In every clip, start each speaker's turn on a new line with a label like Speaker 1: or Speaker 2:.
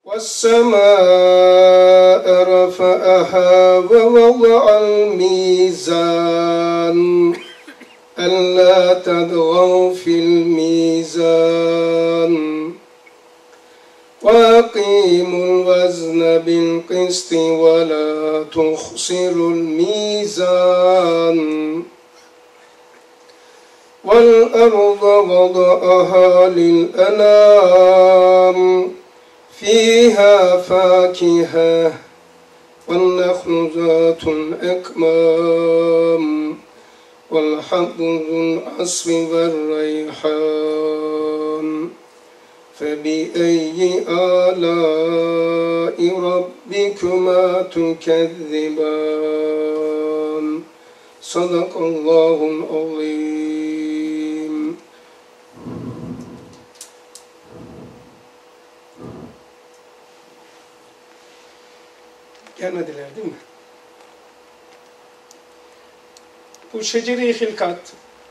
Speaker 1: وَالسَّمَاءَ رَفَعَهَا وَوَضَعَ الْمِيزَانَ أَلَّا تَطْغَوْا فِي الْمِيزَانِ وَأَقِيمُوا الْوَزْنَ بِالْقِسْطِ وَلَا تُخْسِرُوا الْمِيزَانَ وَالْأَرْضَ وَضَعَهَا لِلْأَنَامِ فِيهَا فَاكِهَةٌ وَالنَّخْلُ ذَاتُ الْأَكْمَامِ وَالْحَبُّ ذُو الْعَصْفِ وَالرَّيْحَانُ فَبِأَيِّ آلَاءِ رَبِّكُمَا تُكَذِّبَانِ صَدَقَ اللّٰهُ الْعَظِيمُ. Gelmediler değil mi? Bu şecere-i hilkat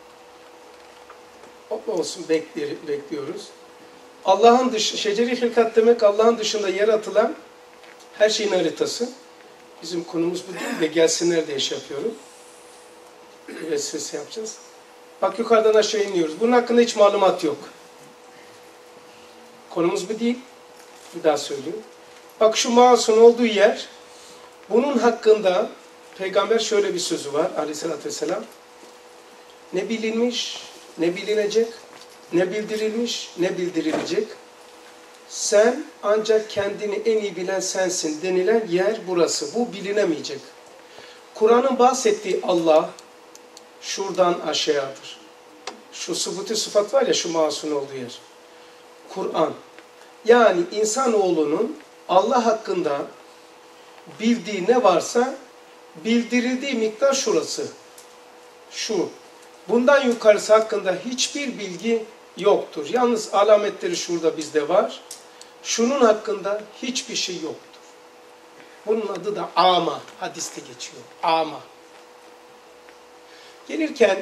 Speaker 1: olsun bekliyoruz. Allah'ın dışı, şecere-i hilkat demek Allah'ın dışında yaratılan her şeyin haritası. Bizim konumuz bu değil de gelsinler diye şey yapıyorum. Vesvese yapacağız. Bak yukarıdan aşağı iniyoruz. Bunun hakkında hiç malumat yok. Konumuz bu değil. Bir daha söyleyeyim. Bak şu mağasun olduğu yer, bunun hakkında Peygamber şöyle bir sözü var aleyhissalatü vesselam. Ne bilinmiş, ne bilinecek, ne bildirilmiş, ne bildirilecek. Sen ancak kendini en iyi bilen sensin denilen yer burası. Bu bilinemeyecek. Kur'an'ın bahsettiği Allah şuradan aşağıdır. Şu sübuti sıfat var ya, şu masun olduğu yer. Kur'an. Yani insanoğlunun Allah hakkında bildiği ne varsa bildirildiği miktar şurası. Şu. Bundan yukarısı hakkında hiçbir bilgi yoktur. Yalnız alametleri şurada bizde var. Şunun hakkında hiçbir şey yoktur. Bunun adı da ama. Hadiste geçiyor. Ama. Gelirken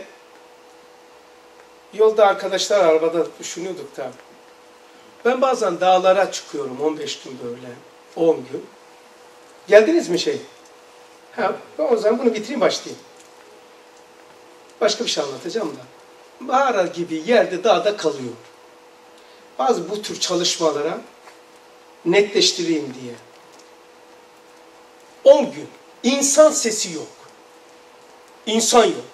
Speaker 1: yolda arkadaşlar arabada düşünüyorduk da. Ben bazen dağlara çıkıyorum 15 gün böyle. 10 gün. Geldiniz mi şey? Ha, ben o zaman bunu bitireyim başlayayım. Başka bir şey anlatacağım da. Mağara gibi yerde dağda kalıyor. Bazı bu tür çalışmalara netleştireyim diye. 10 gün. İnsan sesi yok. İnsan yok.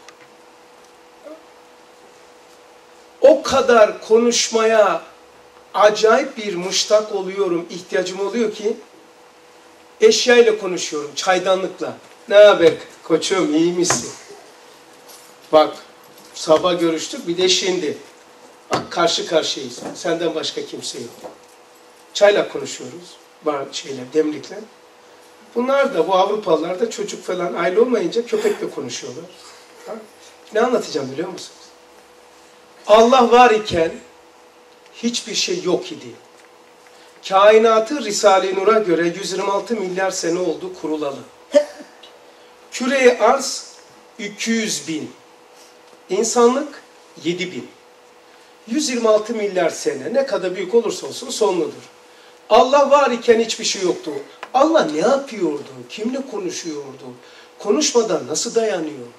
Speaker 1: O kadar konuşmaya acayip bir müştak oluyorum, ihtiyacım oluyor ki eşyayla konuşuyorum, çaydanlıkla. Ne haber koçum, iyi misin? Bak, sabah görüştük, bir de şimdi. Bak, karşı karşıyayız. Senden başka kimse yok. Çayla konuşuyoruz. Demlikle. Bunlar da, bu Avrupalılar da çocuk falan aile olmayınca köpekle konuşuyorlar. Ha? Ne anlatacağım biliyor musunuz? Allah var iken hiçbir şey yok idi. Kainatı Risale-i Nur'a göre 126 milyar sene oldu kurulalı. Küre-i arz 200 bin. İnsanlık 7 bin. 126 milyar sene ne kadar büyük olursa olsun sonludur. Allah var iken hiçbir şey yoktu. Allah ne yapıyordu? Kimle konuşuyordu? Konuşmadan nasıl dayanıyordu?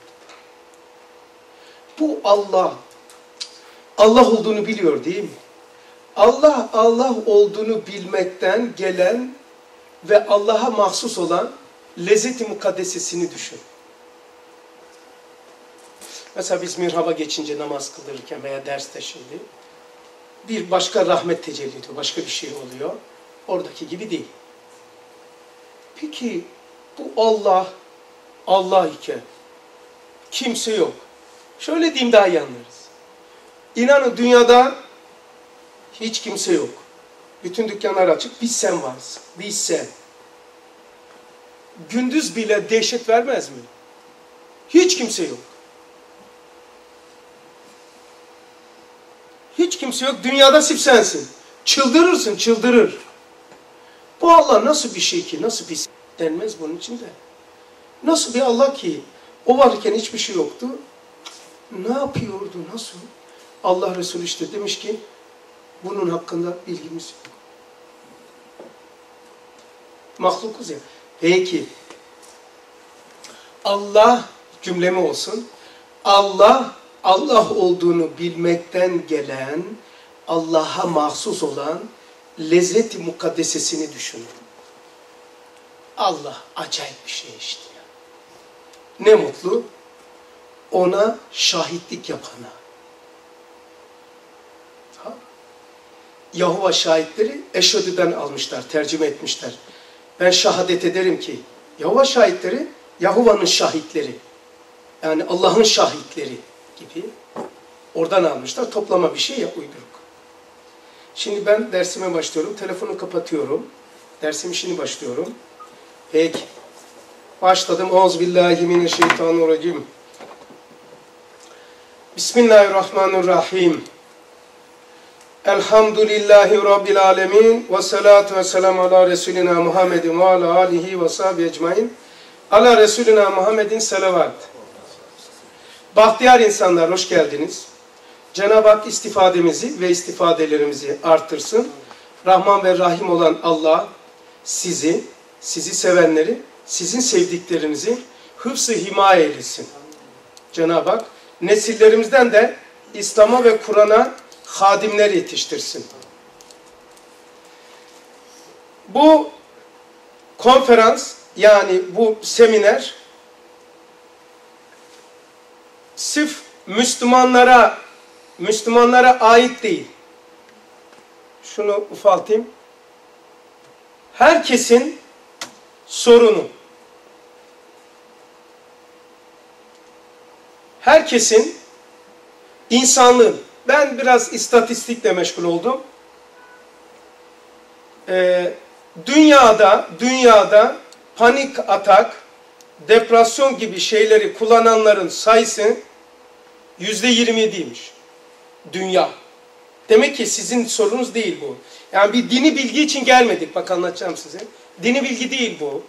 Speaker 1: Bu Allah olduğunu biliyor değil mi? Allah olduğunu bilmekten gelen ve Allah'a mahsus olan lezzet-i mukaddesesini düşün. Mesela biz mihraba geçince namaz kılırken veya derste şimdi bir başka rahmet tecelli ediyor, başka bir şey oluyor. Oradaki gibi değil. Peki bu Allah iken kimse yok. Şöyle diyeyim daha iyi anlarız. İnanın dünyada hiç kimse yok. Bütün dükkanlar açık. Biz sen varsın. Biz sen. Gündüz bile dehşet vermez mi? Hiç kimse yok. Hiç kimse yok. Dünyada sırf sensin. Çıldırırsın, çıldırır. Bu Allah nasıl bir şey ki? Nasıl bir denmez bunun içinde? Nasıl bir Allah ki? O varken hiçbir şey yoktu. Ne yapıyordu? Nasıl? Allah Resulü işte demiş ki bunun hakkında bilgimiz yok. Mahlukuz ya. Peki. Allah cümlemi olsun. Allah olduğunu bilmekten gelen, Allah'a mahsus olan lezzet-i mukaddesesini düşünün. Allah acayip bir şey işte. Ne mutlu ona şahitlik yapana. Ha? Yahova şahitleri eşhedü'den almışlar, tercüme etmişler. Ben şahadet ederim ki Yahova şahitleri Yahova'nın şahitleri. Yani Allah'ın şahitleri gibi oradan almışlar. Toplama bir şey ya, uyduruk. Şimdi ben dersime başlıyorum. Telefonu kapatıyorum. Dersim şimdi başlıyorum. Peki. Başladım. Euzubillahimineşşeytanirracim. Bismillahirrahmanirrahim. Elhamdülillahi Rabbil alemin. Ve salatu ve selamu ala Resulina Muhammedin ve ala alihi ve sahbihi ecmain. Ala Resulina Muhammedin selavat. Bahtiyar insanlar, hoş geldiniz. Cenab-ı Hak istifademizi ve istifadelerimizi artırsın. Rahman ve Rahim olan Allah sizi sevenleri, sizin sevdiklerinizi hıfz-ı himaye eylesin. Cenab-ı Hak nesillerimizden de İslam'a ve Kur'an'a hadimler yetiştirsin. Bu konferans, yani bu seminer sırf Müslümanlara ait değil. Şunu ufaltayım. Herkesin sorunu, herkesin, insanlığın, ben biraz istatistikle meşgul oldum. Dünyada panik atak, depresyon gibi şeyleri kullananların sayısı %27'ymiş. Dünya. Demek ki sizin sorunuz değil bu. Yani bir dini bilgi için gelmedik. Bak anlatacağım size. Dini bilgi değil bu.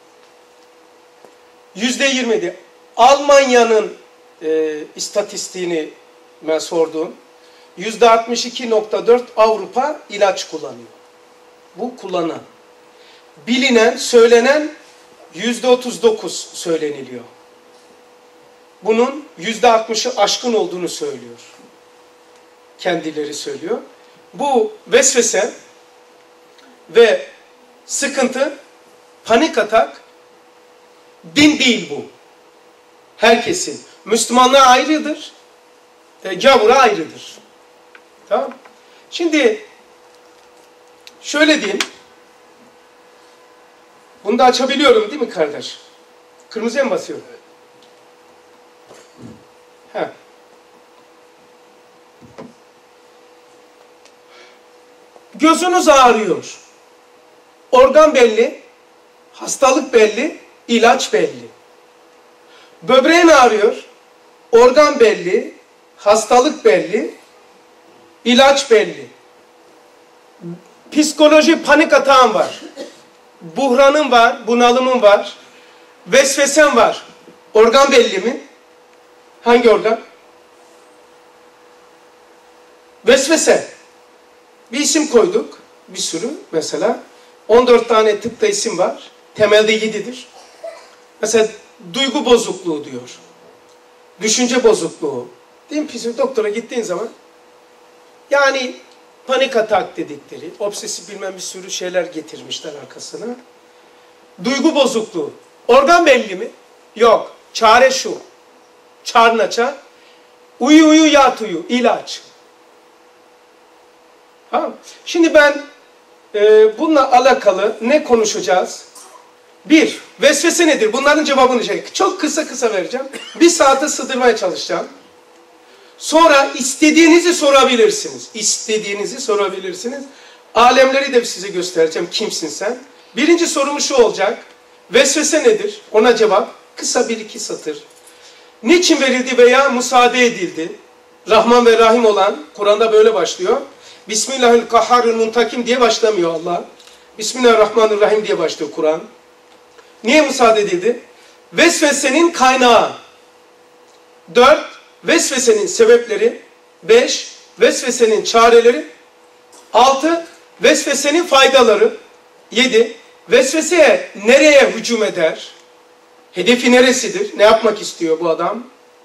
Speaker 1: %27. Almanya'nın istatistiğini ben sordum. %62.4 Avrupa ilaç kullanıyor. Bu kullanan. Bilinen, söylenen %39 söyleniliyor. Bunun %60'ı aşkın olduğunu söylüyor. Kendileri söylüyor. Bu vesvese ve sıkıntı, panik atak, din değil bu. Herkesin. Müslümanlar ayrıdır. Gavura ayrıdır. Tamam. Şimdi şöyle diyeyim. Bunu da açabiliyorum değil mi kardeş? Kırmızıya mı basıyorum? Heh. Gözünüz ağrıyor. Organ belli, hastalık belli, ilaç belli. Böbreğin ağrıyor, organ belli, hastalık belli, ilaç belli. Psikoloji panik atağın var. Buhranın var, bunalımın var. Vesvesen var. Organ belli mi? Hangi organ? Vesvese. Bir isim koyduk. Bir sürü mesela. 14 tane tıpta isim var. Temelde 7'dir. Mesela duygu bozukluğu diyor. Düşünce bozukluğu. Değil mi? Doktora gittiğin zaman yani panik atak dedikleri, obsesif bilmem bir sürü şeyler getirmişler arkasına. Duygu bozukluğu. Organ belli mi? Yok. Çare şu. Çarnaça. Uyu yat uyu. İlaç. Tamam. Şimdi ben bununla alakalı ne konuşacağız? Bir, vesvese nedir? Bunların cevabını çok kısa vereceğim. Bir saate sığdırmaya çalışacağım. Sonra istediğinizi sorabilirsiniz. İstediğinizi sorabilirsiniz. Alemleri de size göstereceğim. Kimsin sen? Birinci sorumuz şu olacak. Vesvese nedir? Ona cevap. Kısa 1-2 satır. Niçin verildi veya müsaade edildi? Rahman ve Rahim olan, Kur'an'da böyle başlıyor. Bismillahirrahmanirrahim diye başlamıyor Allah. Bismillahirrahmanirrahim diye başlıyor Kur'an. Niye müsaade edildi? Vesvesenin kaynağı. 4. Vesvesenin sebepleri. 5. Vesvesenin çareleri. 6. Vesvesenin faydaları. 7. Vesvese nereye hücum eder? Hedefi neresidir? Ne yapmak istiyor bu adam?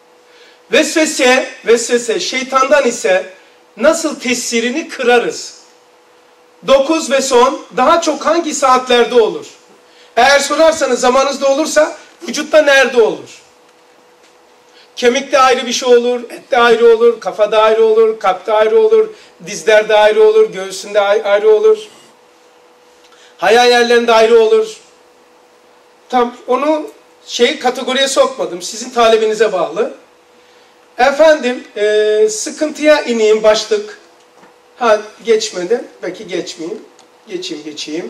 Speaker 1: Vesvese şeytandan ise nasıl tesirini kırarız? 9 ve son daha çok hangi saatlerde olur? Eğer sorarsanız zamanınızda olursa vücutta nerede olur? Kemikte ayrı bir şey olur, ette ayrı olur, kafada ayrı olur, kalpte ayrı olur, dizlerde ayrı olur, göğsünde ayrı olur. Hayal yerlerinde ayrı olur. Tam onu kategoriye sokmadım. Sizin talebinize bağlı. Efendim sıkıntıya ineyim başlık. Ha geçmedi. Belki geçmeyeyim. Geçeyim.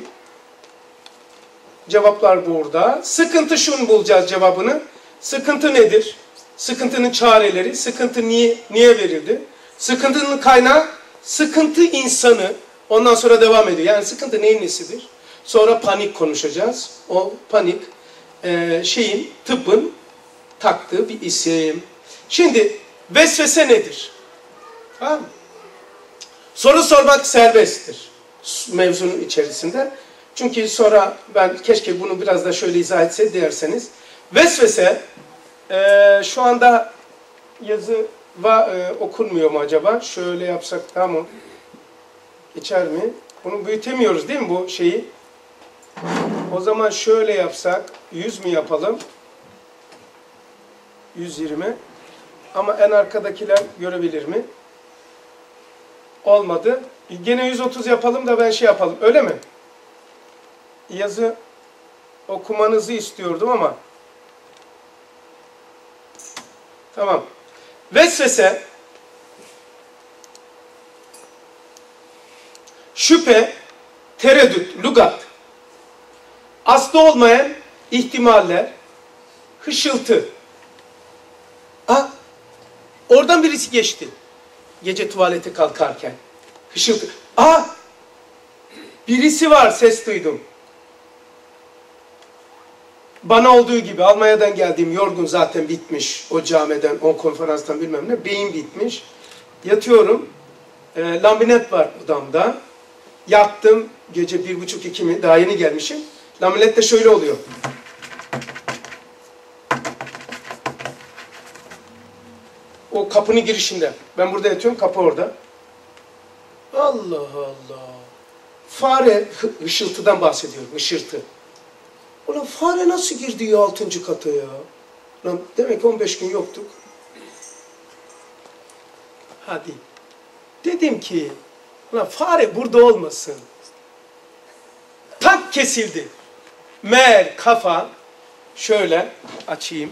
Speaker 1: Cevaplar burada. Sıkıntı şunu bulacağız cevabını. Sıkıntı nedir? Sıkıntının çareleri. Sıkıntı niye verildi? Sıkıntının kaynağı sıkıntı insanı. Ondan sonra devam ediyor. Yani sıkıntı neyin nesidir? Sonra panik konuşacağız. O panik tıbbın taktığı bir isim. Şimdi vesvese nedir? Tamam mı? Soru sormak serbesttir mevzunun içerisinde. Çünkü sonra ben keşke bunu biraz da şöyle izah etse derseniz. Vesvese şu anda yazı okunmuyor mu acaba? Şöyle yapsak tamam. Geçer mi? Bunu büyütemiyoruz değil mi bu şeyi? O zaman şöyle yapsak 100 mü yapalım? 120. Ama en arkadakiler görebilir mi? Olmadı. Gene 130 yapalım da ben yapalım. Öyle mi? Yazı okumanızı istiyordum ama. Tamam. Vesvese şüphe, tereddüt, lügat. Aslı olmayan ihtimaller, hışıltı. Oradan birisi geçti. Gece tuvalete kalkarken. Hışıltı. Birisi var, ses duydum. Bana olduğu gibi Almanya'dan geldiğim yorgun zaten bitmiş. O camiden, o konferanstan bilmem ne. Beyin bitmiş. Yatıyorum. Laminat var odamda. Yattım. Gece 1.30-2 mi? Daha yeni gelmişim. Laminat de şöyle oluyor. O kapının girişinde. Ben burada yatıyorum, kapı orada. Allah Allah. Fare, hışıltıdan bahsediyorum, hışırtı. Ulan fare nasıl girdi ya 6. kata ya? Ulan demek ki 15 gün yoktuk. Hadi. Dedim ki, ulan fare burada olmasın. Tak kesildi. Meğer kafa, şöyle açayım.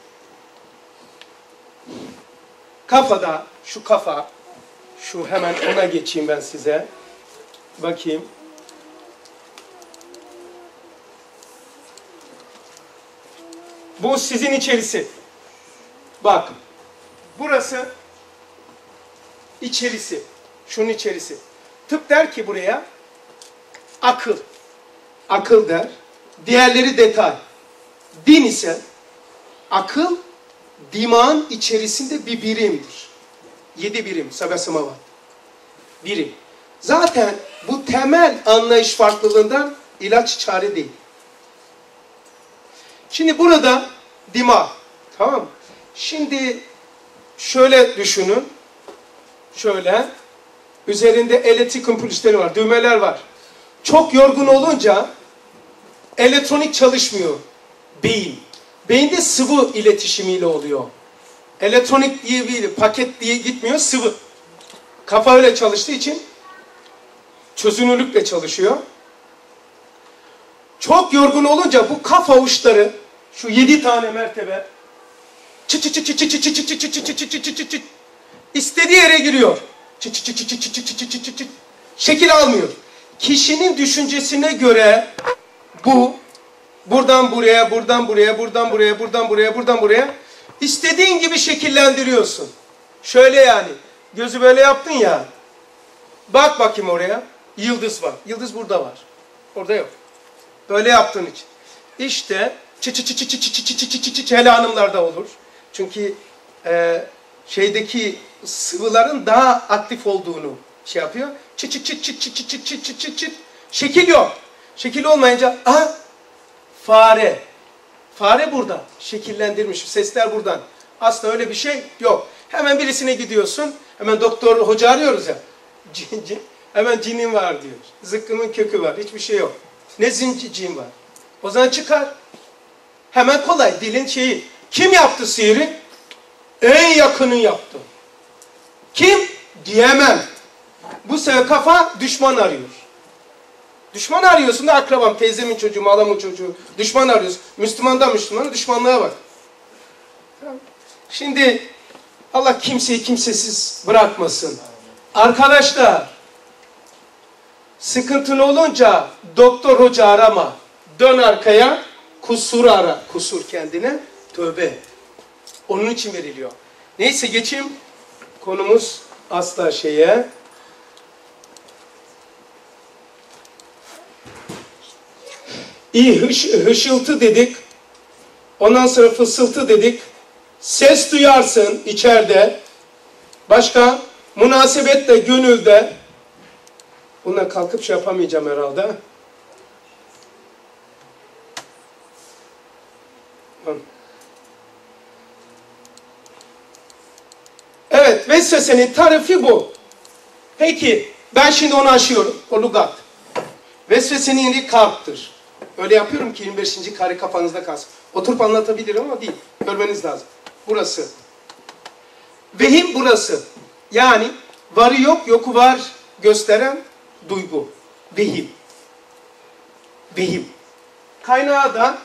Speaker 1: Kafada, şu kafa, şu hemen ona geçeyim ben size. Bakayım. Bu sizin içerisi. Bak. Burası içerisi. Şunun içerisi. Tıp der ki buraya akıl. Akıl der. Diğerleri detay. Din ise akıl dimağın içerisinde bir birimdir. 7 birim. Sabasama var. Birim. Zaten bu temel anlayış farklılığından ilaç çare değil. Şimdi burada dimağ. Tamam mı? Şimdi şöyle düşünün. Şöyle. Üzerinde elektrik impulsleri var. Düğmeler var. Çok yorgun olunca elektronik çalışmıyor. Beyin. Beyinde sıvı iletişimiyle oluyor. Elektronik diye bir paket diye gitmiyor. Sıvı. Kafa öyle çalıştığı için çözünürlükle çalışıyor. Çok yorgun olunca bu kafa uçları şu 7 tane mertebe çıt çıt çıt çıt çıt çıt çıt çıt çıt çıt çıt çıt çıt çıt istediği yere giriyor. Çıt çıt çıt çıt çıt çıt çıt çıt çıt çıt şekil almıyor. Kişinin düşüncesine göre bu buradan buraya, buradan buraya, buradan buraya, buradan buraya, buradan buraya istediğin gibi şekillendiriyorsun. Şöyle yani. Gözü böyle yaptın ya. Bak bakayım oraya. Yıldız var. Yıldız burada var. Orada yok. Böyle yaptığın için. İşte çıt çıt çıt çıt çıt çıt çıt çıt çıt çıt hele hanımlarda olur. Çünkü şeydeki sıvıların daha aktif olduğunu yapıyor. Çıt çıt çıt çıt çıt çıt çıt çıt çıt çıt çıt. Şekil yok. Şekil olmayınca aha fare. Fare burada. Şekillendirmiş. Sesler buradan. Aslında öyle bir şey yok. Hemen birisine gidiyorsun. Hemen doktor, hoca arıyoruz ya. Hemen cinin var diyor. Zıkkımın kökü var. Hiçbir şey yok. Ne cin var. O zaman çıkar. Hemen kolay. Dilin şeyi. Kim yaptı sihiri? En yakının yaptı. Kim? Diyemem. Bu sefer kafa düşman arıyor. Düşman arıyorsun da akrabam, teyzemin çocuğu, halamın çocuğu. Düşman arıyorsun. Müslümandan Müslümana düşmanlığa bak. Şimdi Allah kimseyi kimsesiz bırakmasın. Arkadaşlar, sıkıntın olunca doktor hoca arama. Dön arkaya, kusur ara. Kusur kendine, tövbe. Onun için veriliyor. Neyse geçeyim. Konumuz asla şeye. İyi hışıltı dedik. Ondan sonra fısıltı dedik. Ses duyarsın içeride. Başka? Münasebetle, gönülde. Buna kalkıp şey yapamayacağım herhalde. Evet, vesvesenin tarifi bu. Peki, ben şimdi onu aşıyorum. O lügat. Vesvesenin yeri kalptır. Öyle yapıyorum ki 25. kare kafanızda kalsın. Oturup anlatabilirim ama değil. Görmeniz lazım. Burası. Vehim burası. Yani varı yok, yoku var gösteren duygu. Vehim. Vehim. Kaynağı da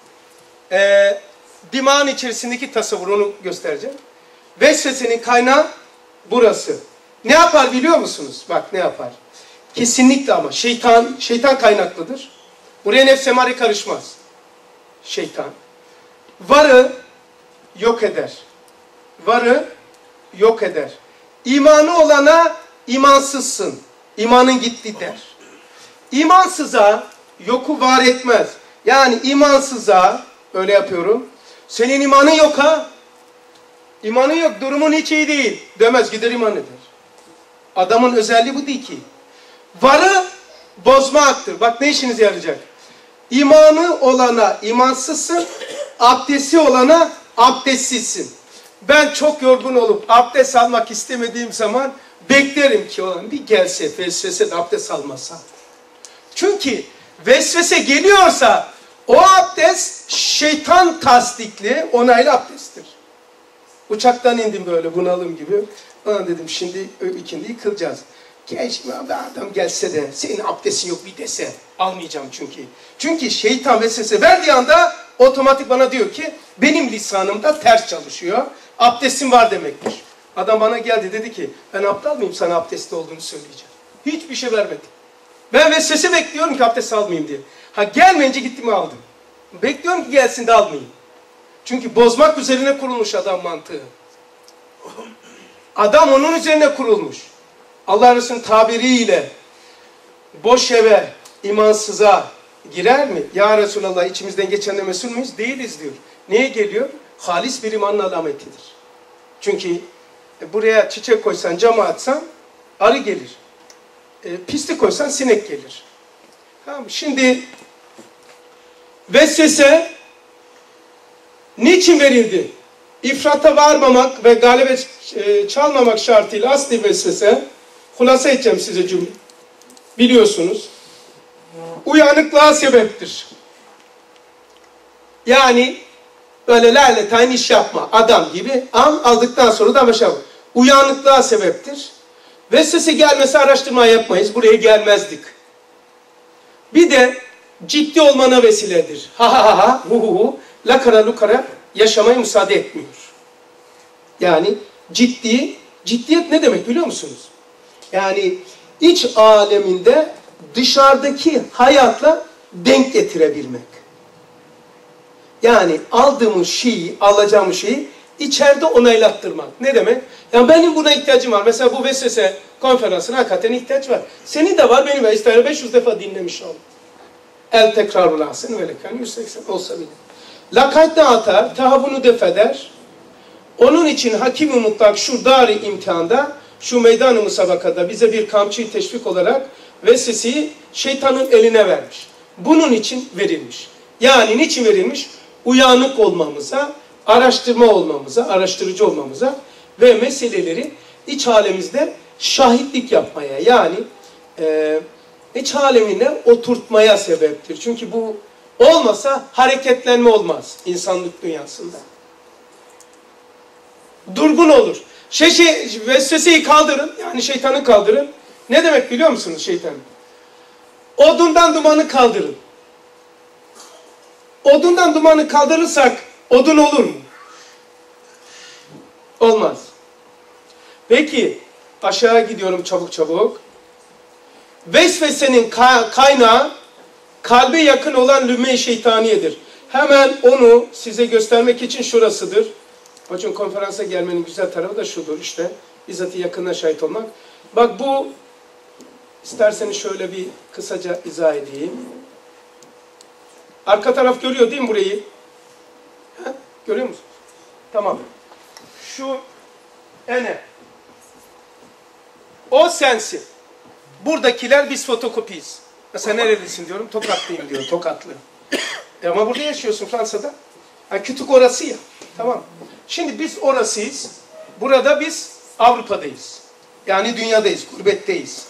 Speaker 1: dimağın içerisindeki tasavvur, onu göstereceğim. Vesvesenin kaynağı burası. Ne yapar biliyor musunuz? Bak ne yapar. Kesinlikle ama şeytan kaynaklıdır. Buraya nefs emare karışmaz. Şeytan. Varı yok eder. Varı yok eder. İmanı olana imansızsın. İmanın gitti der. İmansıza yoku var etmez. Yani imansıza, öyle yapıyorum. Senin imanın yok ha. İmanın yok, durumun hiç iyi değil. Demez, gider iman eder. Adamın özelliği bu değil ki. Varı bozmaktır. Bak ne işinize yarayacak. İmanı olana imansızsın, abdesti olana abdestsizsin. Ben çok yorgun olup abdest almak istemediğim zaman beklerim ki olan bir gelse, vesvese de abdest almasa. Çünkü vesvese geliyorsa o abdest şeytan tasdikli, onaylı abdesttir. Uçaktan indim böyle bunalım gibi. Ulan dedim şimdi ikindiyi kılacağız. Keşke adam gelse de senin abdestin yok bir dese. Almayacağım çünkü. Çünkü şeytan vesvese verdiği anda otomatik bana diyor ki benim lisanımda ters çalışıyor. Abdestin var demektir. Adam bana geldi dedi ki ben aptal mıyım sana abdestli olduğunu söyleyeceğim. Hiçbir şey vermedi. Ben vesvese bekliyorum ki abdest almayayım diye. Ha gelmeyince gittim aldım. Bekliyorum ki gelsin de almayayım. Çünkü bozmak üzerine kurulmuş adam mantığı. Adam onun üzerine kurulmuş. Allah Resulü'nün tabiriyle boş eve, imansıza girer mi? Ya Resulallah içimizden geçen de mesul muyuz? Değiliz diyor. Neye geliyor? Halis bir imanın alametidir. Çünkü buraya çiçek koysan, cama atsan arı gelir. Pislik koysan sinek gelir. Tamam, şimdi vesvese niçin verildi? İfrata varmamak ve galebe çalmamak şartıyla asli vesvese, hulasa edeceğim size cümle. Biliyorsunuz. Uyanıklığa sebeptir. Yani böyle laletayn iş yapma. Adam gibi aldıktan sonra da amaçlar. Uyanıklığa sebeptir. Vesvese gelmesi araştırma yapmayız. Buraya gelmezdik. Bir de ciddi olmana vesiledir. Ha ha ha ha, hu hu hu, lakara lukara yaşamaya müsaade etmiyor. Yani ciddiyet ne demek biliyor musunuz? Yani iç aleminde dışarıdaki hayatla denk getirebilmek. Yani aldığımız şeyi, alacağımız şeyi içeride onaylattırmak. Ne demek? Yani benim buna ihtiyacım var. Mesela bu vesvese konferansına hakikaten ihtiyaç var. Senin de var, benim var. İster 500 defa dinlemiş ol. El tekrarul hasen ve lekan 180 olsa bile. Lakayt ne atar? Tahavvunu defeder. Onun için hakim-i mutlak şu dar-ı imtihanda, şu meydan-ı musabakada bize bir kamçıyı teşvik olarak vesveseyi şeytanın eline vermiş. bunun için verilmiş. Yani niçin verilmiş? Uyanık olmamıza, araştırma olmamıza, araştırıcı olmamıza ve meseleleri iç alemimizde şahitlik yapmaya, yani iç alemine oturtmaya sebeptir. Çünkü bu olmasa hareketlenme olmaz insanlık dünyasında. Durgun olur. Vesveseyi kaldırın, yani şeytanı kaldırın. Ne demek biliyor musunuz şeytan? Odundan dumanı kaldırın. Odundan dumanı kaldırırsak odun olur mu? Olmaz. Peki aşağı gidiyorum çabuk çabuk. Vesvesenin kaynağı kalbe yakın olan lümme-i şeytaniyedir. Hemen onu size göstermek için şurasıdır. Hocam konferansa gelmenin güzel tarafı da şudur işte. Bizzat yakından şahit olmak. Bak bu, isterseniz şöyle bir kısaca izah edeyim. Arka taraf görüyor değil mi burayı? Ha? Görüyor musunuz? Tamam. Şu ene. O sensin. Buradakiler biz fotokopiyiz. Mesela nerelisin diyorum. Tokatlıyım diyor. Tokatlı. Ama burada yaşıyorsun Fransa'da. Ha, kütük orası ya. Tamam. Şimdi biz orasıyız. Burada biz Avrupa'dayız. Yani dünyadayız. Gurbetteyiz.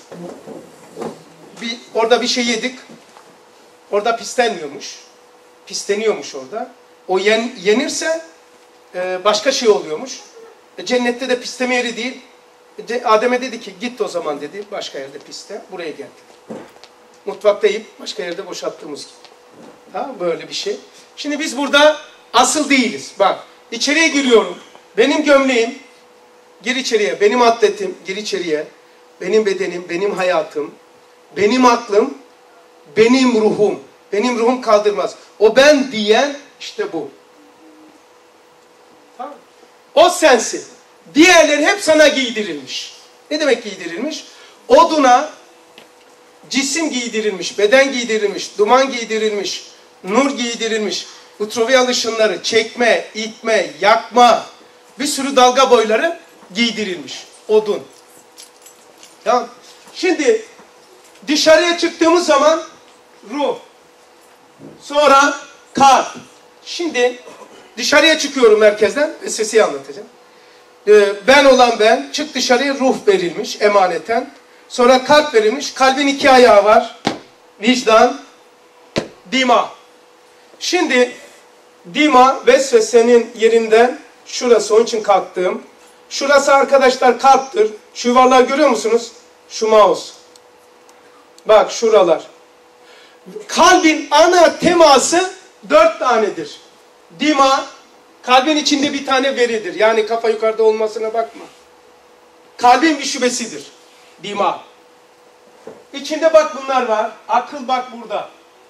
Speaker 1: Orada bir şey yedik. Orada pislenmiyormuş. Pisleniyormuş orada. O yenirse başka şey oluyormuş. Cennette de pisleme yeri değil. Adem'e dedi ki git o zaman dedi. Başka yerde piste. Buraya geldik. Mutfakta yiyip başka yerde boşalttığımız gibi. Ha, böyle bir şey. Şimdi biz burada asıl değiliz. Bak içeriye giriyorum. Benim gömleğim gir içeriye. Benim atletim gir içeriye. Benim bedenim, benim hayatım, benim aklım, benim ruhum. Benim ruhum kaldırmaz. O ben diyen işte bu. Tamam. O sensin. Diğerleri hep sana giydirilmiş. Ne demek giydirilmiş? Oduna cisim giydirilmiş, beden giydirilmiş, duman giydirilmiş, nur giydirilmiş, ultraviyole ışınları, çekme, itme, yakma, bir sürü dalga boyları giydirilmiş. Odun. Tamam. Şimdi dışarıya çıktığımız zaman ruh. Sonra kalp. Şimdi dışarıya çıkıyorum merkezden. Vesveseyi anlatacağım. Ben olan ben. Çık dışarıya, ruh verilmiş emaneten. Sonra kalp verilmiş. Kalbin iki ayağı var. Vicdan, dima. Şimdi dima vesvesenin yerinden şurası, onun için kalktım. Şurası arkadaşlar kalptir. Şu yuvarlağı görüyor musunuz? Şu mouse. Bak şuralar. Kalbin ana teması 4 tanedir. Dima, kalbin içinde bir tane veridir. Yani kafa yukarıda olmasına bakma. Kalbin bir şubesidir. Dima. İçinde bak bunlar var. Akıl bak burada.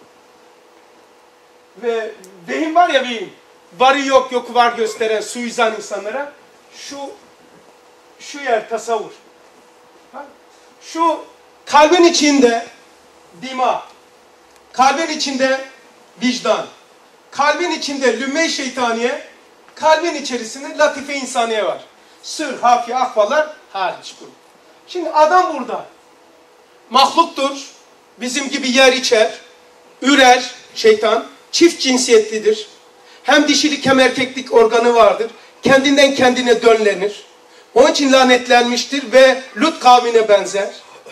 Speaker 1: Ve vehim var ya vehim. Varı yok, yoku var gösteren, suizan insanlara. Şu yer tasavvur. Şu kalbin içinde dima. Kalbin içinde vicdan. Kalbin içinde lümme-i şeytaniye. Kalbin içerisinde latife insaniye var. Sır, hafi, ahvalar hariç bu. Şimdi adam burada. Mahluktur. Bizim gibi yer içer. Ürer şeytan. Çift cinsiyetlidir. Hem dişilik hem erkeklik organı vardır. Kendinden kendine dönlenir. Onun için lanetlenmiştir ve Lut kavmine benzer.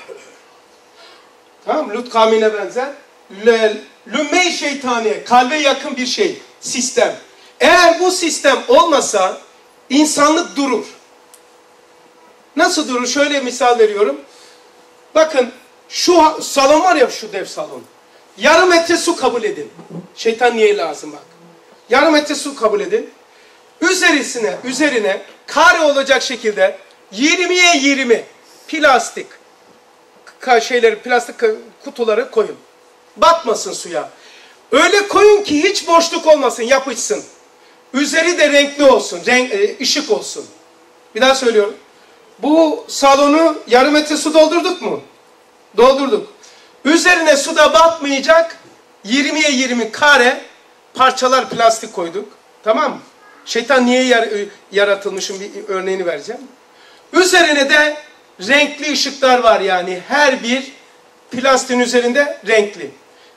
Speaker 1: Tamam mı? Lut kavmine benzer. Lümme-i şeytaniye, kalbe yakın bir şey, sistem. Eğer bu sistem olmasa insanlık durur. Nasıl durur? Şöyle misal veriyorum. Bakın şu salon var ya, şu dev salon. Yarım metre su kabul edin. Şeytan niye lazım bak. Yarım metre su kabul edin. Üzerine kare olacak şekilde 20'ye 20 plastik plastik kutuları koyun. Batmasın suya. Öyle koyun ki hiç boşluk olmasın, yapışsın. Üzeri de renkli olsun, ışık olsun. Bir daha söylüyorum. Bu salonu yarım metre su doldurduk mu? Doldurduk. Üzerine suda batmayacak 20'ye 20 kare parçalar plastik koyduk. Tamam mı? Şeytan niye yaratılmışın bir örneğini vereceğim. Üzerine de renkli ışıklar var yani. Her bir plastiğin üzerinde renkli.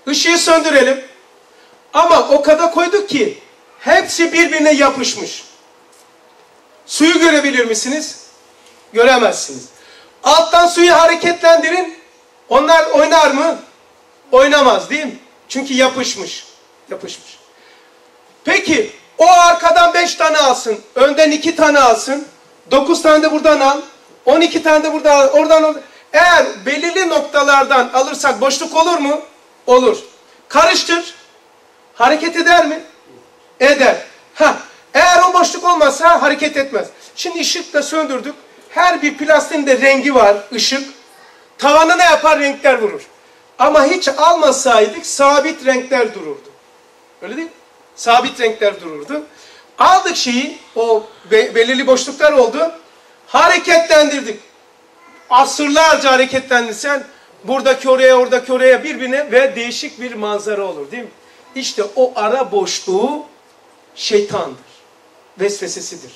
Speaker 1: Işığı söndürelim. Ama o kadar koyduk ki hepsi birbirine yapışmış. Suyu görebilir misiniz? Göremezsiniz. Alttan suyu hareketlendirin. Onlar oynar mı? Oynamaz değil mi? Çünkü yapışmış. Yapışmış. Peki o arkadan 5 tane alsın. Önden 2 tane alsın. 9 tane de buradan al. 12 tane de buradan al. Oradan. Eğer belirli noktalardan alırsak boşluk olur mu? Olur. Karıştır. Hareket eder mi? Eder. Eğer o boşluk olmazsa hareket etmez. Şimdi ışık da söndürdük. Her bir plastiğin de rengi var, ışık. Tavana ne yapar? Renkler vurur. Ama hiç almasaydık sabit renkler dururdu. Öyle değil mi? Sabit renkler dururdu. Aldık şeyi, o belirli boşluklar oldu. Hareketlendirdik. Asırlarca hareketlendirsen buradaki oraya, oradaki oraya birbirine ve değişik bir manzara olur değil mi? İşte o ara boşluğu şeytandır. Vesvesesidir.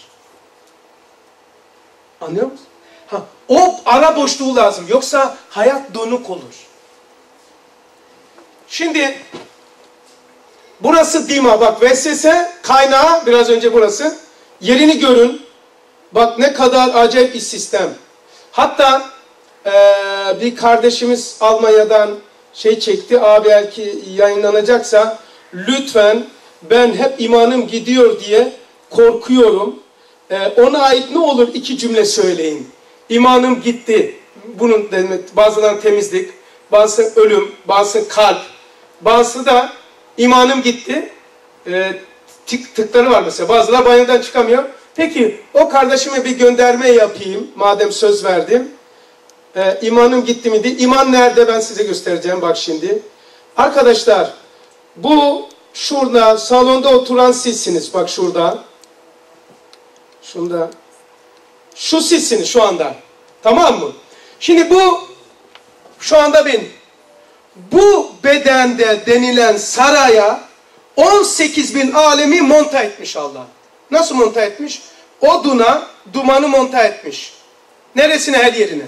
Speaker 1: Anlıyor musun? O ara boşluğu lazım. Yoksa hayat donuk olur. Şimdi burası dima. Bak vesvese kaynağı biraz önce burası. Yerini görün. Bak ne kadar acayip bir sistem. Hatta bir kardeşimiz Almanya'dan çekti. Belki yayınlanacaksa lütfen ben hep imanım gidiyor diye korkuyorum. Ona ait ne olur 2 cümle söyleyin. İmanım gitti. Bunun bazılarının temizlik, bazısı ölüm, bazısı kalp, bazısı da imanım gitti. Tıkları var mesela. Bazıları banyodan çıkamıyor. Peki o kardeşime bir gönderme yapayım. Madem söz verdim. İmanım gitti mi diye. İman nerede ben size göstereceğim bak şimdi. Arkadaşlar bu şurada salonda oturan sizsiniz. Bak şurada. Şurada. Şu sizsiniz şu anda. Tamam mı? Şimdi bu şu anda benim. Bu bedende denilen saraya 18.000 alemi monta etmiş Allah. Nasıl monta etmiş? Oduna dumanı monta etmiş. Neresine? Her yerine.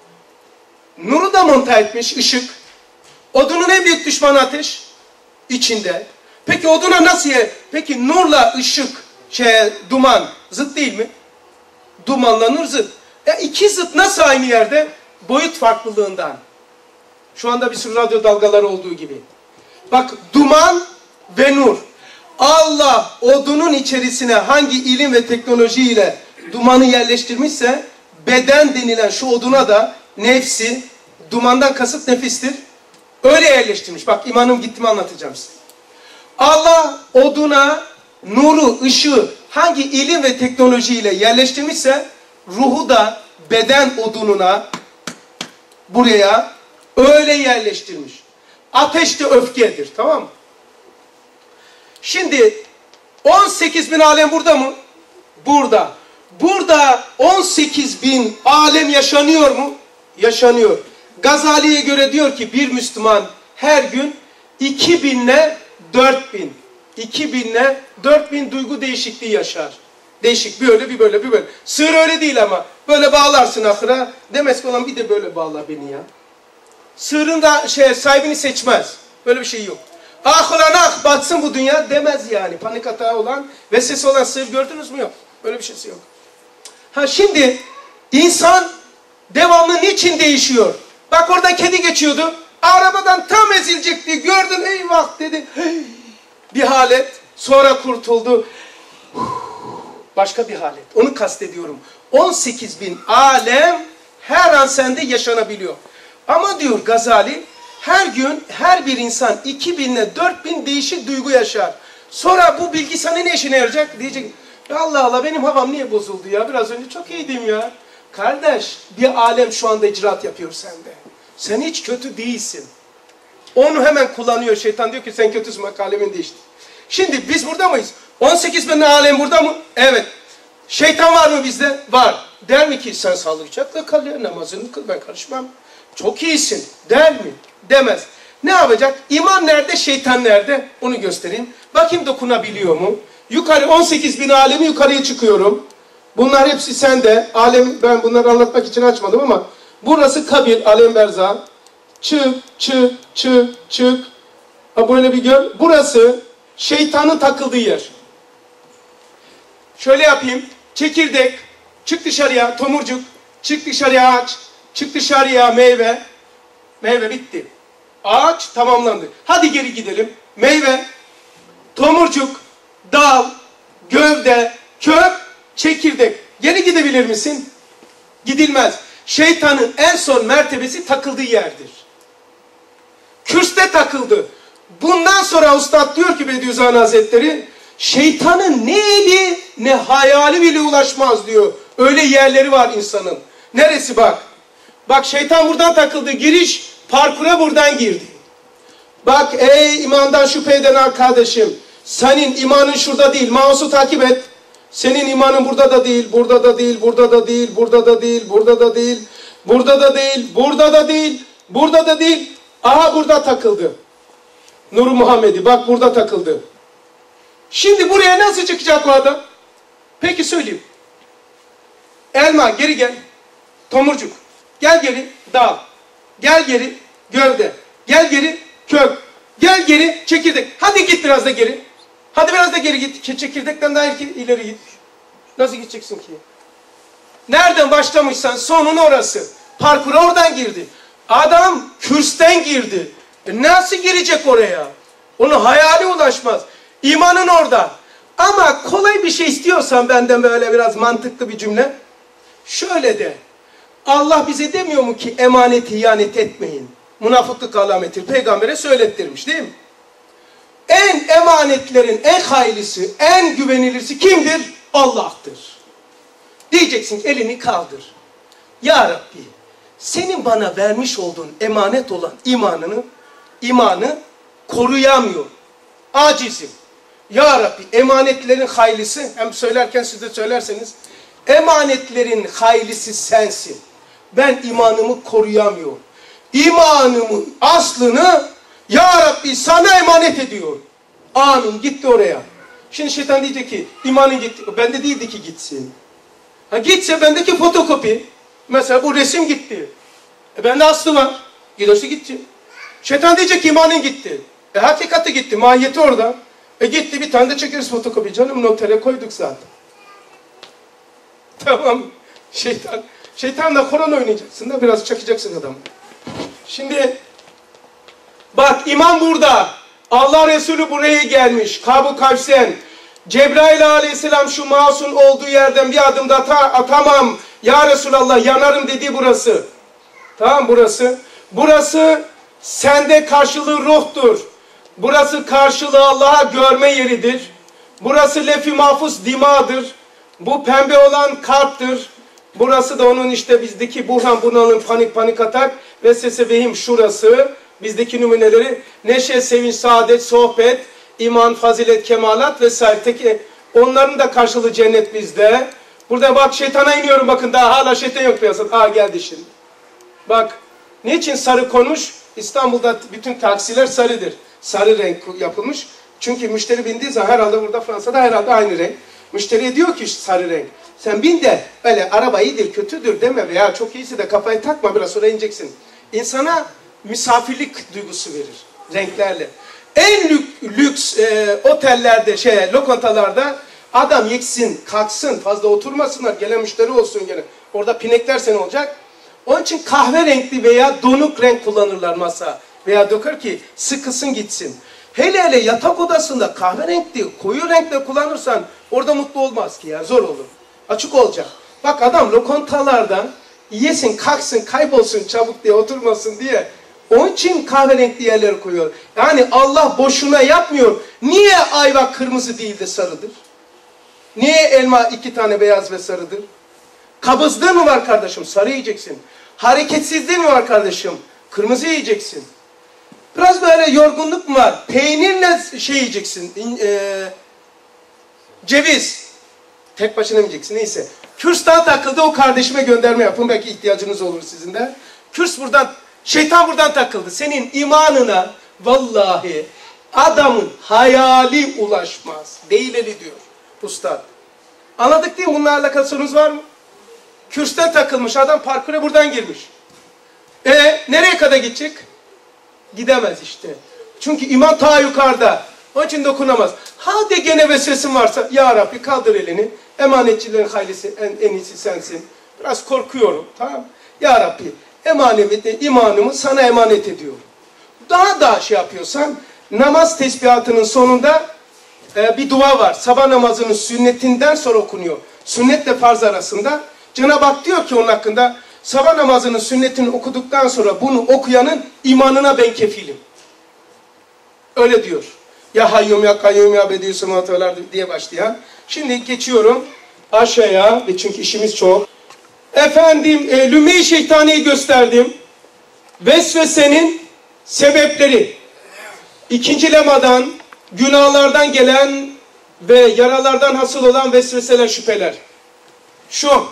Speaker 1: Nuru da monta etmiş, ışık. Odunun en büyük düşmanı ateş. İçinde. Peki oduna nasıl yer? Peki nurla ışık, duman zıt değil mi? Dumanla nur zıt. İki zıt nasıl aynı yerde? Boyut farklılığından. Şu anda bir sürü radyo dalgaları olduğu gibi. Bak duman ve nur. Allah odunun içerisine hangi ilim ve teknolojiyle dumanı yerleştirmişse beden denilen şu oduna da nefsi, dumandan kasıt nefistir. Öyle yerleştirmiş. Bak imanım gitti mi anlatacağım size. Allah oduna nuru, ışığı hangi ilim ve teknolojiyle yerleştirmişse ruhu da beden odununa buraya öyle yerleştirmiş. Ateş de öfkedir. Tamam mı? Şimdi 18.000 alem burada mı? Burada. Burada 18.000 alem yaşanıyor mu? Yaşanıyor. Gazali'ye göre diyor ki bir Müslüman her gün 2.000 ile 4.000. 2.000 ile 4.000 duygu değişikliği yaşar. Değişik bir öyle bir böyle bir böyle. Sığır öyle değil ama. Böyle bağlarsın ahıra. Demez ki olan bir de böyle bağla beni ya. Sığırın da sahibini seçmez. Böyle bir şey yok. Ah ulan ah batsın bu dünya demez yani. Panik atağı olan vesvese olan sığır gördünüz mü? Yok. Böyle bir şeysi yok. Şimdi insan devamlı niçin değişiyor? Bak orada kedi geçiyordu. Arabadan tam ezilecekti. Gördün eyvah dedi. Bir halet. Sonra kurtuldu. Başka bir halet. Onu kastediyorum. 18.000 alem her an sende yaşanabiliyor. Ama diyor Gazali her gün her bir insan 2.000 ile 4.000 değişik duygu yaşar. Sonra bu bilgi sana ne işine yarayacak? Diyecek Allah Allah benim havam niye bozuldu ya? Biraz önce çok iyiydim ya. Kardeş bir alem şu anda icraat yapıyor sende. Sen hiç kötü değilsin. Onu hemen kullanıyor şeytan diyor ki sen kötüsün bak alemin değişti. Şimdi biz burada mıyız? 18.000 alem burada mı? Evet. Şeytan var mı bizde? Var. Der mi ki sen sağlıkçakla kal ya namazını kıl ben karışmam. Çok iyisin. Der mi? Demez. Ne yapacak? İman nerede? Şeytan nerede? Onu göstereyim. Bakayım dokunabiliyor mu? Yukarı 18.000 alemi yukarıya çıkıyorum. Bunlar hepsi sende. Alem ben bunları anlatmak için açmadım ama burası kabir, alem berza. Çık, çık, çık, çık. Ha böyle bir gör. Burası şeytanın takıldığı yer. Şöyle yapayım. Çekirdek. Çık dışarıya tomurcuk. Çık dışarıya ağaç. Çık dışarıya meyve. Meyve bitti. Ağaç tamamlandı. Hadi geri gidelim. Meyve, tomurcuk, dal, gövde, kök, çekirdek. Geri gidebilir misin? Gidilmez. Şeytanın en son mertebesi takıldığı yerdir. Kürste takıldı. Bundan sonra Üstad diyor ki Bediüzzaman Hazretleri, şeytanın ne eli ne hayali bile ulaşmaz diyor. Öyle yerleri var insanın. Neresi bak? Bak şeytan buradan takıldı. Giriş parkura buradan girdi. Bak ey imandan şüphe eden arkadaşım. Senin imanın şurada değil. Mouse'u takip et. Senin imanın burada da değil, burada da değil, burada da değil, burada da değil, burada da değil, burada da değil, burada da değil, burada da değil. Aha burada takıldı. Nur Muhammed'i bak burada takıldı. Şimdi buraya nasıl çıkacak o adam? Peki söyleyeyim. Elma geri gel. Tomurcuk. Gel geri dal. Gel geri gövde. Gel geri kök. Gel geri çekirdek. Hadi git biraz da geri. Hadi biraz da geri git. Çekirdekten daha ileri git. Nasıl gideceksin ki? Nereden başlamışsan sonun orası. Parkura oradan girdi. Adam kürsten girdi. Nasıl girecek oraya? Onun hayali ulaşmaz. İmanın orada. Ama kolay bir şey istiyorsan benden böyle biraz mantıklı bir cümle. Şöyle de. Allah bize demiyor mu ki emaneti ihanet etmeyin. Münafıklık alametidir. Peygamber'e söylettirmiş değil mi? En emanetlerin en hayırlısı, en güvenilirsi kimdir? Allah'tır. Diyeceksin ki elini kaldır. Ya Rabbi, senin bana vermiş olduğun emanet olan imanı koruyamıyor. Acizim. Ya Rabbi, emanetlerin hayırlısı, hem söylerken siz de söylerseniz, emanetlerin hayırlısı sensin. Ben imanımı koruyamıyorum. İmanımın aslını Ya Rabbi sana emanet ediyorum. Amin. Gitti oraya. Şimdi şeytan diyecek ki imanın gitti. Bende değildi ki gitsin. Ha, gitse bendeki fotokopi. Mesela bu resim gitti. Bende aslı var. Giderse gitti. Şeytan diyecek ki imanın gitti. Hakikati gitti. Mahiyeti orada. Gitti bir tane de çekeriz fotokopi. Canım notere koyduk zaten. Tamam. Şeytanla koron oynayacaksın da biraz çakacaksın adamı. Şimdi bak iman burada. Allah Resulü buraya gelmiş. Kab-ı Kavsen. Cebrail aleyhisselam şu masum olduğu yerden bir adım da atamam. Ya Resulallah yanarım dediği burası. Tamam burası. Burası sende karşılığı ruhtur. Burası karşılığı Allah'a görme yeridir. Burası lef-i mahfuz dimadır. Bu pembe olan kalptir. Burası da onun işte bizdeki buhran, bunalım, panik atak ve sese vehim şurası. Bizdeki numuneleri neşe, sevinç, saadet, sohbet, iman, fazilet, kemalat vesaire. Onların da karşılığı cennet bizde. Burada bak şeytana iniyorum bakın daha hala şeytan yok piyasada. Aa geldi şimdi. Bak niçin sarı konmuş? İstanbul'da bütün taksiler sarıdır. Sarı renk yapılmış. Çünkü müşteri bindiği zaman herhalde burada Fransa'da herhalde aynı renk. Müşteriye diyor ki sarı renk. Sen bin de öyle araba iyidir kötüdür deme veya çok iyisi de kafayı takma biraz sonra ineceksin. İnsana misafirlik duygusu verir renklerle. En lüks otellerde lokantalarda adam yeksin kalksın fazla oturmasınlar gelen müşteri olsun gene. Orada pineklerse ne olacak? Onun için kahverengi veya donuk renk kullanırlar masa veya döker ki sıkısın gitsin. Hele yatak odasında kahverengi koyu renkle kullanırsan orada mutlu olmaz ki ya zor olur. Açık olacak. Bak adam lokantalardan yesin kalksın kaybolsun çabuk diye oturmasın diye onun için kahverengi yerleri koyuyor. Yani Allah boşuna yapmıyor. Niye ayva kırmızı değil de sarıdır? Niye elma 2 tane beyaz ve sarıdır? Kabızlığı mı var kardeşim? Sarı yiyeceksin. Hareketsizliği mi var kardeşim? Kırmızı yiyeceksin. Biraz böyle yorgunluk mu var? Peynirle yiyeceksin. Ceviz. Tek başına yiyeceksin. Neyse. Kürs daha takıldı. O kardeşime gönderme yapın. Belki ihtiyacınız olur sizin de. Kürs buradan, şeytan buradan takıldı. Senin imanına vallahi adamın hayali ulaşmaz. Değil eli diyor Üstad. Anladık değil mi? Bununla alakalı sorunuz var mı? Kürsten takılmış adam parkura buradan girmiş. Nereye kadar gidecek? Gidemez işte. Çünkü iman ta yukarıda. Onun için dokunamaz. Hadi gene vesvesin varsa, Ya Rabbi kaldır elini. Emanetçilerin haylisi en iyisi sensin. Biraz korkuyorum, tamam. Ya Rabbi imanımı sana emanet ediyorum. Daha da şey yapıyorsan, namaz tesbihatının sonunda bir dua var. Sabah namazının sünnetinden sonra okunuyor. Sünnetle farz arasında. Cenab-ı Hak diyor ki onun hakkında, sabah namazının sünnetini okuduktan sonra bunu okuyanın imanına ben kefilim. Öyle diyor. Ya Hayyum ya Kayyum ya Bediü Semâvâti vel Ardı diye başlayan. Şimdi geçiyorum aşağıya ve çünkü işimiz çok. Efendim lümme-i şeytaniyi gösterdim. Vesvesenin sebepleri. İkinci lemadan, günahlardan gelen ve yaralardan hasıl olan vesveseler, şüpheler. Şu.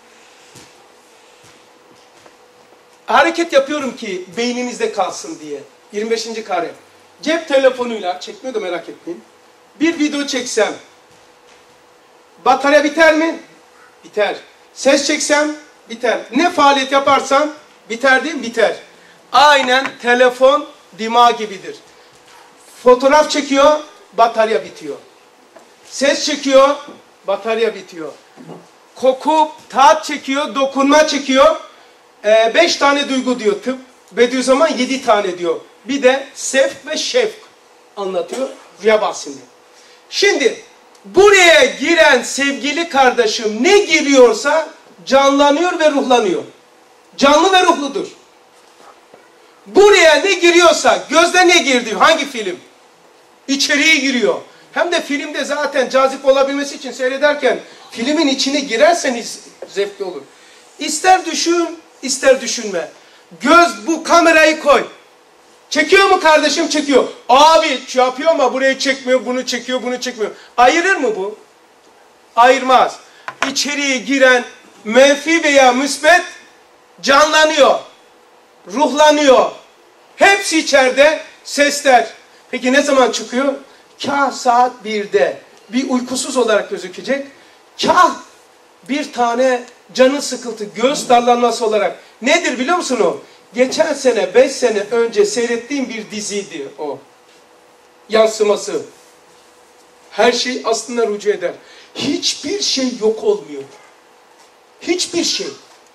Speaker 1: Hareket yapıyorum ki beyninizde kalsın diye. 25. kare. Cep telefonuyla, çekmiyor da merak etmeyin. Bir video çeksem, batarya biter mi? Biter. Ses çeksem, biter. Ne faaliyet yaparsam, biter değil mi? Biter. Aynen telefon dima gibidir. Fotoğraf çekiyor, batarya bitiyor. Ses çekiyor, batarya bitiyor. Koku, tat çekiyor, dokunma çekiyor. 5 tane duygu diyor tıp. Bediüzzaman 7 tane diyor. Bir de sevk ve şevk anlatıyor rüya bahsinde. Şimdi buraya giren sevgili kardeşim ne giriyorsa canlanıyor ve ruhlanıyor. Canlı ve ruhludur. Buraya ne giriyorsa, gözde ne girdi? Hangi film? İçeriye giriyor. Hem de filmde zaten cazip olabilmesi için seyrederken filmin içine girerseniz zevkli olur. İster düşün, ister düşünme. Göz bu kamerayı koy. Çekiyor mu kardeşim? Çekiyor. Abi şey yapıyor ama burayı çekmiyor, bunu çekiyor, bunu çekmiyor. Ayırır mı bu? Ayırmaz. İçeriye giren menfi veya müsbet canlanıyor. Ruhlanıyor. Hepsi içeride sesler. Peki ne zaman çıkıyor? Kah saat 1'de bir uykusuz olarak gözükecek. Kah bir tane canın sıkıntı, göğüs darlanması olarak. Nedir biliyor musun o? Geçen sene, 5 sene önce seyrettiğim bir diziydi o. Yansıması. Her şey aslında rücu eder. Hiçbir şey yok olmuyor. Hiçbir şey.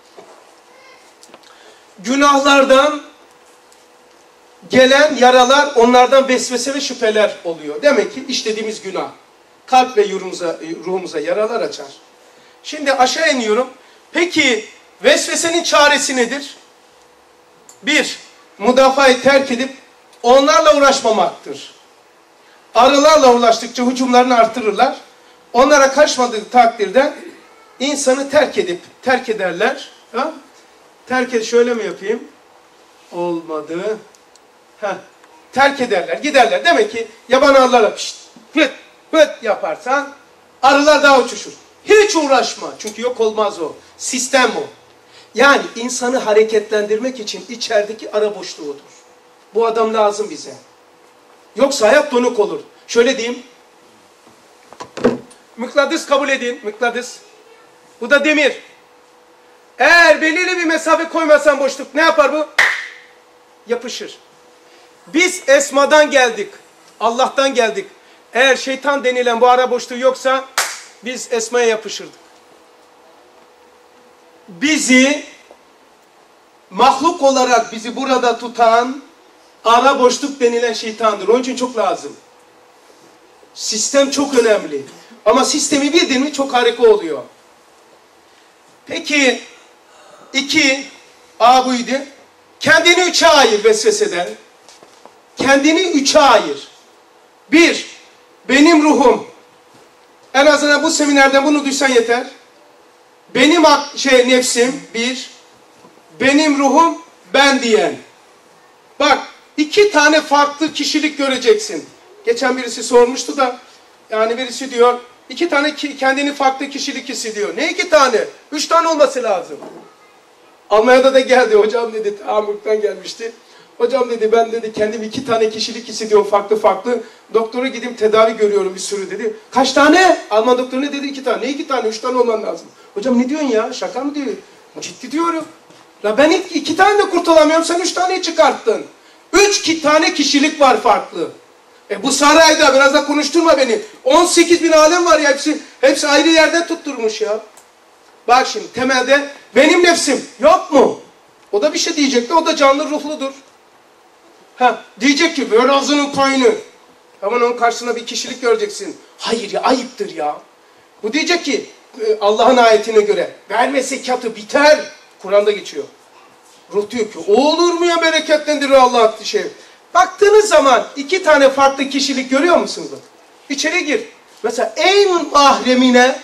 Speaker 1: Günahlardan gelen yaralar, onlardan vesvese ve şüpheler oluyor. Demek ki işlediğimiz günah. Kalp ve ruhumuza yaralar açar. Şimdi aşağı iniyorum. Peki vesvesenin çaresi nedir? 1. Müdafayı terk edip onlarla uğraşmamaktır. Arılarla uğraştıkça hücumlarını artırırlar. Onlara kaçmadığı takdirde insanı terk ederler. Ha? Şöyle mi yapayım? Olmadı. Terk ederler, giderler. Demek ki yaban arılara pıt pıt yaparsan arılar daha uçuşur. Hiç uğraşma. Çünkü yok olmaz o. Sistem o. Yani insanı hareketlendirmek için içerideki ara boşluğudur. Bu adam lazım bize. Yoksa hayat donuk olur. Şöyle diyeyim. Mıknatıs kabul edin. Mıknatıs. Bu da demir. Eğer belirli bir mesafe koymazsan boşluk ne yapar bu? Yapışır. Biz Esma'dan geldik. Allah'tan geldik. Eğer şeytan denilen bu ara boşluğu yoksa biz Esma'ya yapışırdık. Bizi mahluk olarak bizi burada tutan ara boşluk denilen şeytandır. Onun için çok lazım. Sistem çok önemli. Ama sistemi bildin mi çok harika oluyor. Peki 2 buydu. Kendini 3'e ayır vesveseden. Kendini 3'e ayır. 1. Benim ruhum. En azından bu seminerden bunu duysan yeter. Benim nefsim 1. Benim ruhum ben diyen. Bak 2 tane farklı kişilik göreceksin. Geçen birisi sormuştu da yani birisi diyor 2 tane kendini farklı kişilik hissediyor. Ne 2 tane? 3 tane olması lazım. Almanya'da da geldi. Hocam dedi Hamburg'dan gelmişti. Hocam dedi ben dedi kendim 2 tane kişilik hissediyorum farklı farklı. Doktora gidip tedavi görüyorum bir sürü dedi. Kaç tane? Alman doktoru ne dedi? 2 tane. Ne 2 tane? 3 tane olman lazım. Hocam ne diyorsun ya? Şaka mı diyor? Ciddi diyorum. La ben 2 tane de kurtulamıyorum. Sen 3 taneyi çıkarttın. 3 tane kişilik var farklı. Bu sarayda biraz da konuşturma beni. 18 bin alem var ya, hepsi ayrı yerden tutturmuş ya. Bak şimdi temelde benim nefsim yok mu? O da bir şey diyecekti. O da canlı ruhludur. Diyecek ki ver ağzının payını. Hemen onun karşısına bir kişilik göreceksin. Hayır ya, ayıptır ya. Bu diyecek ki Allah'ın ayetine göre verme zekatı biter. Kur'an'da geçiyor. Ruh diyor ki o olur mu ya, bereketlendirir Allah şey. Baktığınız zaman 2 tane farklı kişilik görüyor musunuz? İçeri gir. Mesela en mahremine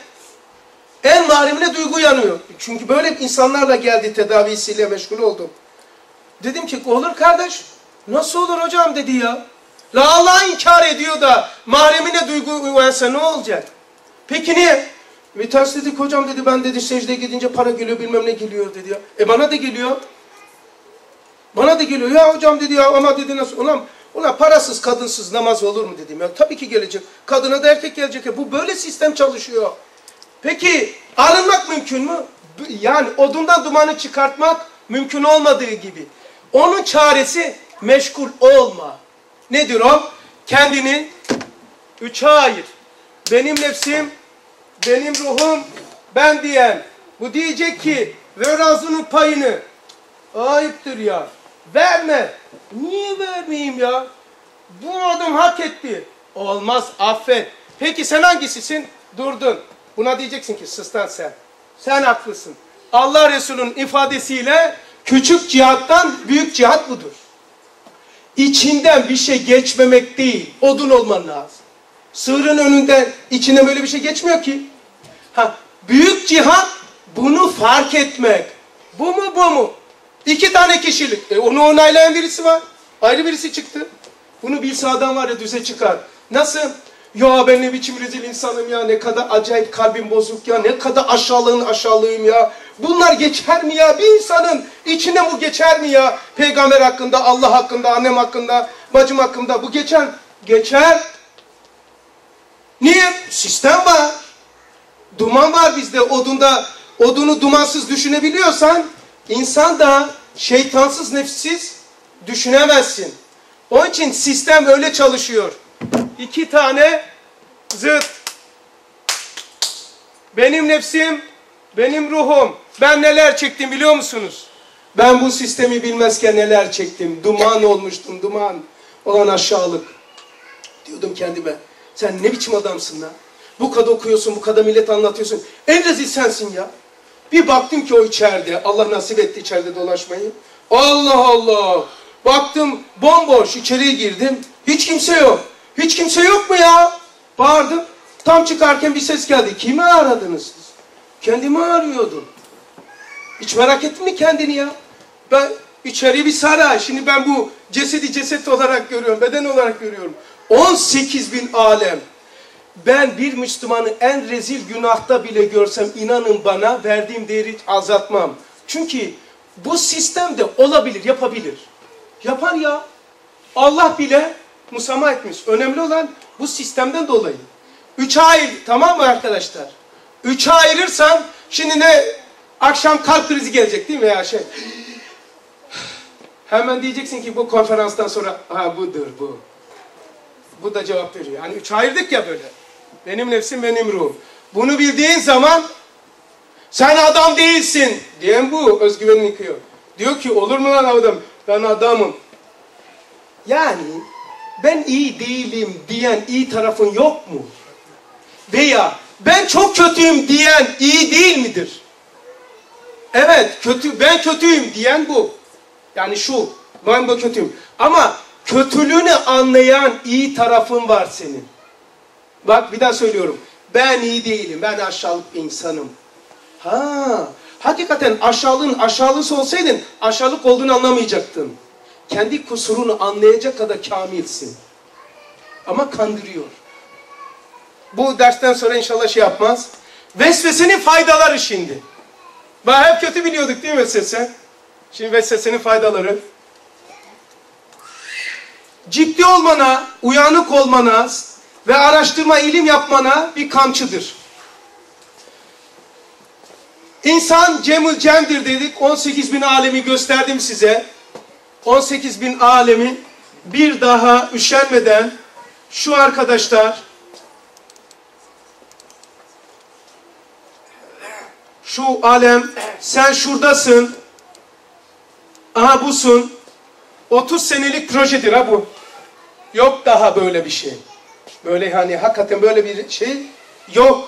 Speaker 1: duygu yanıyor. Çünkü böyle insanlarla geldi, tedavisiyle meşgul oldum. Dedim ki olur kardeş. Nasıl olur hocam dedi ya. La Allah inkar ediyor da mahremine duygu uyansa ne olacak? Peki niye? Bir tanesi dedik hocam dedi, ben dedi secdeye gidince para geliyor bilmem ne geliyor dedi ya. Bana da geliyor. Bana da geliyor. Ya hocam dedi ya, ama dedi nasıl? Ulan parasız kadınsız namaz olur mu dedim ya. Tabii ki gelecek. Kadına da erkek gelecek ya. Bu böyle sistem çalışıyor. Peki arınmak mümkün mü? Yani odundan dumanı çıkartmak mümkün olmadığı gibi. Onun çaresi meşgul olma. Nedir o? Kendini 3'e ayır. Benim nefsim, benim ruhum, ben diyen. Bu diyecek ki ver ağzının payını. Ayıptır ya. Verme. Niye vermeyeyim ya? Bu adam hak etti. Olmaz, affet. Peki sen hangisisin? Durdun. Buna diyeceksin ki sıstan sen. Sen haklısın. Allah Resulü'nün ifadesiyle küçük cihattan büyük cihat budur. İçinden bir şey geçmemek değil. Odun olman lazım. Sığırın önünden içine böyle bir şey geçmiyor ki. Büyük cihat bunu fark etmek. Bu mu bu mu? 2 tane kişilik. Onu onaylayan birisi var. Ayrı birisi çıktı. Bunu bilse adam var ya düze çıkar. Nasıl? Ya ben ne biçim rezil insanım ya. Ne kadar acayip kalbim bozuk ya. Ne kadar aşağılığım ya. Bunlar geçer mi ya? Bir insanın içine bu geçer mi ya? Peygamber hakkında, Allah hakkında, annem hakkında, bacım hakkında bu geçer. Geçer. Niye? Sistem var. Duman var bizde. Odunu dumansız düşünebiliyorsan insan da şeytansız, nefsiz düşünemezsin. Onun için sistem öyle çalışıyor. 2 tane zıt. Benim nefsim, benim ruhum. Ben neler çektim biliyor musunuz? Ben bu sistemi bilmezken neler çektim. Duman olmuştum, duman. Olan aşağılık. Diyordum kendime. Sen ne biçim adamsın lan? Bu kadar okuyorsun, bu kadar millet anlatıyorsun. En rezil sensin ya. Bir baktım ki o içeride. Allah nasip etti içeride dolaşmayı. Allah Allah. Baktım bomboş, içeriye girdim. Hiç kimse yok. Hiç kimse yok mu ya? Bağırdım. Tam çıkarken bir ses geldi. Kimi aradınız siz? Kendimi arıyordum. Hiç merak ettin mi kendini ya? Ben içeriye bir saray. Şimdi ben bu cesedi ceset olarak görüyorum. Beden olarak görüyorum. 18 bin alem. Ben bir Müslümanı en rezil günahta bile görsem inanın bana verdiğim değeri azaltmam. Çünkü bu sistemde olabilir, yapabilir. Yapar ya. Allah bile musamaha etmiş. Önemli olan bu sistemden dolayı. 3'e ayır, tamam mı arkadaşlar? 3'e ayırırsan şimdi ne akşam kalp krizi gelecek değil mi ya şey? Hemen diyeceksin ki bu konferanstan sonra budur bu. Bu da cevap veriyor. Hani 3'e ayırdık ya böyle. Benim nefsim, benim ruhum. Bunu bildiğin zaman sen adam değilsin diyen bu özgüvenini yıkıyor. Diyor ki olur mu lan adam? Ben adamım. Yani ben iyi değilim diyen iyi tarafın yok mu? Veya ben çok kötüyüm diyen iyi değil midir? Evet, ben kötüyüm diyen bu. Yani şu, ben bu kötüyüm. Ama kötülüğünü anlayan iyi tarafın var senin. Bak bir daha söylüyorum. Ben iyi değilim, ben aşağılık bir insanım. Hakikaten aşağılısı olsaydın aşağılık olduğunu anlamayacaktın. Kendi kusurunu anlayacak kadar kamilsin. Ama kandırıyor. Bu dersten sonra inşallah şey yapmaz. Vesvesenin faydaları şimdi. Bak hep kötü biliyorduk değil mi vesvese? Şimdi vesvesenin faydaları. Ciddi olmana, uyanık olmana ve araştırma, ilim yapmana bir kamçıdır. İnsan cemül cemdir dedik. 18 bin alemi gösterdim size. 18 bin alemi bir daha üşenmeden şu arkadaşlar, şu alem, sen şuradasın, aha busun, 30 senelik projedir ha bu. Yok daha böyle bir şey. Böyle hani hakikaten böyle bir şey yok.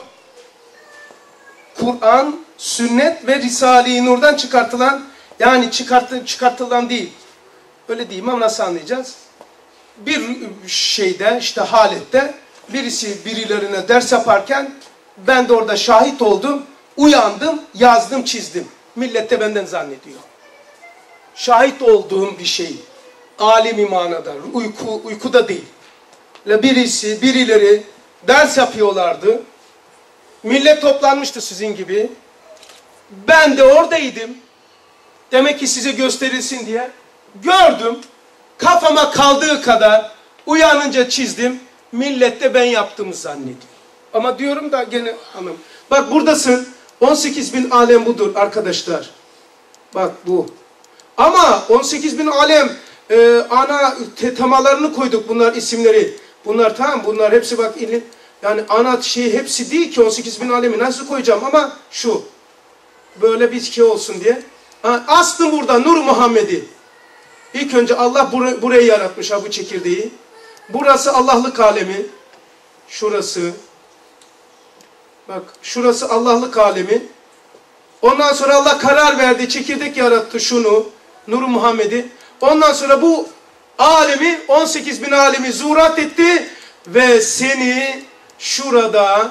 Speaker 1: Kur'an, sünnet ve Risale-i Nur'dan çıkartılan, yani çıkartılan değil. Öyle diyeyim ama nasıl anlayacağız? Bir şeyde, işte halette birisi birilerine ders yaparken ben de orada şahit oldum, uyandım, yazdım, çizdim. Millet de benden zannediyor. Şahit olduğum bir şey. Alemi manada, uykuda değil. Birileri ders yapıyorlardı. Millet toplanmıştı sizin gibi. Ben de oradaydım. Demek ki size gösterilsin diye. Gördüm. Kafama kaldığı kadar uyanınca çizdim. Millet de ben yaptığımı zannediyor. Ama diyorum da gene hanım. Bak buradasın. 18 bin alem budur arkadaşlar. Bak bu. Ama 18 bin alem ana temalarını koyduk, bunlar isimleri. Bunlar tamam, bunlar hepsi bak ilim. Yani ana şey hepsi değil ki 18 bin alemi nasıl koyacağım, ama şu. Böyle bir şey olsun diye. Aslı burada Nur Muhammed'i. İlk önce Allah burayı yaratmış ha, bu çekirdeği. Burası Allah'lık alemi. Şurası. Bak şurası Allah'lık alemi. Ondan sonra Allah karar verdi, çekirdek yarattı şunu. Nur Muhammed'i. Ondan sonra bu alemi, 18 bin alemi zuhurat etti ve seni şurada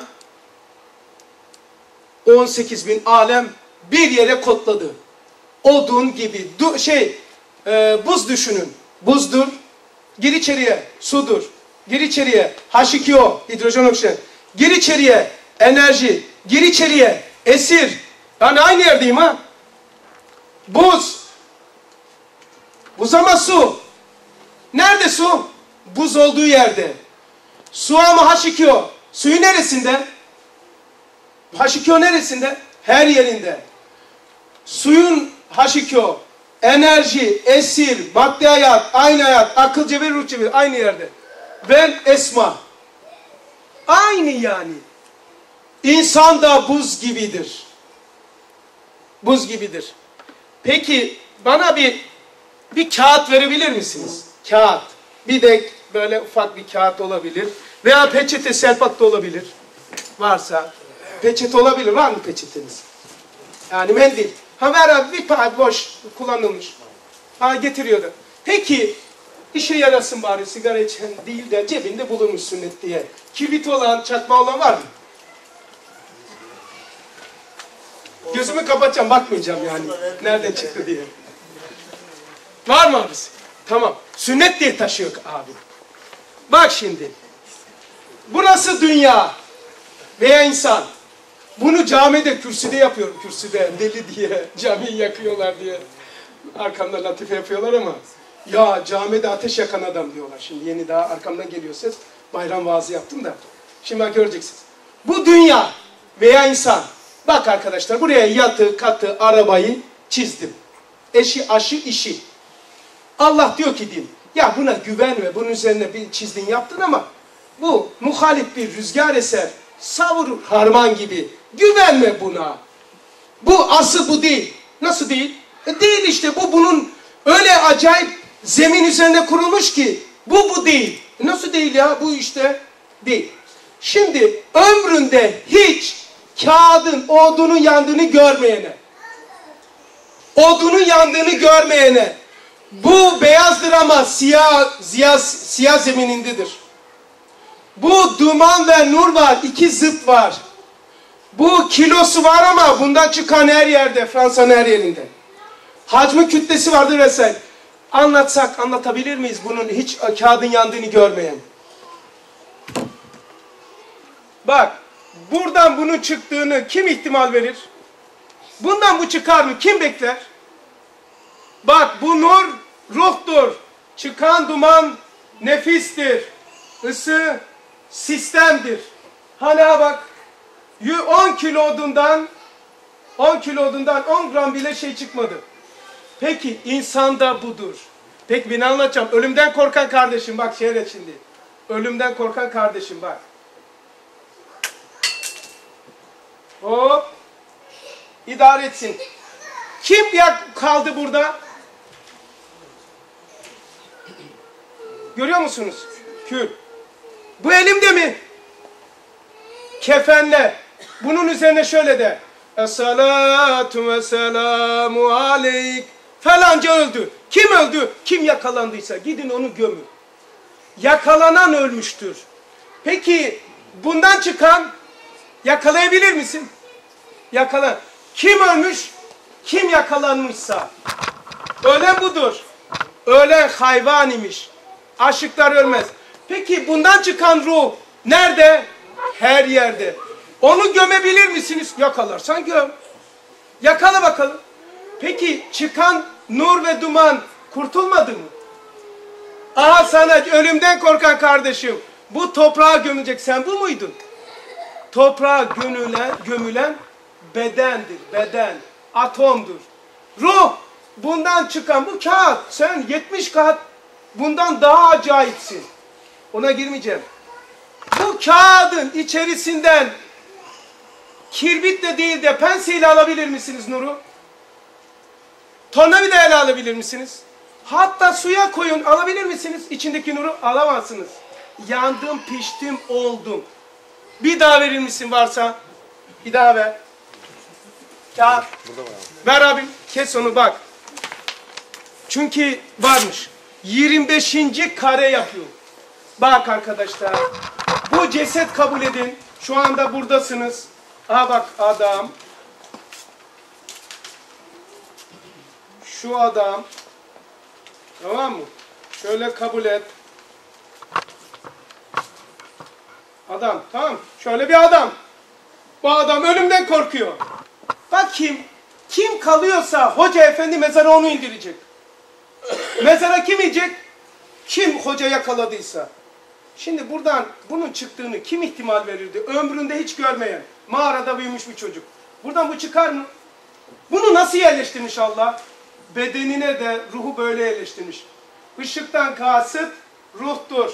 Speaker 1: 18 bin alem bir yere kodladı. Odun gibi, buz düşünün. Buzdur, gir içeriye, sudur. Gir içeriye, H2O, hidrojen oksijen. Gir içeriye, enerji. Gir içeriye, esir. Yani aynı yerdeyim ha. Buz. Buz ama su. Nerede su? Buz olduğu yerde. Su ama H2O. Suyu neresinde? H2O neresinde? Her yerinde. Suyun H2O, enerji, esir, madde hayat, aynı hayat, akıl cevher, ruh cevher aynı yerde. Ben esma. Aynı yani. İnsan da buz gibidir. Buz gibidir. Peki bana bir kağıt verebilir misiniz? Kağıt. Bir de böyle ufak bir kağıt olabilir. Veya peçete, selpak da olabilir. Varsa. Peçete olabilir. Var mı peçeteniz? Yani mendil. Ha ver abi, bir pahat boş kullanılmış. Ha getiriyordu. Peki işe yarasın bari, sigara içen değil de cebinde bulunmuş sünnet diye. Kibrit olan, çakma olan var mı? Gözümü kapatacağım, bakmayacağım yani. Nereden çıktı diye. Var mı abisi? Tamam. Sünnet diye taşıyor abi. Bak şimdi. Burası dünya veya insan. Bunu camide, kürsüde yapıyorum. Kürsüde deli diye, camiyi yakıyorlar diye. Arkamda latife yapıyorlar ama. Ya camide ateş yakan adam diyorlar. Şimdi yeni daha arkamdan geliyor ses. Bayram vaazı yaptım da. Şimdi bak göreceksiniz. Bu dünya veya insan. Bak arkadaşlar, buraya yatı, katı, arabayı çizdim. Eşi, aşı, işi. Allah diyor ki din, ya buna güvenme, bunun üzerine bir çizdin yaptın ama bu muhalif bir rüzgar eser, savurur harman gibi. Güvenme buna. Bu asıl bu değil. Nasıl değil? Değil işte, bu bunun öyle acayip zemin üzerine kurulmuş ki bu değil. Nasıl değil ya? Bu işte değil. Şimdi ömründe hiç kağıdın, odunun yandığını görmeyene, bu beyazdır ama siyah zeminindedir. Bu duman ve nur var, iki zıt var. Bu kilosu var ama bundan çıkan her yerde, Fransa'nın her yerinde. Hacmi kütlesi vardır vesaire. Anlatsak anlatabilir miyiz bunun hiç kağıdın yandığını görmeyen? Bak, buradan bunun çıktığını kim ihtimal verir? Bundan bu çıkar mı? Kim bekler? Bak, bu nur ruhtur. Çıkan duman nefistir. Isı sistemdir. Hala bak, 10 kilo odundan 10 gram bile şey çıkmadı. Peki insanda budur. Peki beni anlatacağım. Ölümden korkan kardeşim bak şöyle şimdi. Ölümden korkan kardeşim bak. Hop. İdare etsin. Kim kaldı burada? Görüyor musunuz? Kül. Bu elimde mi? Kefenle. Bunun üzerine şöyle de. Es-salatu ve selamu aleyk. Falanca öldü. Kim öldü? Kim yakalandıysa gidin onu gömün. Yakalanan ölmüştür. Peki bundan çıkan yakalayabilir misin? Yakalan. Kim ölmüş? Kim yakalanmışsa. Ölen budur. Ölen hayvan imiş. Aşıklar ölmez. Peki bundan çıkan ruh nerede? Her yerde. Onu gömebilir misiniz? Yakalarsan göm. Yakala bakalım. Peki çıkan nur ve duman kurtulmadı mı? Aha sana ölümden korkan kardeşim. Bu toprağa gömülecek. Sen bu muydun? Toprağa gömülen bedendir. Beden. Atomdur. Ruh. Bundan çıkan bu kağıt. Sen 70 kat bundan daha acayipsin. Ona girmeyeceğim. Bu kağıdın içerisinden kirbitle değil de penseyle alabilir misiniz nuru? Tornavida ile alabilir misiniz? Hatta suya koyun alabilir misiniz? İçindeki nuru alamazsınız. Yandım, piştim, oldum. Bir daha verir misin varsa? Bir daha ver. Ya, ver abim, kes onu bak. Çünkü varmış. 25. kare yapıyor. Bak arkadaşlar. Bu ceset kabul edin. Şu anda buradasınız. Aha bak adam. Şu adam. Tamam mı? Şöyle kabul et. Adam. Tamam. Şöyle bir adam. Bu adam ölümden korkuyor. Bak kim kalıyorsa hoca efendi mezara onu indirecek. Mezara kim inecek? Kim hoca yakaladıysa. Şimdi buradan bunun çıktığını kim ihtimal verirdi? Ömründe hiç görmeyen, mağarada büyümüş bir çocuk. Buradan bu çıkar mı? Bunu nasıl yerleştirmiş Allah? Bedenine de ruhu böyle yerleştirmiş. Işıktan kasıt ruhtur.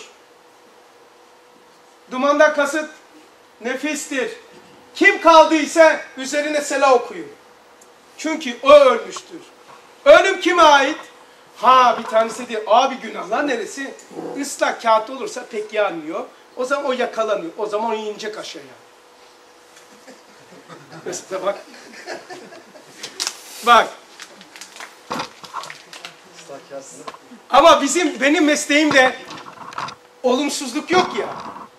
Speaker 1: Dumandan kasıt nefistir. Kim kaldıysa üzerine sela okuyun. Çünkü o ölmüştür. Ölüm kime ait? Ha bir tanesi diyor, abi günahlar neresi? Islak kağıt olursa pek yanmıyor. O zaman o yakalanıyor. O zaman o inecek aşağıya. Mesela bak. Bak. Ama benim mesleğimde olumsuzluk yok ya.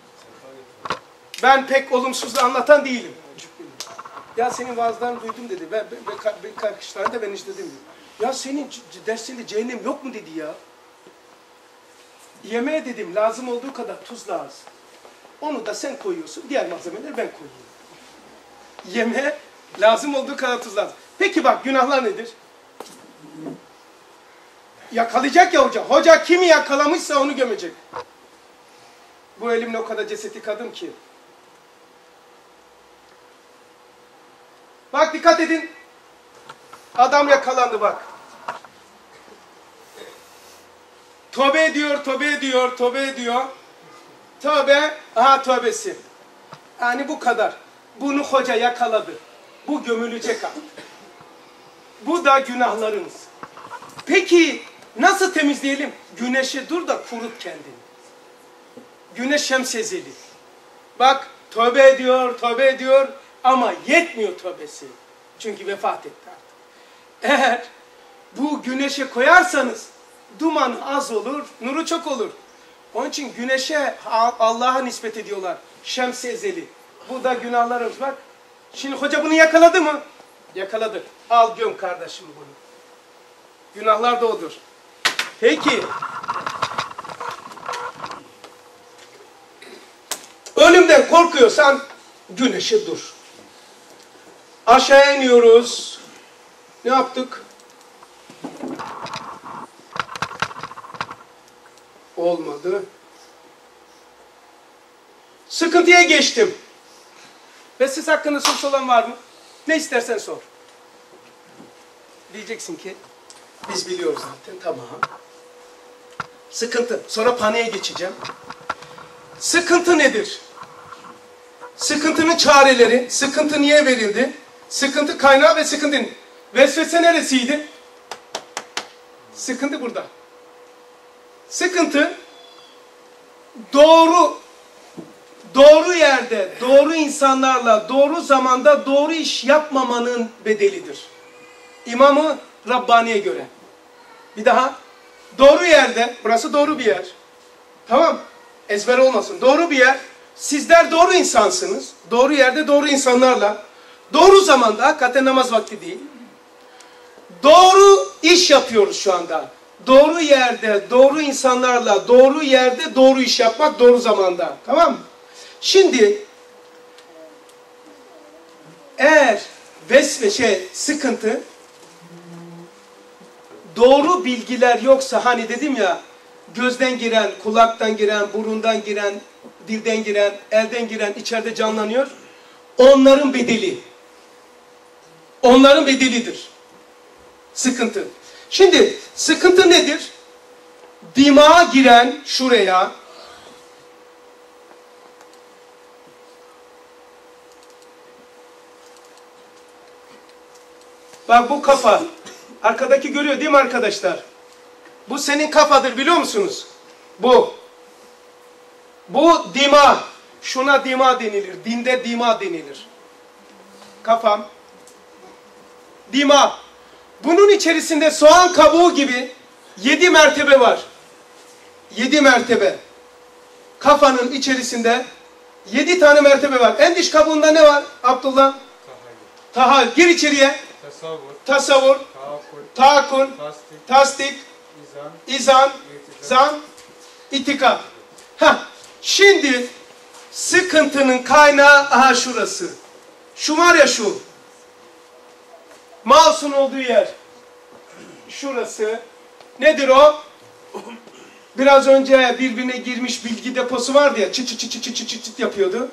Speaker 1: Ben pek olumsuzluğu anlatan değilim. Ya senin vaazlarını duydum dedi. Birkaç tane de ben işledim. Ya senin dersinde cehennem yok mu dedi ya. Yemeğe dedim lazım olduğu kadar tuz lazım. Onu da sen koyuyorsun. Diğer malzemeleri ben koyuyorum. Yemeğe lazım olduğu kadar tuz lazım. Peki bak günahlar nedir? Yakalayacak ya hoca. Hoca kimi yakalamışsa onu gömecek. Bu elimle o kadar cesedi yıkadım ki. Bak dikkat edin. Adam yakalandı bak. Tövbe ediyor, tövbe ediyor, tövbe ediyor. Tövbe, aha tövbesi. Yani bu kadar. Bunu hoca yakaladı. Bu gömülecek artık. Bu da günahlarımız. Peki nasıl temizleyelim? Güneşe dur da kurut kendini. Güneş şemsiyeli. Bak tövbe ediyor, tövbe ediyor ama yetmiyor tövbesi. Çünkü vefat etti artık. Eğer bu güneşe koyarsanız duman az olur, nuru çok olur. Onun için güneşe Allah'a nispet ediyorlar. Şems-i ezeli. Bu da günahlarımız bak. Şimdi hoca bunu yakaladı mı? Yakaladı. Al göm kardeşim bunu. Günahlar da odur. Peki. Ölümden korkuyorsan güneşe dur. Aşağı iniyoruz. Ne yaptık? Olmadı. Sıkıntıya geçtim. Ve siz hakkında sorusu olan var mı? Ne istersen sor. Diyeceksin ki biz biliyoruz zaten, tamam. Sıkıntı. Sonra paniğe geçeceğim. Sıkıntı nedir? Sıkıntının çareleri, sıkıntı niye verildi? Sıkıntı kaynağı ve sıkıntının. Vesvese neresiydi? Sıkıntı burada. Sıkıntı doğru yerde, doğru insanlarla, doğru zamanda doğru iş yapmamanın bedelidir. İmam-ı Rabbani'ye göre. Bir daha. Doğru yerde, burası doğru bir yer. Tamam, ezber olmasın. Doğru bir yer. Sizler doğru insansınız. Doğru yerde, doğru insanlarla. Doğru zamanda, hakikaten namaz vakti değil. Doğru iş yapıyoruz şu anda. Doğru yerde, doğru insanlarla, doğru yerde, doğru iş yapmak, doğru zamanda. Tamam mı? Şimdi, eğer sıkıntı, doğru bilgiler yoksa, hani dedim ya, gözden giren, kulaktan giren, burundan giren, dilden giren, elden giren, içeride canlanıyor. Onların bedeli. Onların bedelidir. Sıkıntı. Şimdi, sıkıntı nedir? Dimağa giren şuraya, bak bu kafa. Arkadaki görüyor değil mi arkadaşlar? Bu senin kafadır biliyor musunuz? Bu. Bu dima. Şuna dima denilir. Dinde dima denilir. Kafam. Dima. Bunun içerisinde soğan kabuğu gibi 7 mertebe var. 7 mertebe. Kafanın içerisinde 7 tane mertebe var. En dış kabuğunda ne var Abdullah? Tahayyül. Gir içeriye. Tasavvur. Tahakkul. Tasdik. İzan. Zan. İtikad. Şimdi sıkıntının kaynağı aha şurası. Şu var ya şu. Mouse'un olduğu yer. Şurası. Nedir o? Biraz önce birbirine girmiş bilgi deposu vardı ya. Çıt çıt çıt çıt çıt çıt yapıyordu.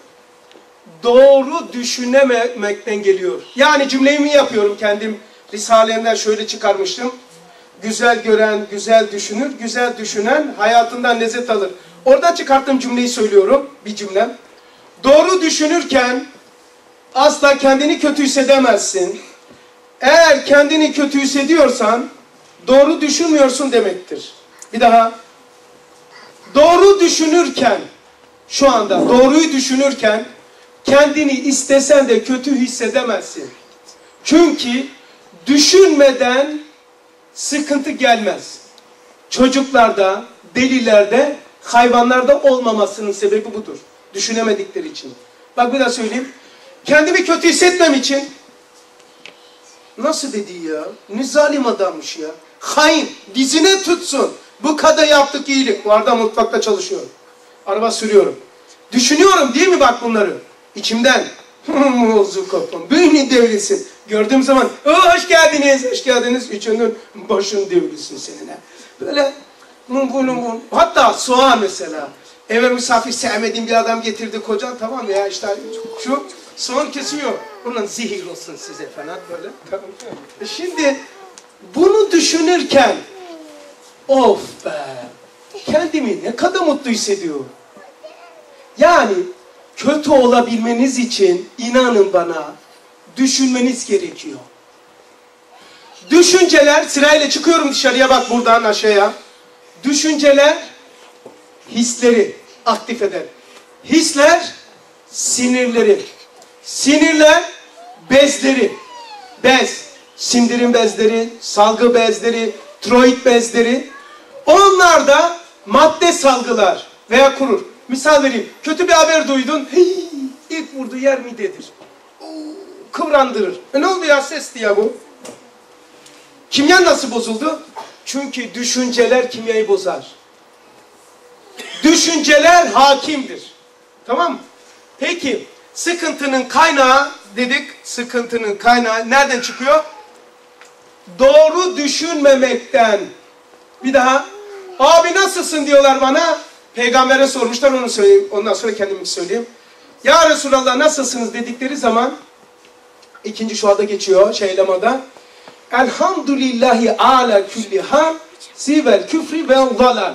Speaker 1: Doğru düşünememekten geliyor. Yani cümleyi yapıyorum kendim. Risalemden şöyle çıkarmıştım. Güzel gören, güzel düşünür. Güzel düşünen hayatından lezzet alır. Oradan çıkarttığım cümleyi söylüyorum. Bir cümlem. Doğru düşünürken asla kendini kötü hissedemezsin. Eğer kendini kötü hissediyorsan doğru düşünmüyorsun demektir. Bir daha. Doğru düşünürken, şu anda doğruyu düşünürken kendini istesen de kötü hissedemezsin. Çünkü düşünmeden sıkıntı gelmez. Çocuklarda, delilerde, hayvanlarda olmamasının sebebi budur. Düşünemedikleri için. Bak bir daha söyleyeyim. Kendimi kötü hissetmem için, nasıl dedi ya? Ne zalim adammış ya. Hain, dizine tutsun. Bu kadar yaptık iyilik. Bu arada mutfakta çalışıyorum. Araba sürüyorum. Düşünüyorum değil mi bak bunları? İçimden. Mozu kafam. Beynin devrilsin. Gördüğüm zaman hoş geldiniz, hoş geldiniz. Üçünün başın devrilsin seninle. Böyle hatta soğan mesela. Eve misafir sevmediğim bir adam getirdi kocan, tamam ya işte şu soğan kesiyor. Bunun zehir olsun size falan böyle. Tamam. Şimdi bunu düşünürken of be, kendimi ne kadar mutlu hissediyorum. Yani kötü olabilmeniz için inanın bana düşünmeniz gerekiyor. Düşünceler, sırayla çıkıyorum dışarıya bak buradan aşağıya. Düşünceler hisleri aktif eder. Hisler sinirleri. Sinirler bezleri. Bez, sindirim bezleri, salgı bezleri, tiroid bezleri. Onlar da madde salgılar veya kurur. Misal vereyim. Kötü bir haber duydun. Hey, ilk vurduğu yer midedir. Kıvrandırır. Ne oldu ya, sesti ya bu? Kimya nasıl bozuldu? Çünkü düşünceler kimyayı bozar. Düşünceler hakimdir. Tamam mı? Peki sıkıntının kaynağı dedik. Sıkıntının kaynağı nereden çıkıyor? Doğru düşünmemekten. Bir daha. Abi nasılsın diyorlar bana. Peygamber'e sormuşlar, onu söyleyeyim. Ondan sonra kendimi söyleyeyim. Ya Resulallah nasılsınız dedikleri zaman ikinci şuada geçiyor şeylemada. Elhamdülillahi ala külli hal sivel küfri ve zalal.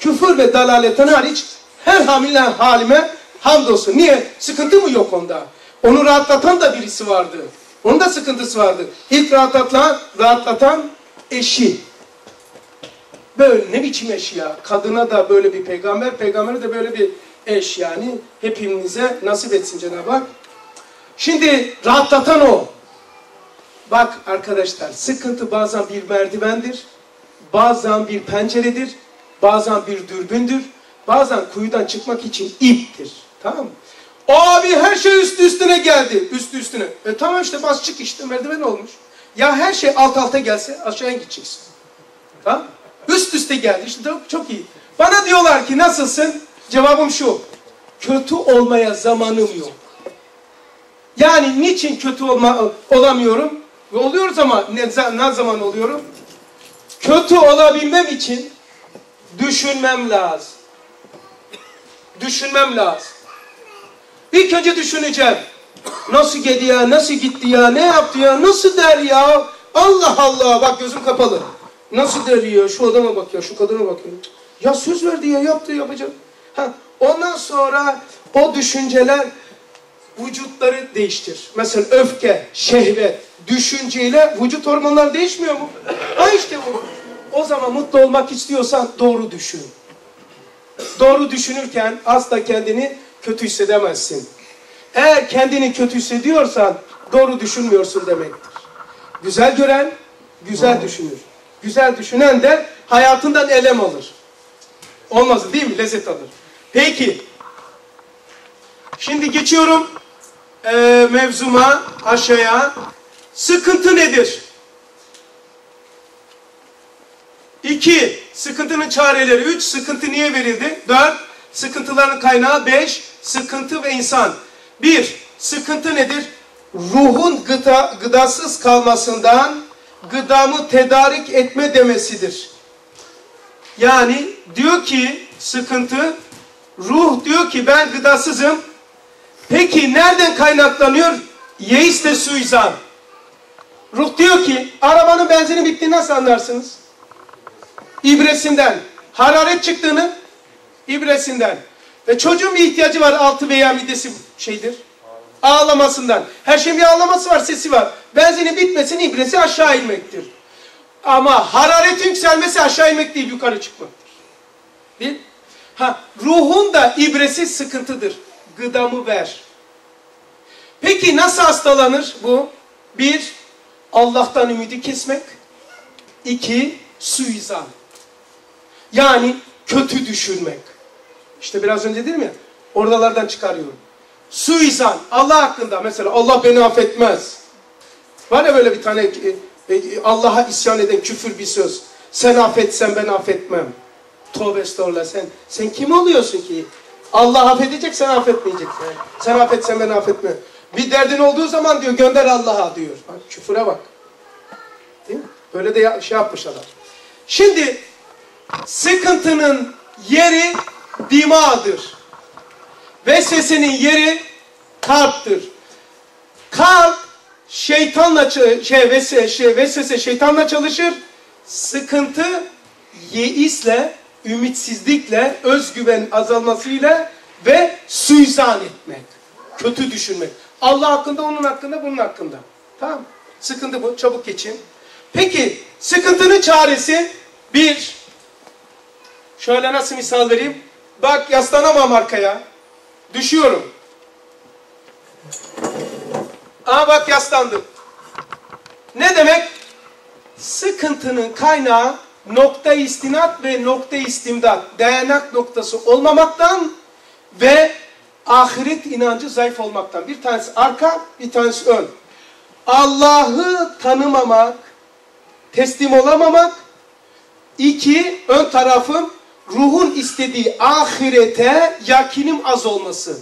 Speaker 1: küfür ve dalaletten hariç her halime hamdolsun. Niye? Sıkıntı mı yok onda? Onu rahatlatan da birisi vardı. Onun da sıkıntısı vardı. İlk rahatlatan eşi. Böyle ne biçim eş ya? Kadına da böyle bir peygamber, peygambere de böyle bir eş yani. Hepimize nasip etsin Cenab-ı Hak. Şimdi rahatlatan o. Bak arkadaşlar, sıkıntı bazen bir merdivendir, bazen bir penceredir, bazen bir dürbündür, bazen kuyudan çıkmak için iptir. Tamam mı? Abi her şey üstüne geldi. Üstüne. Tamam işte bas çık işte, merdiven olmuş. Ya her şey alt alta gelse aşağıya gideceksin. Tamam? Üst üste geldi. İşte çok iyi. Bana diyorlar ki nasılsın? Cevabım şu. Kötü olmaya zamanım yok. Yani niçin kötü olamıyorum? Oluyoruz ama ne zaman oluyorum? Kötü olabilmem için düşünmem lazım. Düşünmem lazım. İlk önce düşüneceğim. Nasıl gitti ya, nasıl gitti ya, ne yaptı ya, nasıl der ya? Allah Allah, bak gözüm kapalı. Nasıl der ya, şu adama bak ya, şu kadına bak ya. Ya söz verdi ya, yaptı, yapacak. Ondan sonra o düşünceler vücutları değiştir. Mesela öfke, şehvet, düşünceyle vücut hormonları değişmiyor mu? İşte bu. O zaman mutlu olmak istiyorsan doğru düşün. Doğru düşünürken asla kendini kötü hissedemezsin. Eğer kendini kötü hissediyorsan doğru düşünmüyorsun demektir. Güzel gören, güzel düşünür. Güzel düşünen de hayatından elem alır. Olmaz değil mi? Lezzet alır. Peki. Şimdi geçiyorum mevzuma, aşağıya. Sıkıntı nedir? 2. Sıkıntının çareleri. 3. Sıkıntı niye verildi? 4. Sıkıntıların kaynağı. 5. Sıkıntı ve insan. 1. Sıkıntı nedir? Ruhun gıdasız kalmasından gıdamı tedarik etme demesidir. Yani diyor ki sıkıntı, ruh diyor ki ben gıdasızım. Peki nereden kaynaklanıyor? Yeisle suizan. Ruh diyor ki arabanın benzini bittiğini nasıl anlarsınız? İbresinden. Hararet çıktığını ibresinden. Ve çocuğun bir ihtiyacı var, altı veya midesi şeydir. Ağlamasından. Her şeyin bir ağlaması var, sesi var. Benzinin bitmesinin ibresi aşağı inmektir. Ama hararetin yükselmesi aşağı inmek değil, yukarı çıkmaktır. Değil? Ruhun da ibresi sıkıntıdır. Gıdamı ver. Peki nasıl hastalanır bu? 1. Allah'tan ümidi kesmek. 2. Suizan. Yani kötü düşünmek. İşte biraz önce dedim ya, oralardan çıkarıyorum. Suizan, Allah hakkında mesela, Allah beni affetmez. Var ya böyle bir tane Allah'a isyan eden küfür bir söz. Sen affetsen ben affetmem. Tövbe estağfurullah, sen kim oluyorsun ki? Allah affedecek, sen affetmeyeceksin. Sen affetsen ben affetmem. Bir derdin olduğu zaman diyor gönder Allah'a diyor. Bak, küfüre bak. Değil mi? Böyle de şey yapmış adam. Şimdi sıkıntının yeri dimağdır. Vesvesenin yeri kalptir. Kalp şeytanla vesvese şeytanla çalışır. Sıkıntı yeisle, ümitsizlikle, özgüven azalmasıyla ve suizan etmek. Kötü düşünmek. Allah hakkında, onun hakkında, bunun hakkında. Tamam mı? Sıkıntı bu. Çabuk geçin. Peki sıkıntının çaresi 1. Şöyle nasıl misal vereyim? Bak yaslanamam arkaya. Düşüyorum. Bak yaslandım. Ne demek? Sıkıntının kaynağı nokta istinat ve nokta istimdat. Dayanak noktası olmamaktan ve ahiret inancı zayıf olmaktan. Bir tanesi arka, bir tanesi ön. Allah'ı tanımamak, teslim olamamak. 2. Ön tarafım ruhun istediği ahirete yakinim az olması.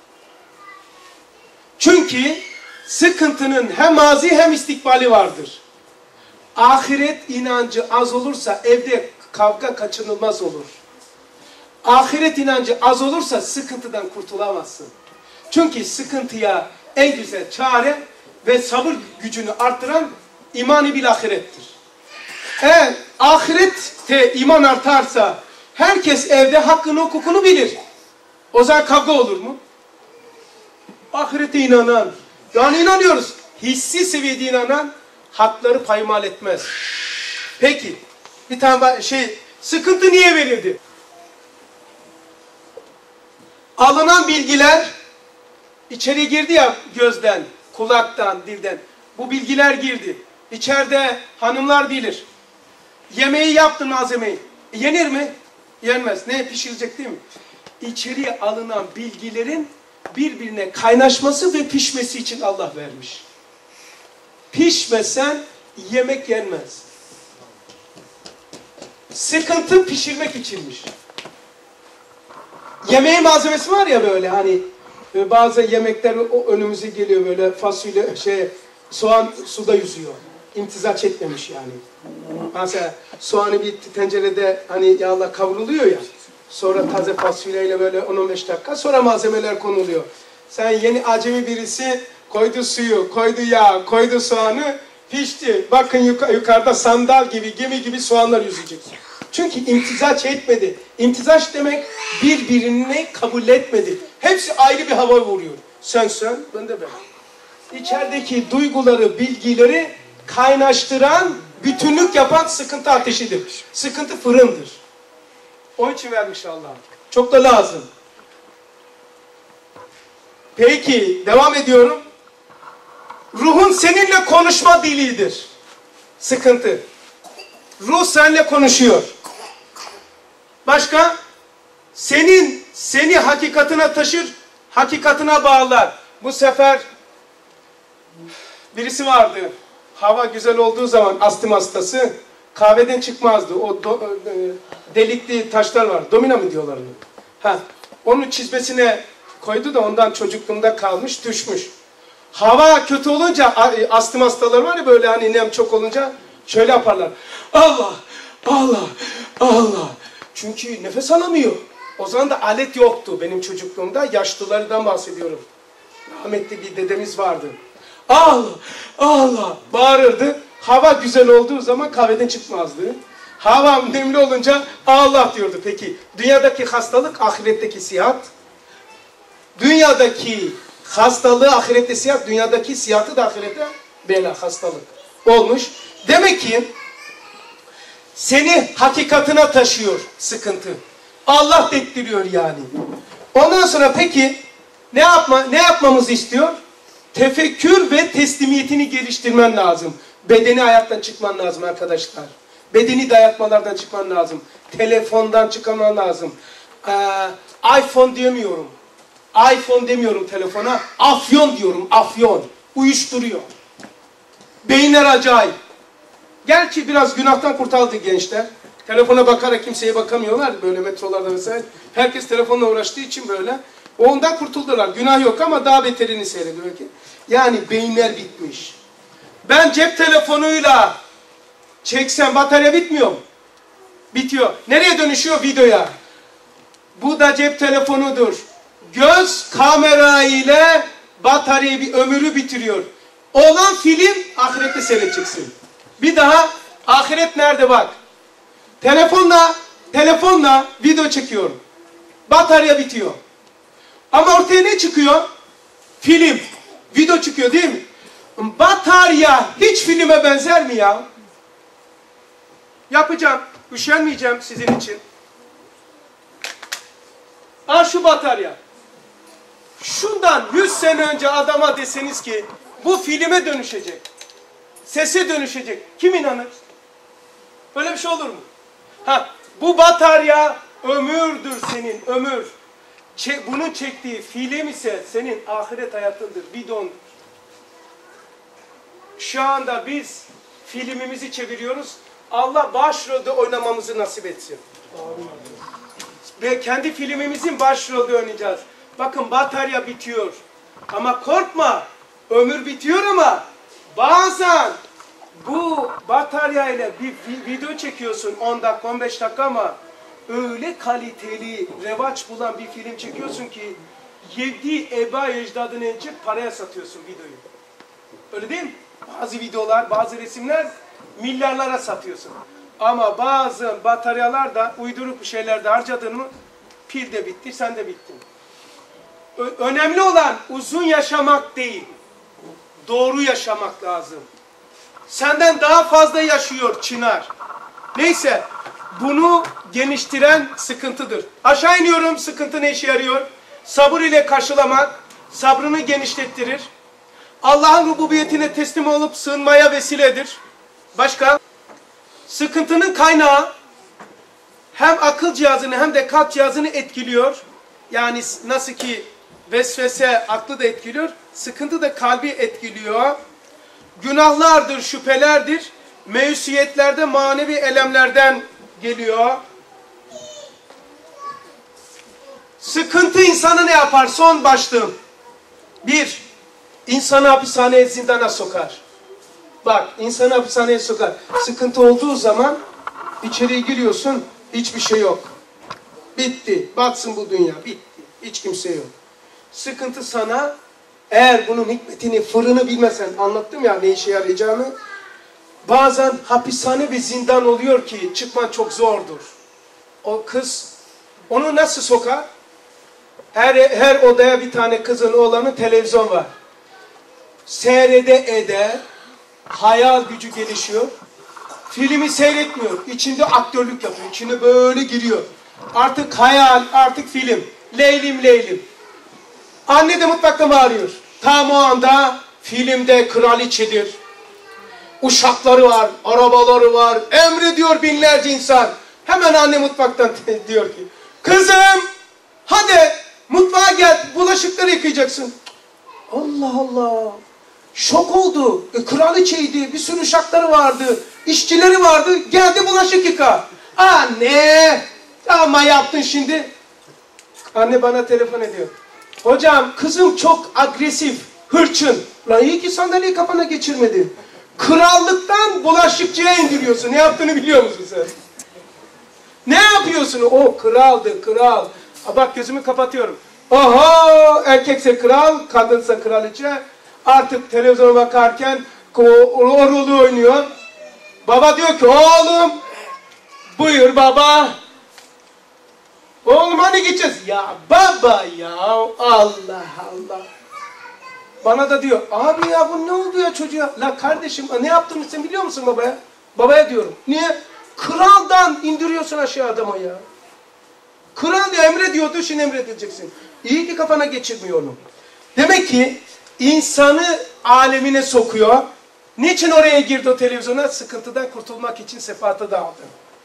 Speaker 1: Çünkü sıkıntının hem mazi hem istikbali vardır. Ahiret inancı az olursa evde kavga kaçınılmaz olur. Ahiret inancı az olursa sıkıntıdan kurtulamazsın. Çünkü sıkıntıya en güzel çare ve sabır gücünü artıran iman-ı bil ahirettir. Eğer ahirette iman artarsa, Herkes evde hakkını hukukunu bilir. O zaman kavga olur mu? Ahirete inanan, yani inanıyoruz. Hissi seviyede inanan hakları paymal etmez. Peki, bir tane sıkıntı niye verildi? Alınan bilgiler içeri girdi ya, gözden, kulaktan, dilden. Bu bilgiler girdi. İçeride hanımlar bilir. Yemeği yaptın, malzemeyi. Yenir mi? Yenmez. Ne pişirecek değil mi? İçeriye alınan bilgilerin birbirine kaynaşması ve pişmesi için Allah vermiş. Pişmesen yemek yenmez. Sıkıntı pişirmek içinmiş. Yemeğin malzemesi var ya böyle hani bazı yemekler önümüze geliyor böyle fasulye soğan suda yüzüyor. İmtizaç etmemiş yani. Mesela soğanı bir tencerede hani yağla kavruluyor ya. Sonra taze fasulyeyle böyle 10-15 dakika sonra malzemeler konuluyor. Sen yeni acemi birisi koydu suyu, koydu yağ, koydu soğanı, pişti. Bakın yukarıda sandal gibi, gemi gibi soğanlar yüzecek. Çünkü imtizaç etmedi. İmtizaç demek birbirini kabul etmedi. Hepsi ayrı bir hava vuruyor. Sen, ben de ben. İçerideki duyguları, bilgileri kaynaştıran, bütünlük yapan sıkıntı ateşidir. Sıkıntı fırındır. Onun için vermiş Allah. Çok da lazım. Peki, devam ediyorum. Ruhun seninle konuşma dilidir. Sıkıntı. Ruh seninle konuşuyor. Başka? Seni hakikatine taşır, hakikatine bağlar. Bu sefer birisi vardı. Hava güzel olduğu zaman astım hastası kahveden çıkmazdı. O delikli taşlar var. Domina mı diyorlar onu? Onun çizmesine koydu da ondan çocukluğunda kalmış, düşmüş. Hava kötü olunca astım hastaları var ya böyle hani nem çok olunca şöyle yaparlar. Allah, Allah, Allah. Çünkü nefes alamıyor. O zaman da alet yoktu benim çocukluğumda. Yaşlılardan bahsediyorum. Rahmetli bir dedemiz vardı. Allah, Allah bağırırdı. Hava güzel olduğu zaman kahveden çıkmazdı. Hava nemli olunca Allah diyordu. Peki dünyadaki hastalık, ahiretteki sihat. Dünyadaki hastalığı ahirette sihat, dünyadaki sihatı da ahirette bela, hastalık olmuş. Demek ki seni hakikatine taşıyor sıkıntı. Allah dettiriyor yani. Ondan sonra peki ne yapmamızı istiyor? Tefekkür ve teslimiyetini geliştirmen lazım. Bedeni ayaktan çıkman lazım arkadaşlar. Bedeni dayatmalardan çıkman lazım. Telefondan çıkman lazım. iPhone diyemiyorum. iPhone demiyorum telefona. Afyon diyorum. Afyon. Uyuşturuyor. Beyinler acayip. Gerçi biraz günahtan kurtardı gençler. Telefona bakarak kimseye bakamıyorlar. Böyle metrolarda vesaire. Herkes telefonla uğraştığı için böyle. Ondan kurtuldular. Günah yok ama daha beterini seyrediyor ki. Yani beyinler bitmiş. Ben cep telefonuyla çeksem batarya bitmiyor mu? Bitiyor. Nereye dönüşüyor? Videoya. Bu da cep telefonudur. Göz kamera ile bataryayı bir ömrü bitiriyor. Olan film ahirette seyredeceksin. Bir daha ahiret nerede bak. Telefonla video çekiyorum. Batarya bitiyor. Ama ortaya ne çıkıyor? Film. Video çıkıyor değil mi? Batarya hiç filme benzer mi ya? Yapacağım. Üşenmeyeceğim sizin için. Şu batarya. Şundan 100 sene önce adama deseniz ki bu filme dönüşecek. Sese dönüşecek. Kim inanır? Böyle bir şey olur mu? Bu batarya ömürdür senin, ömür. Bunun çektiği film ise senin ahiret hayatındır, bidondur. Şu anda biz filmimizi çeviriyoruz. Allah başrolde oynamamızı nasip etsin. Ve kendi filmimizin başrolde oynayacağız. Bakın batarya bitiyor. Ama korkma. Ömür bitiyor ama bazen bu bataryayla bir video çekiyorsun 10 dakika 15 dakika ama öyle kaliteli, revaç bulan bir film çekiyorsun ki yedi eba ecdadını encik paraya satıyorsun videoyu. Öyle değil mi? Bazı videolar, bazı resimler milyarlara satıyorsun. Ama bazı bataryalar da uyduruk bir şeylerde harcadın mı pil de bitti, sen de bittin. Önemli olan uzun yaşamak değil, doğru yaşamak lazım. Senden daha fazla yaşıyor Çınar. Neyse, bunu geliştiren sıkıntıdır. Aşağı iniyorum, sıkıntı ne işe yarıyor? Sabır ile karşılamak, sabrını genişlettirir. Allah'ın rububiyetine teslim olup sığınmaya vesiledir. Başka? Sıkıntının kaynağı hem akıl cihazını hem de kalp cihazını etkiliyor. Yani nasıl ki vesvese aklı da etkiliyor, sıkıntı da kalbi etkiliyor. Günahlardır, şüphelerdir, meyusiyetlerde manevi elemlerden geliyor. Sıkıntı insanı ne yapar? Son başlığım. 1. İnsanı hapishaneye, zindana sokar. Bak, insanı hapishaneye sokar. Sıkıntı olduğu zaman içeriye giriyorsun, hiçbir şey yok. Bitti, batsın bu dünya, bitti. Hiç kimse yok. Sıkıntı sana, eğer bunun hikmetini, fırını bilmesen, anlattım ya ne işe yarayacağını, bazen hapishane ve zindan oluyor ki çıkman çok zordur. O kız, onu nasıl sokar? Her odaya bir tane kızın, oğlanın televizyon var. Seyrede eder, hayal gücü gelişiyor. Filmi seyretmiyor, içinde aktörlük yapıyor, içine böyle giriyor. Artık hayal, artık film. Leylim leylim. Anne de mutfakta bağırıyor. Tam o anda filmde kraliçedir. Uşakları var, arabaları var, emrediyor binlerce insan. Hemen anne mutfaktan diyor ki, kızım hadi mutfağa gel, bulaşıkları yıkayacaksın. Allah Allah. Şok oldu. Kraliçeydi, bir sürü uşakları vardı, işçileri vardı, geldi bulaşık yıka. Anne, ama yaptın şimdi. Anne bana telefon ediyor. Hocam kızım çok agresif, hırçın. Lan iyi ki sandalyeyi kafana geçirmedi. Krallıktan bulaşıkçıya indiriyorsun. Ne yaptığını biliyor musun sen? Ne yapıyorsun? O kraldı, kral. Bak gözümü kapatıyorum. Oho, erkekse kral, kadınsa kraliçe. Artık televizyona bakarken o rolü oynuyor. Baba diyor ki, oğlum, buyur baba. Oğlum hani gideceğiz? Ya baba ya, Allah Allah. Bana da diyor, abi ya bu ne oldu ya çocuğa? La kardeşim ne yaptığını sen biliyor musun babaya? Babaya diyorum. Niye? Kraldan indiriyorsun aşağı adama ya. Kral diye emrediyordu, şimdi emredileceksin. İyi ki kafana geçirmiyor onu. Demek ki insanı alemine sokuyor. Niçin oraya girdi o televizyona? Sıkıntıdan kurtulmak için, sefata dağıldı.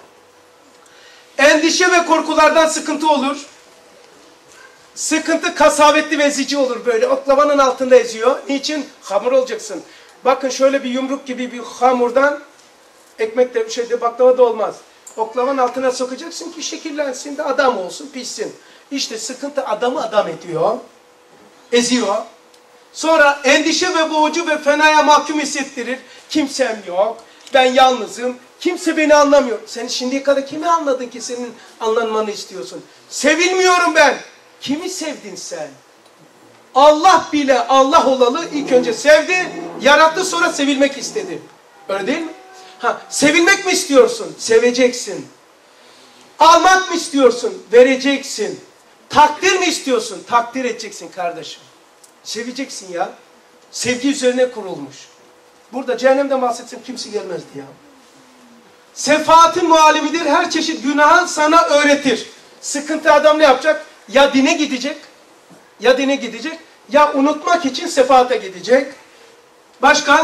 Speaker 1: Endişe ve korkulardan sıkıntı olur. Sıkıntı kasavetli ve ezici olur böyle. Oklavanın altında eziyor. Niçin? Hamur olacaksın. Bakın şöyle bir yumruk gibi bir hamurdan ekmek de bir şeyde baklava da olmaz. Oklavanın altına sokacaksın ki şekillensin de adam olsun, pişsin. İşte sıkıntı adamı adam ediyor. Eziyor. Sonra endişe ve boğucu ve fenaya mahkum hissettirir. Kimsem yok. Ben yalnızım. Kimse beni anlamıyor. Sen şimdiye kadar kimi anladın ki senin anlanmanı istiyorsun? Sevilmiyorum ben. Kimi sevdin sen? Allah bile Allah olalı ilk önce sevdi, yarattı, sonra sevilmek istedi. Öyle değil mi? Sevilmek mi istiyorsun? Seveceksin. Almak mı istiyorsun? Vereceksin. Takdir mi istiyorsun? Takdir edeceksin kardeşim. Seveceksin ya. Sevgi üzerine kurulmuş. Burada cehennemden bahsetsem kimse gelmezdi ya. Sefaatın muallimidir. Her çeşit günahı sana öğretir. Sıkıntı adam ne yapacak? Ya dine gidecek, ya dine gidecek, ya unutmak için sefaate gidecek. Başka?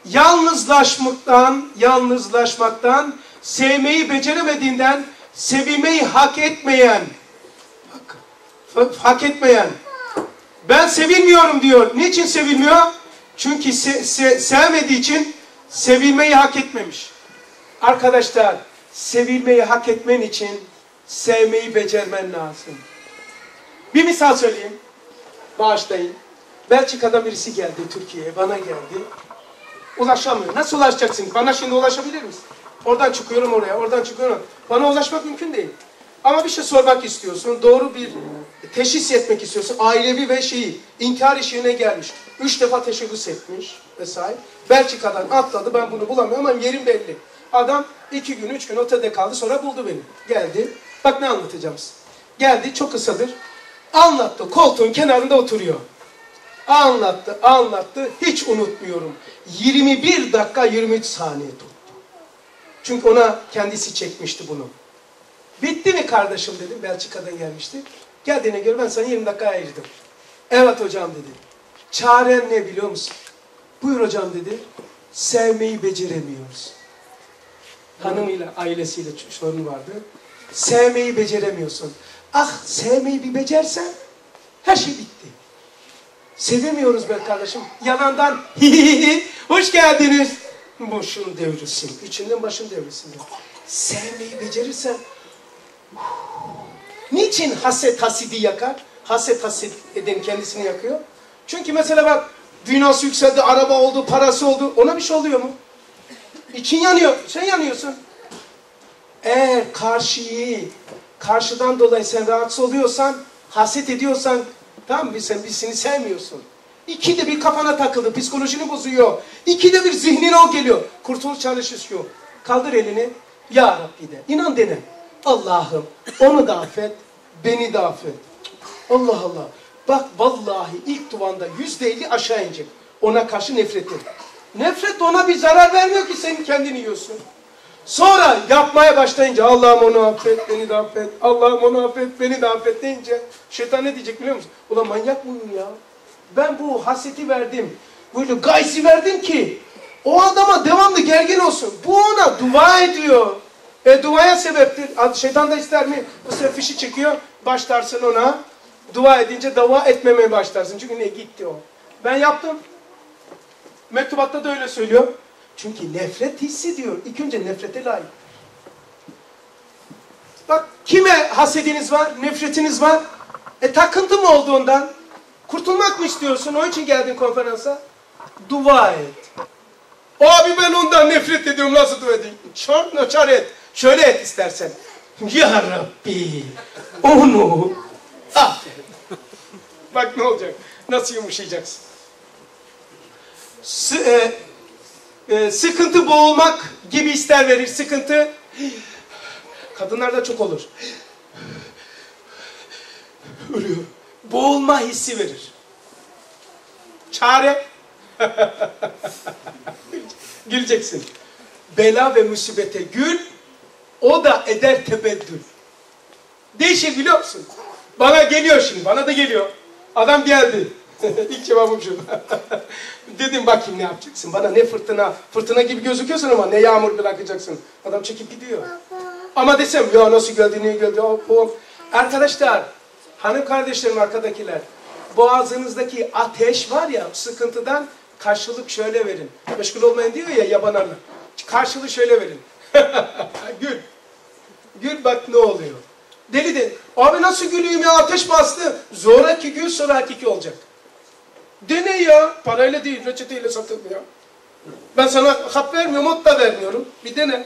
Speaker 1: Yalnızlaşmaktan, sevmeyi beceremediğinden, sevilmeyi hak etmeyen, ben sevilmiyorum diyor. Niçin sevilmiyor? Çünkü sevmediği için sevilmeyi hak etmemiş. Arkadaşlar, sevilmeyi hak etmen için sevmeyi becermen lazım. Bir misal söyleyeyim. Bağışlayın. Belçika'dan birisi geldi Türkiye'ye, bana geldi. Ulaşamıyor. Nasıl ulaşacaksın? Bana şimdi ulaşabilir misin? Oradan çıkıyorum oraya, oradan çıkıyorum. Bana ulaşmak mümkün değil. Ama bir şey sormak istiyorsun, doğru bir teşhis etmek istiyorsun. Ailevi ve intihar işine gelmiş. 3 defa teşebbüs etmiş vesaire. Belçika'dan atladı, ben bunu bulamıyorum ama yerim belli. Adam 2 gün, 3 gün otelde kaldı, sonra buldu beni. Geldi, bak ne anlatacağım size. Geldi, çok kısadır. Anlattı, koltuğun kenarında oturuyor. Anlattı, anlattı, hiç unutmuyorum. 21 dakika 23 saniye tuttu. Çünkü ona kendisi çekmişti bunu. Bitti mi kardeşim dedim, Belçika'dan gelmişti. Geldiğine göre ben sana 20 dakika ayırdım. Evet hocam dedi. Çaren ne biliyor musun? Buyur hocam dedi. Sevmeyi beceremiyoruz. Hanımıyla, ailesiyle sorun vardı. Sevmeyi beceremiyorsun. Ah, sevmeyi bir becersen her şey bitti. Sevemiyoruz be kardeşim. Yalandan hoş geldiniz. Başın devrilsin. İçinden başın devrilsin. Sevmeyi becerirsen niçin haset hasidi yakar? Haset haset eden kendisini yakıyor. Çünkü mesela bak, dünyası yükseldi, araba oldu, parası oldu. Ona bir şey oluyor mu? İçin yanıyor. Sen yanıyorsun. Eğer karşıdan dolayı sen rahatsız oluyorsan, haset ediyorsan, tamam mı? Sen birisini sevmiyorsun. İkide bir kafana takıldı, psikolojini bozuyor. İkide bir zihnine o geliyor. Kurtuluş çalışıyor. Kaldır elini. Ya Rabbi de. İnan dene. Allah'ım onu da affet, beni de affet. Allah Allah. Bak vallahi ilk duvanda %50 aşağı inecek. Ona karşı nefretin. Nefret ona bir zarar vermiyor ki, senin kendini yiyorsun. Sonra yapmaya başlayınca Allah'ım onu affet, beni de affet. Allah'ım onu affet, beni de affet deyince şeytan ne diyecek biliyor musun? Ulan manyak mıyım ya? Ben bu haseti verdim. Böyle gaysi verdim ki o adama devamlı gergin olsun. Bu ona dua ediyor. Duaya sebeptir. Şeytan da ister mi? Bu sefer fişi çekiyor. Başlarsın ona. Dua edince dua etmemeye başlarsın. Çünkü ne gitti o. Ben yaptım. Mektubatta da öyle söylüyor. Çünkü nefret hissediyor. İlk önce nefrete layık. Bak, kime hasediniz var? Nefretiniz var? Takıntı mı oldu ondan? Kurtulmak mı istiyorsun? Onun için geldin konferansa. Dua et. Abi ben ondan nefret ediyorum, nasıl dua edeyim? Çar et. Şöyle et istersen. Ya Rabbi onu affet. Bak ne olacak? Nasıl yumuşayacaksın? Sıkıntı boğulmak gibi ister verir. Sıkıntı kadınlarda çok olur. Ölüyor. Boğulma hissi verir. Çare güleceksin. Bela ve musibete gül, o da eder tebeddül. Değişir biliyor musun? Bana geliyor şimdi, bana da geliyor. Adam geldi. İlk cevabım şu. Dedim bakayım ne yapacaksın? Bana ne fırtına gibi gözüküyorsun ama ne yağmur bırakacaksın. Adam çekip gidiyor. Ama desem ya nasıl geldi, niye geldi? Arkadaşlar, hanım kardeşlerim, arkadakiler, boğazınızdaki ateş var ya, sıkıntıdan karşılık şöyle verin. Meşgul olmayın diyor ya yabanarlar. Karşılığı şöyle verin. Gül. Gül bak ne oluyor. Deli de. Abi nasıl güleyim ya, ateş bastı. Zoraki gül, sonra hakiki olacak. Dene ya. Parayla değil, reçeteyle satılmıyor. Ben sana hap vermiyorum, ot da vermiyorum. Bir dene.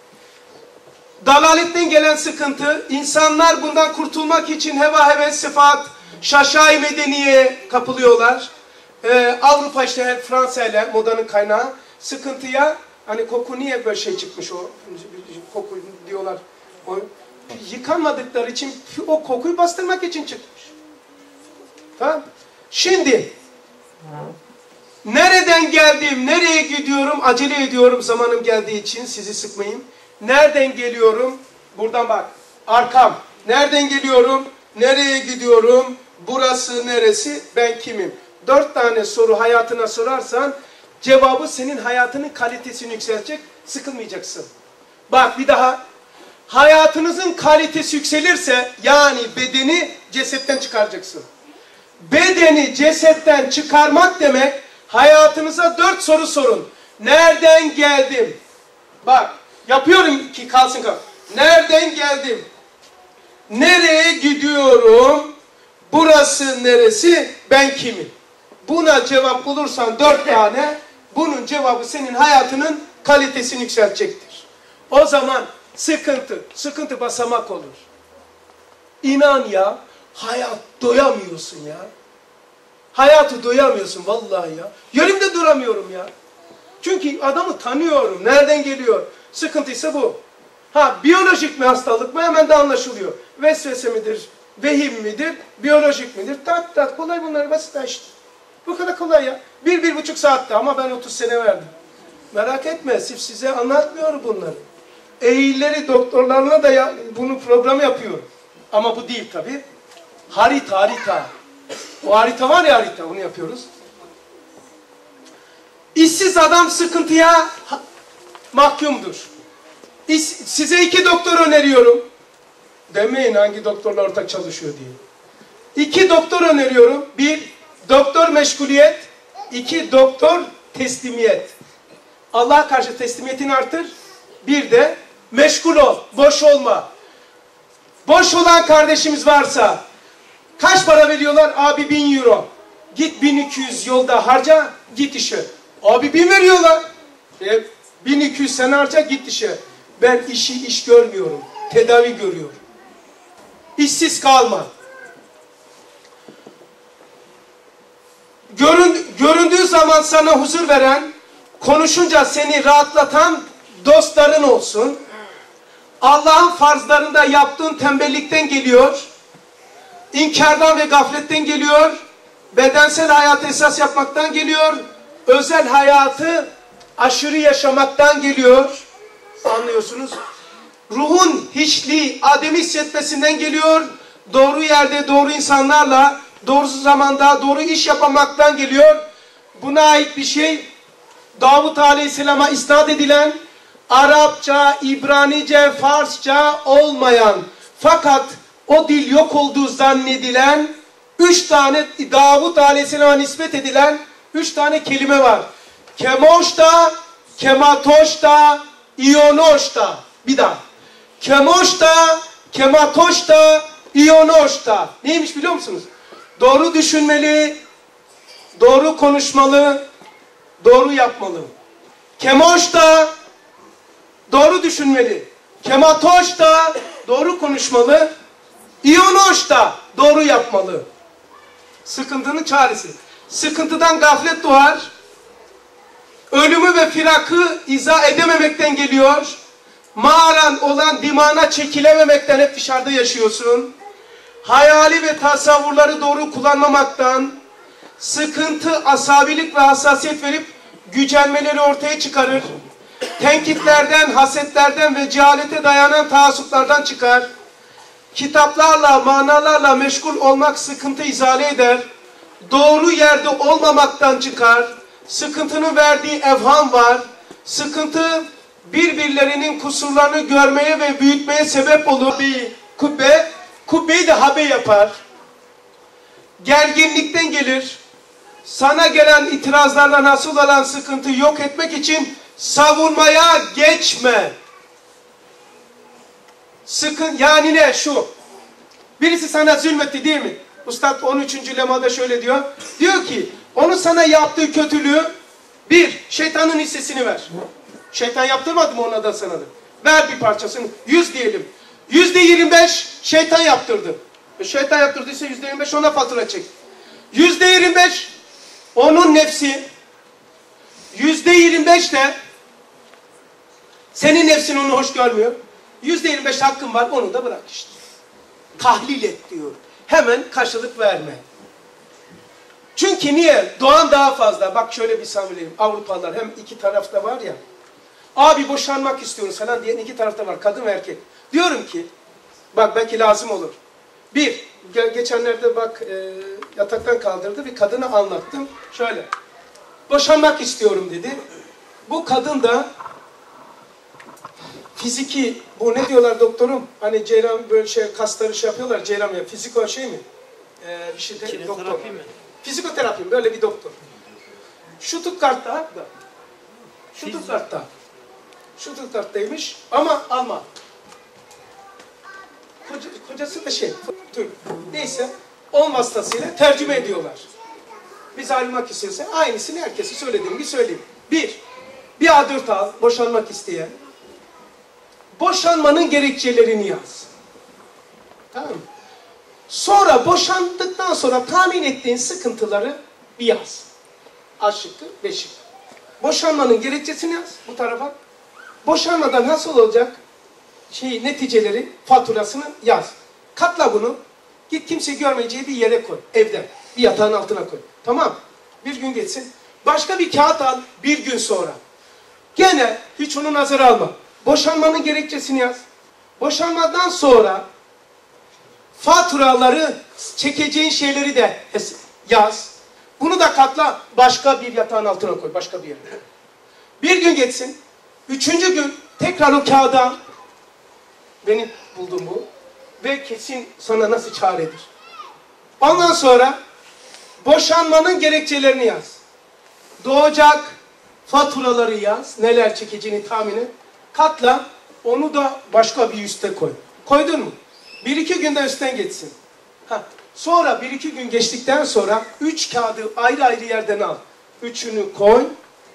Speaker 1: Dalaletten gelen sıkıntı, insanlar bundan kurtulmak için heva heves sıfat, şaşay medeniye kapılıyorlar. Avrupa işte Fransa ile modanın kaynağı. Sıkıntıya, hani koku niye böyle şey çıkmış o, koku diyorlar. O, yıkanmadıkları için o kokuyu bastırmak için çıkmış. Tamam. Şimdi nereden geldim, nereye gidiyorum, acele ediyorum zamanım geldiği için, sizi sıkmayayım. Nereden geliyorum? Buradan bak. Arkam. Nereden geliyorum? Nereye gidiyorum? Burası neresi? Ben kimim? 4 tane soru hayatına sorarsan cevabı senin hayatının kalitesini yükseltecek. Sıkılmayacaksın. Bak bir daha. Hayatınızın kalitesi yükselirse, yani bedeni cesetten çıkaracaksın. Bedeni cesetten çıkarmak demek, hayatınıza 4 soru sorun. Nereden geldim? Bak. Yapıyorum ki kalsın. Nereden geldim? Nereye gidiyorum? Burası neresi? Ben kimim? Buna cevap bulursan 4 tane, bunun cevabı senin hayatının kalitesini yükseltecektir. O zaman sıkıntı basamak olur. İnan ya, hayat doyamıyorsun ya. Hayatı doyamıyorsun vallahi ya. Yerimde duramıyorum ya. Çünkü adamı tanıyorum. Nereden geliyor? Sıkıntıysa bu. Ha, biyolojik mi hastalık mı hemen de anlaşılıyor. Vesvese midir, vehim midir, biyolojik midir? Tak tak, kolay, bunlar basit işte. Bu kadar kolay ya. 1-1,5 saatte ama ben 30 sene verdim. Merak etme, size anlatmıyorum bunları. Eğilleri doktorlarına da bunu program yapıyorum. Ama bu değil tabii. Harita. O harita var ya, harita, onu yapıyoruz. İşsiz adam sıkıntıya mahkumdur. Size 2 doktor öneriyorum. Demeyin hangi doktorla ortak çalışıyor diye. 2 doktor öneriyorum. 1, doktor meşguliyet. 2, doktor teslimiyet. Allah'a karşı teslimiyetini artır. Bir de meşgul ol, boş olma. Boş olan kardeşimiz varsa, kaç para veriyorlar? Abi 1000 euro. Git 1200 yolda harca, git işe. Abi 1000 veriyorlar. 1200 sen harca, git işe. Ben iş görmüyorum. Tedavi görüyorum. İşsiz kalma. Göründüğü zaman sana huzur veren, konuşunca seni rahatlatan dostların olsun. Allah'ın farzlarında yaptığın tembellikten geliyor. İnkardan ve gafletten geliyor. Bedensel hayatı esas yapmaktan geliyor. Özel hayatı aşırı yaşamaktan geliyor. Anlıyorsunuz? Ruhun hiçliği, ademi hissetmesinden geliyor. Doğru yerde, doğru insanlarla, doğru zamanda, doğru iş yapamaktan geliyor. Buna ait bir şey, Davut Aleyhisselam'a isnat edilen, Arapça, İbranice, Farsça olmayan, fakat o dil yok olduğu zannedilen 3 tane Davut Aleyhisselam'a nispet edilen 3 tane kelime var. Kemoşta, Kematoşta, İyonoşta. Bir daha. Kemoşta, Kematoşta, İyonoşta. Neymiş biliyor musunuz? Doğru düşünmeli, doğru konuşmalı, doğru yapmalı. Kemoşta, doğru düşünmeli. Kematoşta, doğru konuşmalı. İyonoşta, doğru yapmalı. Sıkıntının çaresi. Sıkıntıdan gaflet doğar. Ölümü ve firakı izah edememekten geliyor. Mağaran olan dimağına çekilememekten hep dışarıda yaşıyorsun. Hayali ve tasavvurları doğru kullanmamaktan, sıkıntı, asabilik ve hassasiyet verip gücenmeleri ortaya çıkarır. Tenkitlerden, hasetlerden ve cehalete dayanan taassuplardan çıkar. Kitaplarla, manalarla meşgul olmak sıkıntı izale eder. Doğru yerde olmamaktan çıkar. Sıkıntının verdiği evham var. Sıkıntı birbirlerinin kusurlarını görmeye ve büyütmeye sebep olur. Kubbeyi de habe yapar. Gerginlikten gelir. Sana gelen itirazlarla nasıl olan sıkıntı yok etmek için savunmaya geçme. Yani ne? Şu. Birisi sana zulmetti değil mi? Üstad 13. lemada şöyle diyor. Diyor ki onun sana yaptığı kötülüğü, 1, şeytanın hissesini ver. Şeytan yaptırmadı mı ona da sana da? Ver bir parçasını. 100 diyelim. %25 şeytan yaptırdı. Şeytan yaptırdıysa %25 ona fatura çek. %25 onun nefsi. %25 de senin nefsin onu hoş görmüyor. %25 hakkın var, onu da bırak işte. Tahlil et diyor. Hemen karşılık verme. Çünkü niye? Doğan daha fazla. Bak şöyle bir söyleyeyim. Avrupalılar hem iki tarafta var ya. Abi boşanmak istiyoruz falan diyen iki tarafta var. Kadın ve erkek. Diyorum ki, bak belki lazım olur. Bir, geçenlerde bak yataktan kaldırdı. Bir kadını anlattım. Şöyle. Boşanmak istiyorum dedi. Bu kadın da fiziki, bu ne diyorlar doktorum? Hani ceylan böyle şey kasları şey yapıyorlar, ceylan ya. Fiziko şey mi? Bir şey de doktor. Fizikoterapi mi? Böyle bir doktor. Stuttgart'taymış ama Alman. Kocası da Türk. Neyse, onun vasıtasıyla tercüme ediyorlar. Biz ayrılmak istiyorsa aynısını herkese söylediğim gibi söyleyeyim. Bir adırt al, boşanmak isteyen. Boşanmanın gerekçelerini yaz. Tamam mı? Sonra boşandıktan sonra tahmin ettiğin sıkıntıları bir yaz. A şıkkı, B şıkkı. Boşanmanın gerekçesini yaz bu tarafa. Boşanmadan nasıl olacak? Neticeleri, faturasını yaz. Katla bunu. Git kimse görmeyeceği bir yere koy. Evde. Bir yatağın altına koy. Tamam. Bir gün geçsin. Başka bir kağıt al. Bir gün sonra. Gene hiç onu nazara alma. Boşanmanın gerekçesini yaz. Boşanmadan sonra faturaları, çekeceğin şeyleri de yaz. Bunu da katla. Başka bir yatağın altına koy. Başka bir yere. Bir gün geçsin. Üçüncü gün tekrar o kağıda benim buldum bu. Ve kesin sana nasıl çaredir. Ondan sonra boşanmanın gerekçelerini yaz. Doğacak faturaları yaz. Neler çekeceğini tahmin et. Katla. Onu da başka bir üste koy. Koydun mu? Bir iki günde üstten geçsin. Sonra bir iki gün geçtikten sonra 3 kağıdı ayrı ayrı yerden al. Üçünü koy.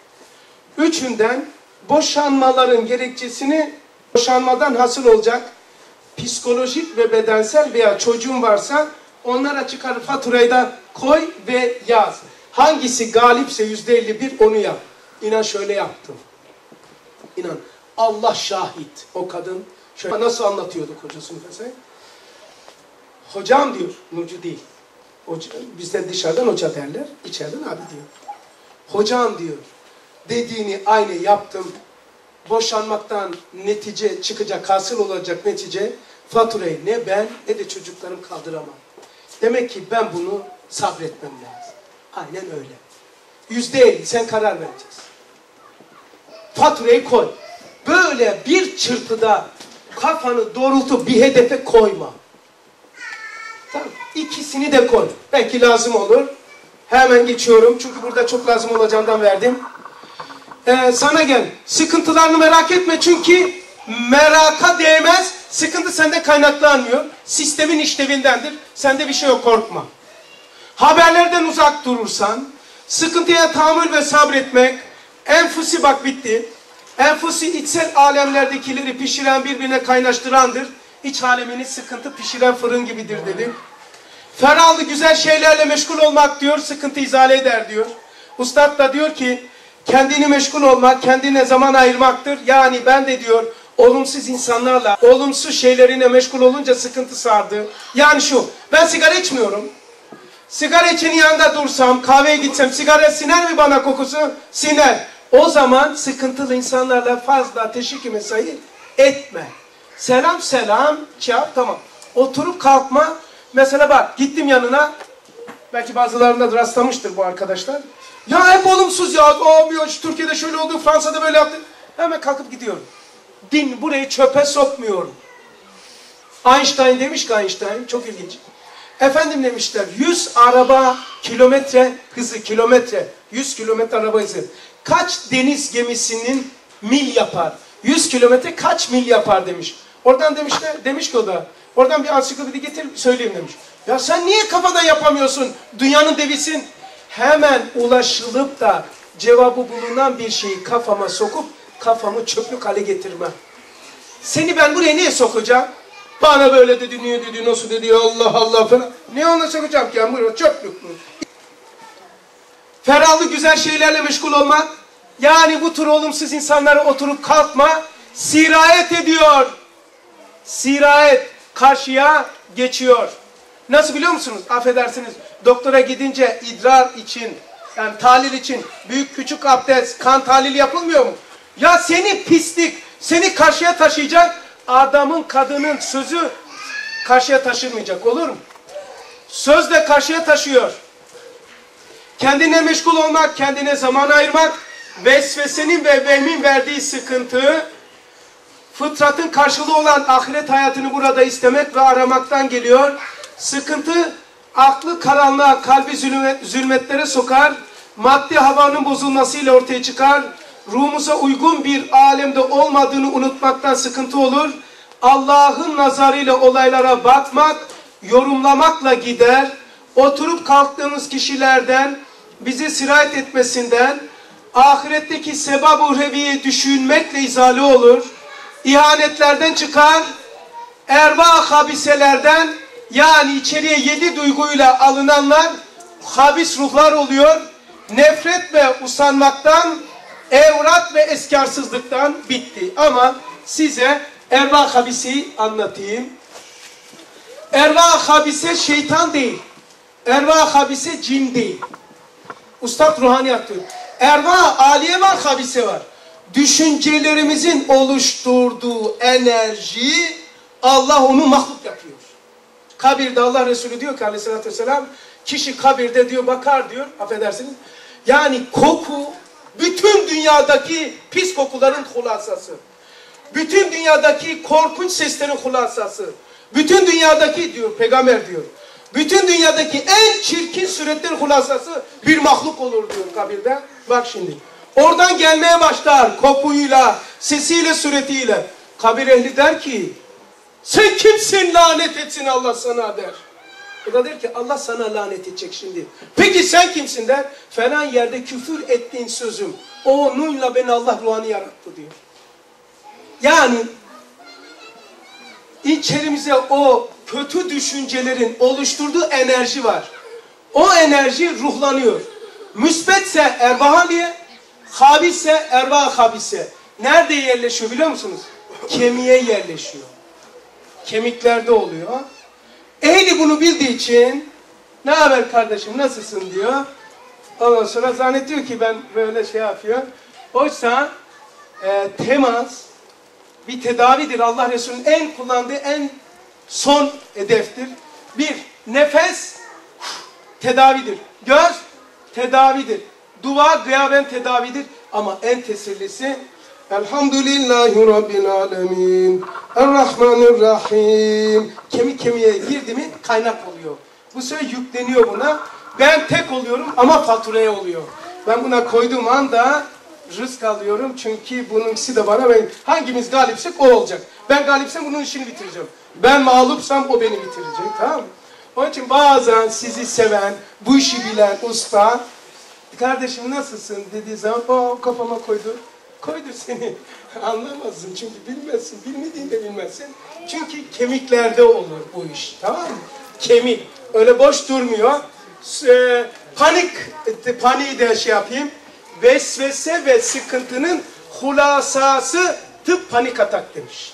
Speaker 1: Üçünden boşanmaların gerekçesini, boşanmadan hasıl olacak psikolojik ve bedensel veya çocuğun varsa onlara çıkar faturayı da koy ve yaz. Hangisi galipse %51 onu yap. İnan şöyle yaptım. İnan Allah şahit. O kadın şöyle nasıl anlatıyordu kocasını mesela? Hocam diyor, Nurcu değil. Bizden dışarıdan hoca derler, içeriden abi diyor. Hocam diyor, dediğini aynı yaptım. Boşanmaktan netice çıkacak, hasıl olacak netice, faturayı ne ben ne de çocuklarım kaldıramam. Demek ki ben bunu sabretmem lazım. Aynen öyle. %50 sen karar vereceksin. Faturayı koy. Böyle bir çırpıda kafanı doğrultup bir hedefe koyma. Tamam. İkisini de koy. Belki lazım olur. Hemen geçiyorum. Çünkü burada çok lazım olacağından verdim. Sana gel. Sıkıntılarını merak etme. Çünkü meraka değmez. Sıkıntı senden kaynaklanmıyor. Sistemin işlevindendir. Sende bir şey yok, korkma. Haberlerden uzak durursan, sıkıntıya tahammül ve sabretmek, enfusi bak bitti. Enfusi içsel alemlerdekileri pişiren, birbirine kaynaştırandır. İç alemini sıkıntı pişiren fırın gibidir dedim. Ferahlı güzel şeylerle meşgul olmak diyor, sıkıntı izale eder diyor. Ustad da diyor ki, kendini meşgul olmak, kendine zaman ayırmaktır. Yani ben de diyor, olumsuz insanlarla, olumsuz şeylerine meşgul olunca sıkıntı sardı. Yani şu, ben sigara içmiyorum. Sigara içenin yanında dursam, kahveye gitsem, sigara siner mi bana kokusu? Siner. O zaman sıkıntılı insanlarla fazla teşvik mesai etme. Selam selam, çap tamam. Oturup kalkma. Mesela bak, gittim yanına, belki bazılarında rastlamıştır bu arkadaşlar. Ya hep olumsuz ya, olmuyor, Türkiye'de şöyle oldu, Fransa'da böyle yaptı. Hemen kalkıp gidiyorum. Din burayı çöpe sokmuyorum. Einstein demiş ki, Einstein çok ilginç. Efendim demişler, 100 araba kilometre hızı, 100 kilometre araba hızı. Kaç deniz gemisinin mil yapar? 100 kilometre kaç mil yapar demiş. Oradan demiş ki o da, oradan bir ansiklopedi getir söyleyeyim demiş. Ya sen niye kafada yapamıyorsun? Dünyanın devisin. Hemen ulaşılıp da cevabı bulunan bir şeyi kafama sokup kafamı çöplük hale getirmem. Seni ben buraya niye sokacağım? Bana böyle dedi, niye dedi, nasıl dedi, Allah Allah falan. Niye ona sokacağım ki? Yani buraya çöplük mü? Ferahlı güzel şeylerle meşgul olmak, yani bu tür olumsuz insanlara oturup kalkma, sirayet ediyor. Sirayet, karşıya geçiyor. Nasıl biliyor musunuz? Affedersiniz, doktora gidince idrar için, yani tahlil için büyük küçük abdest, kan tahlili yapılmıyor mu? Ya seni pislik, seni karşıya taşıyacak, adamın, kadının sözü karşıya taşırmayacak, olur mu? Söz de karşıya taşıyor. Kendine meşgul olmak, kendine zaman ayırmak, vesvesenin ve vehmin verdiği sıkıntı, fıtratın karşılığı olan ahiret hayatını burada istemek ve aramaktan geliyor. Sıkıntı, aklı karanlığa, kalbi zulmetlere sokar, maddi havanın bozulmasıyla ortaya çıkar, ruhumuza uygun bir alemde olmadığını unutmaktan sıkıntı olur. Allah'ın nazarıyla olaylara bakmak, yorumlamakla gider. Oturup kalktığımız kişilerden, bizi sirayet etmesinden, ahiretteki sebab-ı uhreviyi düşünmekle izale olur. İhanetlerden çıkar, erva habiselerden, yani içeriye 7 duyguyla alınanlar habis ruhlar oluyor. Nefret ve usanmaktan, Evrat ve eskarsızlıktan bitti. Ama size erva habisi anlatayım. Erva habise şeytan değil. Erva habise cin değil. Ustad ruhaniyat diyor. Erva aliye var, habise var. Düşüncelerimizin oluşturduğu enerji Allah onu mahluk yapıyor. Kabirde Allah Resulü diyor ki aleyhissalatü vesselam, kişi kabirde diyor bakar diyor, affedersiniz. Yani koku bütün dünyadaki pis kokuların hulasası. Bütün dünyadaki korkunç seslerin hulasası. Bütün dünyadaki diyor peygamber diyor. Bütün dünyadaki en çirkin suretlerin hulasası bir mahluk olur diyor kabirde. Bak şimdi. Oradan gelmeye başlar kokuyla, sesiyle, suretiyle. Kabir ehli der ki sen kimsin, lanet etsin Allah sana der. O da der ki Allah sana lanet edecek şimdi. Peki sen kimsin der. Falan yerde küfür ettiğin sözüm. O nunla beni Allah ruhanı yarattı diyor. Yani içerimize o kötü düşüncelerin oluşturduğu enerji var. O enerji ruhlanıyor. Müsbetse ervahaliye, habise ervah habise. Nerede yerleşiyor biliyor musunuz? Kemiğe yerleşiyor. Kemiklerde oluyor. Ehli bunu bildiği için ne haber kardeşim nasılsın diyor. Ondan sonra zannediyor ki ben böyle şey yapıyor. Oysa temas bir tedavidir. Allah Resulü'nün en kullandığı en son hedeftir. Bir, nefes tedavidir. Göz tedavidir. Dua gıyaben tedavidir. Ama en tesirlisi Elhamdülillahi Rabbil Alemin Errahmanirrahim. Kemik kemiğe girdi mi kaynak oluyor. Bu sefer yükleniyor buna. Ben tek oluyorum ama faturaya oluyor. Ben buna koyduğum anda rızk alıyorum. Çünkü bunun ikisi de bana. Hangimiz galipsek o olacak. Ben galipsem bunun işini bitireceğim. Ben mağlupsam o beni bitirecek. Tamam mı? Onun için bazen sizi seven, bu işi bilen usta kardeşim nasılsın dediği zaman o kafama koydu. Koydu seni. Anlamazsın çünkü bilmezsin. Bilmediğini de bilmezsin. Çünkü kemiklerde olur bu iş. Tamam mı? Kemik. Öyle boş durmuyor. Paniği de şey yapayım. Vesvese ve sıkıntının hulasası tıp panik atak demiş.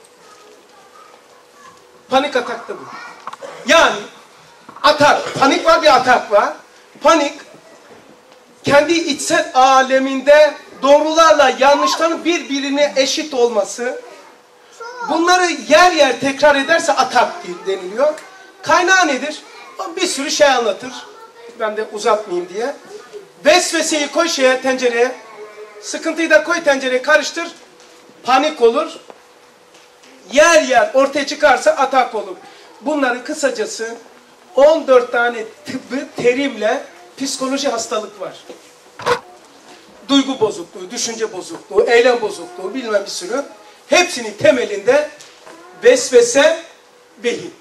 Speaker 1: Panik atak da bu. Yani atak. Panik var, bir atak var. Panik kendi içsel aleminde doğrularla yanlışların birbirine eşit olması, bunları yer yer tekrar ederse atak deniliyor. Kaynağı nedir? Bir sürü şey anlatır. Ben de uzatmayayım diye. Vesveseyi koy tencereye, sıkıntıyı da koy tencereye, karıştır, panik olur. Yer yer ortaya çıkarsa atak olur. Bunların kısacası 14 tane tıbbi terimle psikoloji hastalık var. Duygu bozukluğu, düşünce bozukluğu, eylem bozukluğu, bilmem bir sürü. Hepsinin temelinde vesvese, vehim.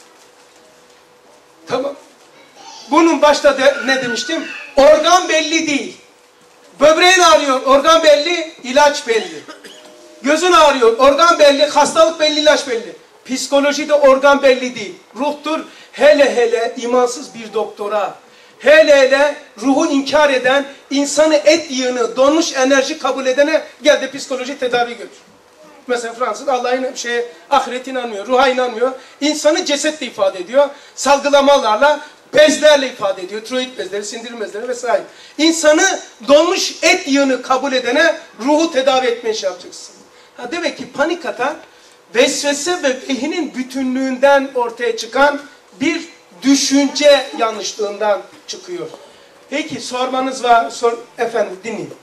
Speaker 1: Tamam. Bunun başta ne demiştim? Organ belli değil. Böbreğin ağrıyor, organ belli, ilaç belli. Gözün ağrıyor, organ belli, hastalık belli, ilaç belli. Psikolojide organ belli değil. Ruhtur, hele hele imansız bir doktora, hele hele ruhu inkar eden, insanı et yığını, donmuş enerji kabul edene gel de psikoloji tedavi görür. Mesela Fransız Allah'ın ahiret inanmıyor, ruha inanmıyor. İnsanı cesetle ifade ediyor. Salgılamalarla, bezlerle ifade ediyor. Tiroid bezleri, sindirim bezleri vesaire. İnsanı donmuş et yığını kabul edene ruhu tedavi etmeye şey yapacaksın. Demek ki panik atak, vesvese ve vehinin bütünlüğünden ortaya çıkan bir düşünce yanlışlığından çıkıyor. Peki sormanız var, efendim dinleyin.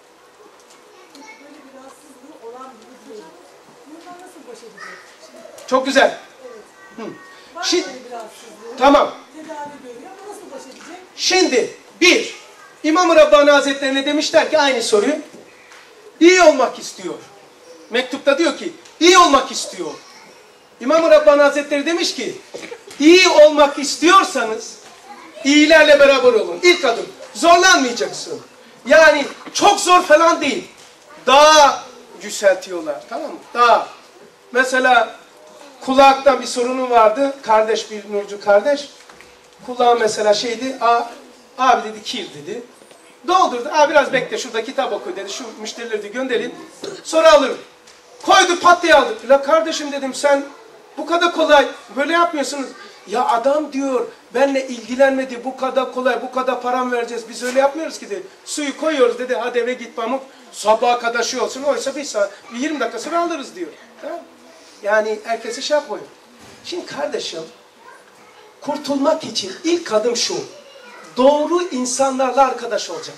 Speaker 1: Çok güzel.
Speaker 2: Evet.
Speaker 1: Şimdi, tamam.
Speaker 2: Nasıl baş edecek?
Speaker 1: Şimdi İmam-ı Rabbani Hazretlerine demişler ki aynı soruyu. İyi olmak istiyor. Mektupta diyor ki iyi olmak istiyor. İmam-ı Rabbani Hazretleri demiş ki iyi olmak istiyorsanız iyilerle beraber olun. İlk adım. Zorlanmayacaksın. Yani çok zor falan değil. Daha yükseltiyorlar. Tamam mı? Daha. Mesela kulaktan bir sorunum vardı. Kardeş, bir Nurcu kardeş. Kulağı mesela şeydi. Abi dedi kir dedi. Doldurdu. Biraz bekle şurada kitap oku dedi. Şu müşterileri de gönderin. Sonra alırım. Koydu pat diye aldı. La kardeşim dedim sen bu kadar kolay böyle yapmıyorsunuz. Ya adam diyor benimle ilgilenmedi bu kadar kolay bu kadar param vereceğiz. Biz öyle yapmıyoruz ki dedi. Suyu koyuyoruz dedi hadi eve git Pamuk. Sabaha kadar şey olsun oysa bir saat 20 dakika sonra alırız diyor. Tamam. Yani herkese şey yapmayın. Şimdi kardeşim kurtulmak için ilk adım şu. Doğru insanlarla arkadaş olacak.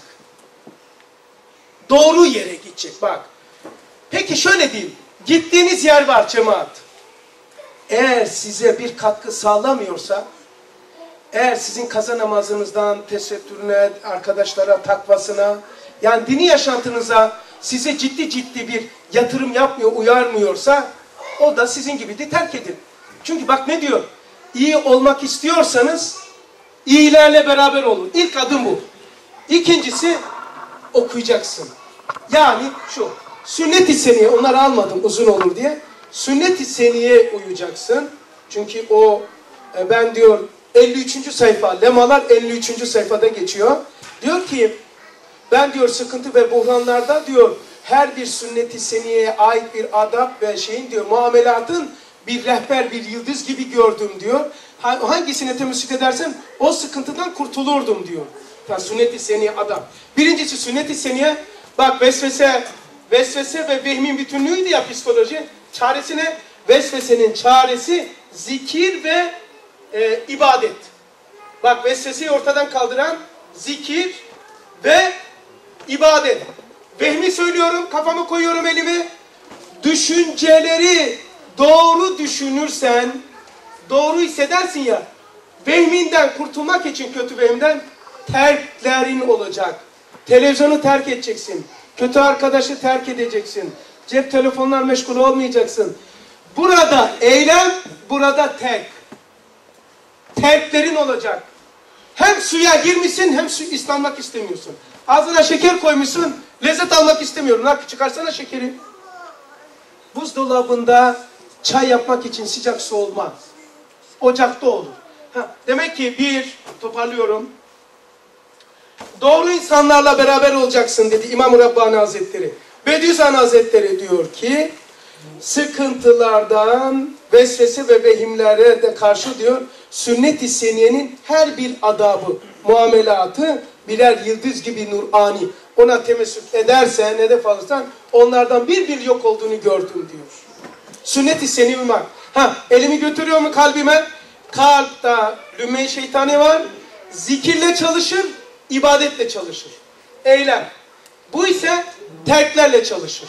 Speaker 1: Doğru yere gidecek bak. Peki şöyle diyeyim. Gittiğiniz yer var cemaat. Eğer size bir katkı sağlamıyorsa, eğer sizin kaza namazınızdan tesettürüne, arkadaşlara, takvasına, yani dini yaşantınıza size ciddi bir yatırım yapmıyor, uyarmıyorsa, o da sizin gibi de terk edin. Çünkü bak ne diyor? İyi olmak istiyorsanız, iyilerle beraber olun. İlk adım bu. İkincisi, okuyacaksın. Yani şu, sünnet-i seniye, onları almadım uzun olur diye. Sünnet-i seniye uyacaksın. Çünkü o, ben diyor 53. sayfa, lemalar 53. sayfada geçiyor. Diyor ki, ben diyor sıkıntı ve buhranlarda diyor, her bir sünnet-i seniyeye ait bir adab ve şeyin diyor, muamelatın bir rehber, bir yıldız gibi gördüm diyor. Hangisine temessük edersen o sıkıntıdan kurtulurdum diyor. Yani sünnet-i seniye adab. Birincisi sünnet-i seniye, bak vesvese ve vehmin bütünlüğüydü ya psikoloji. Çaresine, vesvesenin çaresi zikir ve ibadet. Bak vesveseyi ortadan kaldıran zikir ve ibadet. Vehmi söylüyorum, kafamı koyuyorum elimi. Düşünceleri doğru düşünürsen, doğru hissedersin ya, vehminden kurtulmak için kötü vehimden terklerin olacak. Televizyonu terk edeceksin. Kötü arkadaşı terk edeceksin. Cep telefonlar meşgul olmayacaksın. Burada eylem, burada terk. Terklerin olacak. Hem suya girmişsin hem su ıslanmak istemiyorsun. Ağzına şeker koymuşsun, lezzet almak istemiyorum. Lan çıkarsana şekeri. Buzdolabında çay yapmak için sıcak su olmaz. Ocakta olur. Demek ki bir, toparlıyorum. Doğru insanlarla beraber olacaksın dedi İmam-ı Rabbani Hazretleri. Bediüzzaman Hazretleri diyor ki, sıkıntılardan, vesvese ve vehimlere de karşı diyor, sünnet-i seniyenin her bir adabı, muamelatı birer yıldız gibi nurani. Ona temessük edersen, hedef alırsan, onlardan bir yok olduğunu gördüm diyor. Sünnet-i seniye uymak. Elimi götürüyor mu kalbime? Kalpte lümme-i şeytani var. Zikirle çalışır, ibadetle çalışır. Eylem. Bu ise terklerle çalışır.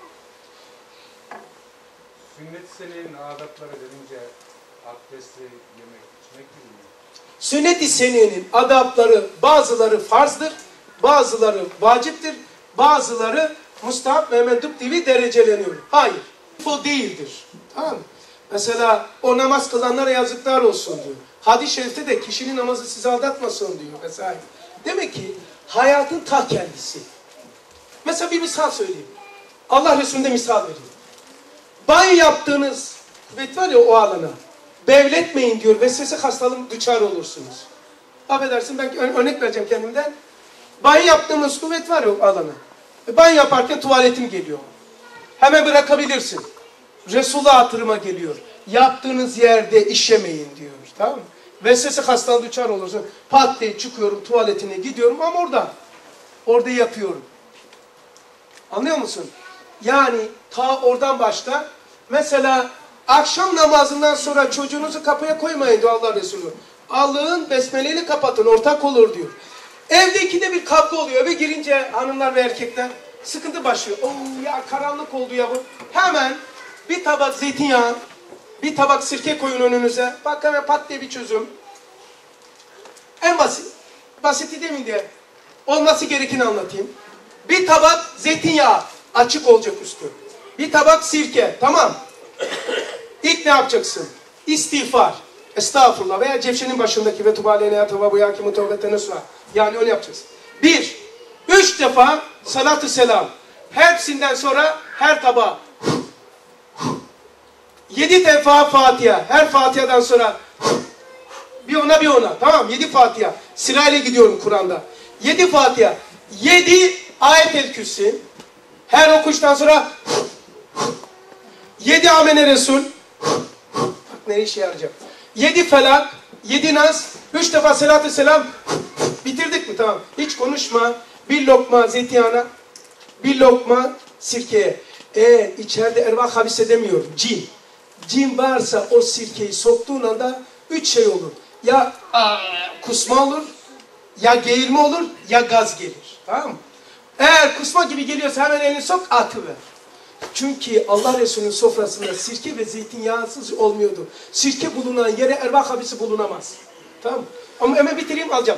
Speaker 3: Sünnet-i seniyenin adapları denince abdesti, yemek, içmek gibi mi?
Speaker 1: Sünnet-i seniyenin adapları bazıları farzdır, bazıları vaciptir, bazıları mustahap ve mendup gibi dereceleniyor. Hayır. O değildir. Tamam mı? Mesela o namaz kılanlara yazıklar olsun diyor. Hadis-i şerifte de kişinin namazı sizi aldatmasın diyor vesaire. Demek ki hayatın ta kendisi. Mesela bir misal söyleyeyim. Allah Resulü'nde misal vereyim. Banyo yaptığınız kuvvet var ya o alana. Bevletmeyin diyor. Vesvese hastalığına düçar olursunuz. Affedersin ben örnek vereceğim kendimden. Banyo yaptığımız kuvvet var ya o alana. Banyo yaparken tuvaletim geliyor. Hemen bırakabilirsin. Resulullah hatırıma geliyor. Yaptığınız yerde işemeyin diyor. Tamam mı? Vesvese hastalığına düçar olursun. Pat diye çıkıyorum tuvaletine gidiyorum ama orada yapıyorum. Anlıyor musun? Yani ta oradan başla. Mesela akşam namazından sonra çocuğunuzu kapıya koymayın diyor Allah Resulü. Alın besmeleyle kapatın ortak olur diyor. Evde ikide bir kavga oluyor. Eve girince hanımlar ve erkekler sıkıntı başlıyor. Ya karanlık oldu ya bu. Hemen bir tabak zeytinyağı, bir tabak sirke koyun önünüze. Bak hemen pat diye bir çözüm. En basit. Basiti demin diye. Olması gerekeni anlatayım. Bir tabak zeytinyağı. Açık olacak üstü. Bir tabak sirke. Tamam. İlk ne yapacaksın? İstiğfar. Estağfurullah. Veya cevşenin başındaki ve tubaleyne yatava bu yakimu tevbete nesva. Yani öyle yapacaksın. 3 defa salatü selam. Hepsinden sonra her tabağa 7 defa Fatiha. Her Fatiha'dan sonra bir ona. Tamam 7 Fatiha. Sırayla gidiyorum Kur'an'da. 7 Fatiha. 7 ayet-el kürsi. Her okuştan sonra 7 amene resul. Bak ne işe yarayacak. 7 felak, 7 nas, 3 defa selatü selam. Bitirdik mi? Tamam. Hiç konuşma. Bir lokma zeytinyağına, bir lokma sirkeye. İçeride ervah habis edemiyor. Cin. Cin varsa o sirkeyi soktuğun anda 3 şey olur. Ya kusma olur, ya geğirme olur, ya gaz gelir. Tamam mı? Eğer kusma gibi geliyorsa hemen elini sok, atıver. Çünkü Allah Resulü'nün sofrasında sirke ve zeytinyağsız olmuyordu. Sirke bulunan yere ervah habisi bulunamaz. Tamam mı? Ama hemen bitireyim, alacağım.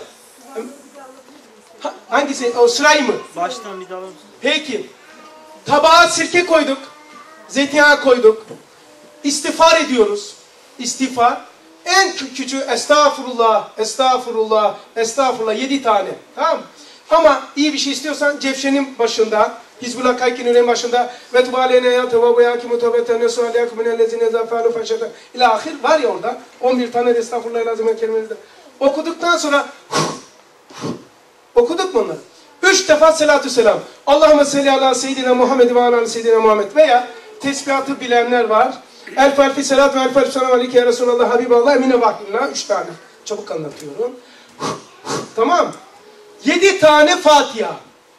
Speaker 1: Hangisi? O sırayı mı?
Speaker 4: Baştan bir daha alalım.
Speaker 1: Peki. Tabağa sirke koyduk. Zeytinyağı koyduk. İstiğfar ediyoruz. İstiğfar. En küçüğü estağfurullah, estağfurullah, estağfurullah 7 tane. Tamam mı? Ama iyi bir şey istiyorsan Cevşen'in başında, Hizbullah Kayki'nin başında ve tubaleyne ya tevabu ya ki mutabeten nesu aleykum minellezine zafalu faşata ila ahir var ya orada. 11 tane de estağfurullah lazım kelimeleri. Okuduktan sonra okuduk mu onları? 3 defa selatü selam. Allahümme salli ala seyyidina Muhammed ve ala seyyidina Muhammed veya tesbihatı bilenler var. El felfi selat ve el felfi selam aleyke ya Resulallah Habiballah emine vakillah. 3 tane. Çabuk anlatıyorum. Tamam. 7 tane Fatiha.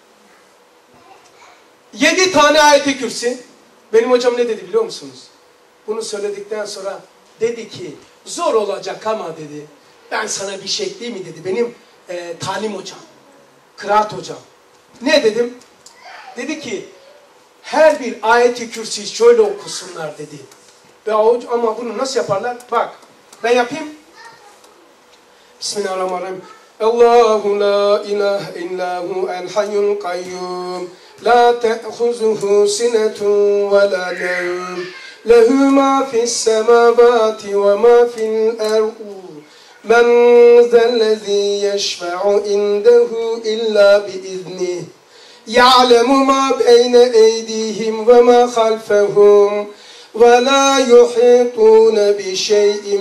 Speaker 1: 7 tane ayet-i kürsi. Benim hocam ne dedi biliyor musunuz? Bunu söyledikten sonra dedi ki zor olacak ama dedi. Ben sana bir şey değil mi dedi. Benim talim hocam. Kıraat hocam. Ne dedim? Dedi ki her bir ayet-i kürsiyi şöyle okusunlar dedi. Ama bunu nasıl yaparlar? Bak ben yapayım. Bismillahirrahmanirrahim. Allahu la ilahe illahu el hayyul kayyum. La te'khuzuhu sinetun ve la nevm. Lehu ma fis semavati ve ma fil er'u. Men zellezî yeşfe'u indehu illa biiznih. Ya'lemu ma beyne eydihim ve ma halfehum. Ve la yuhitûne bi şey'in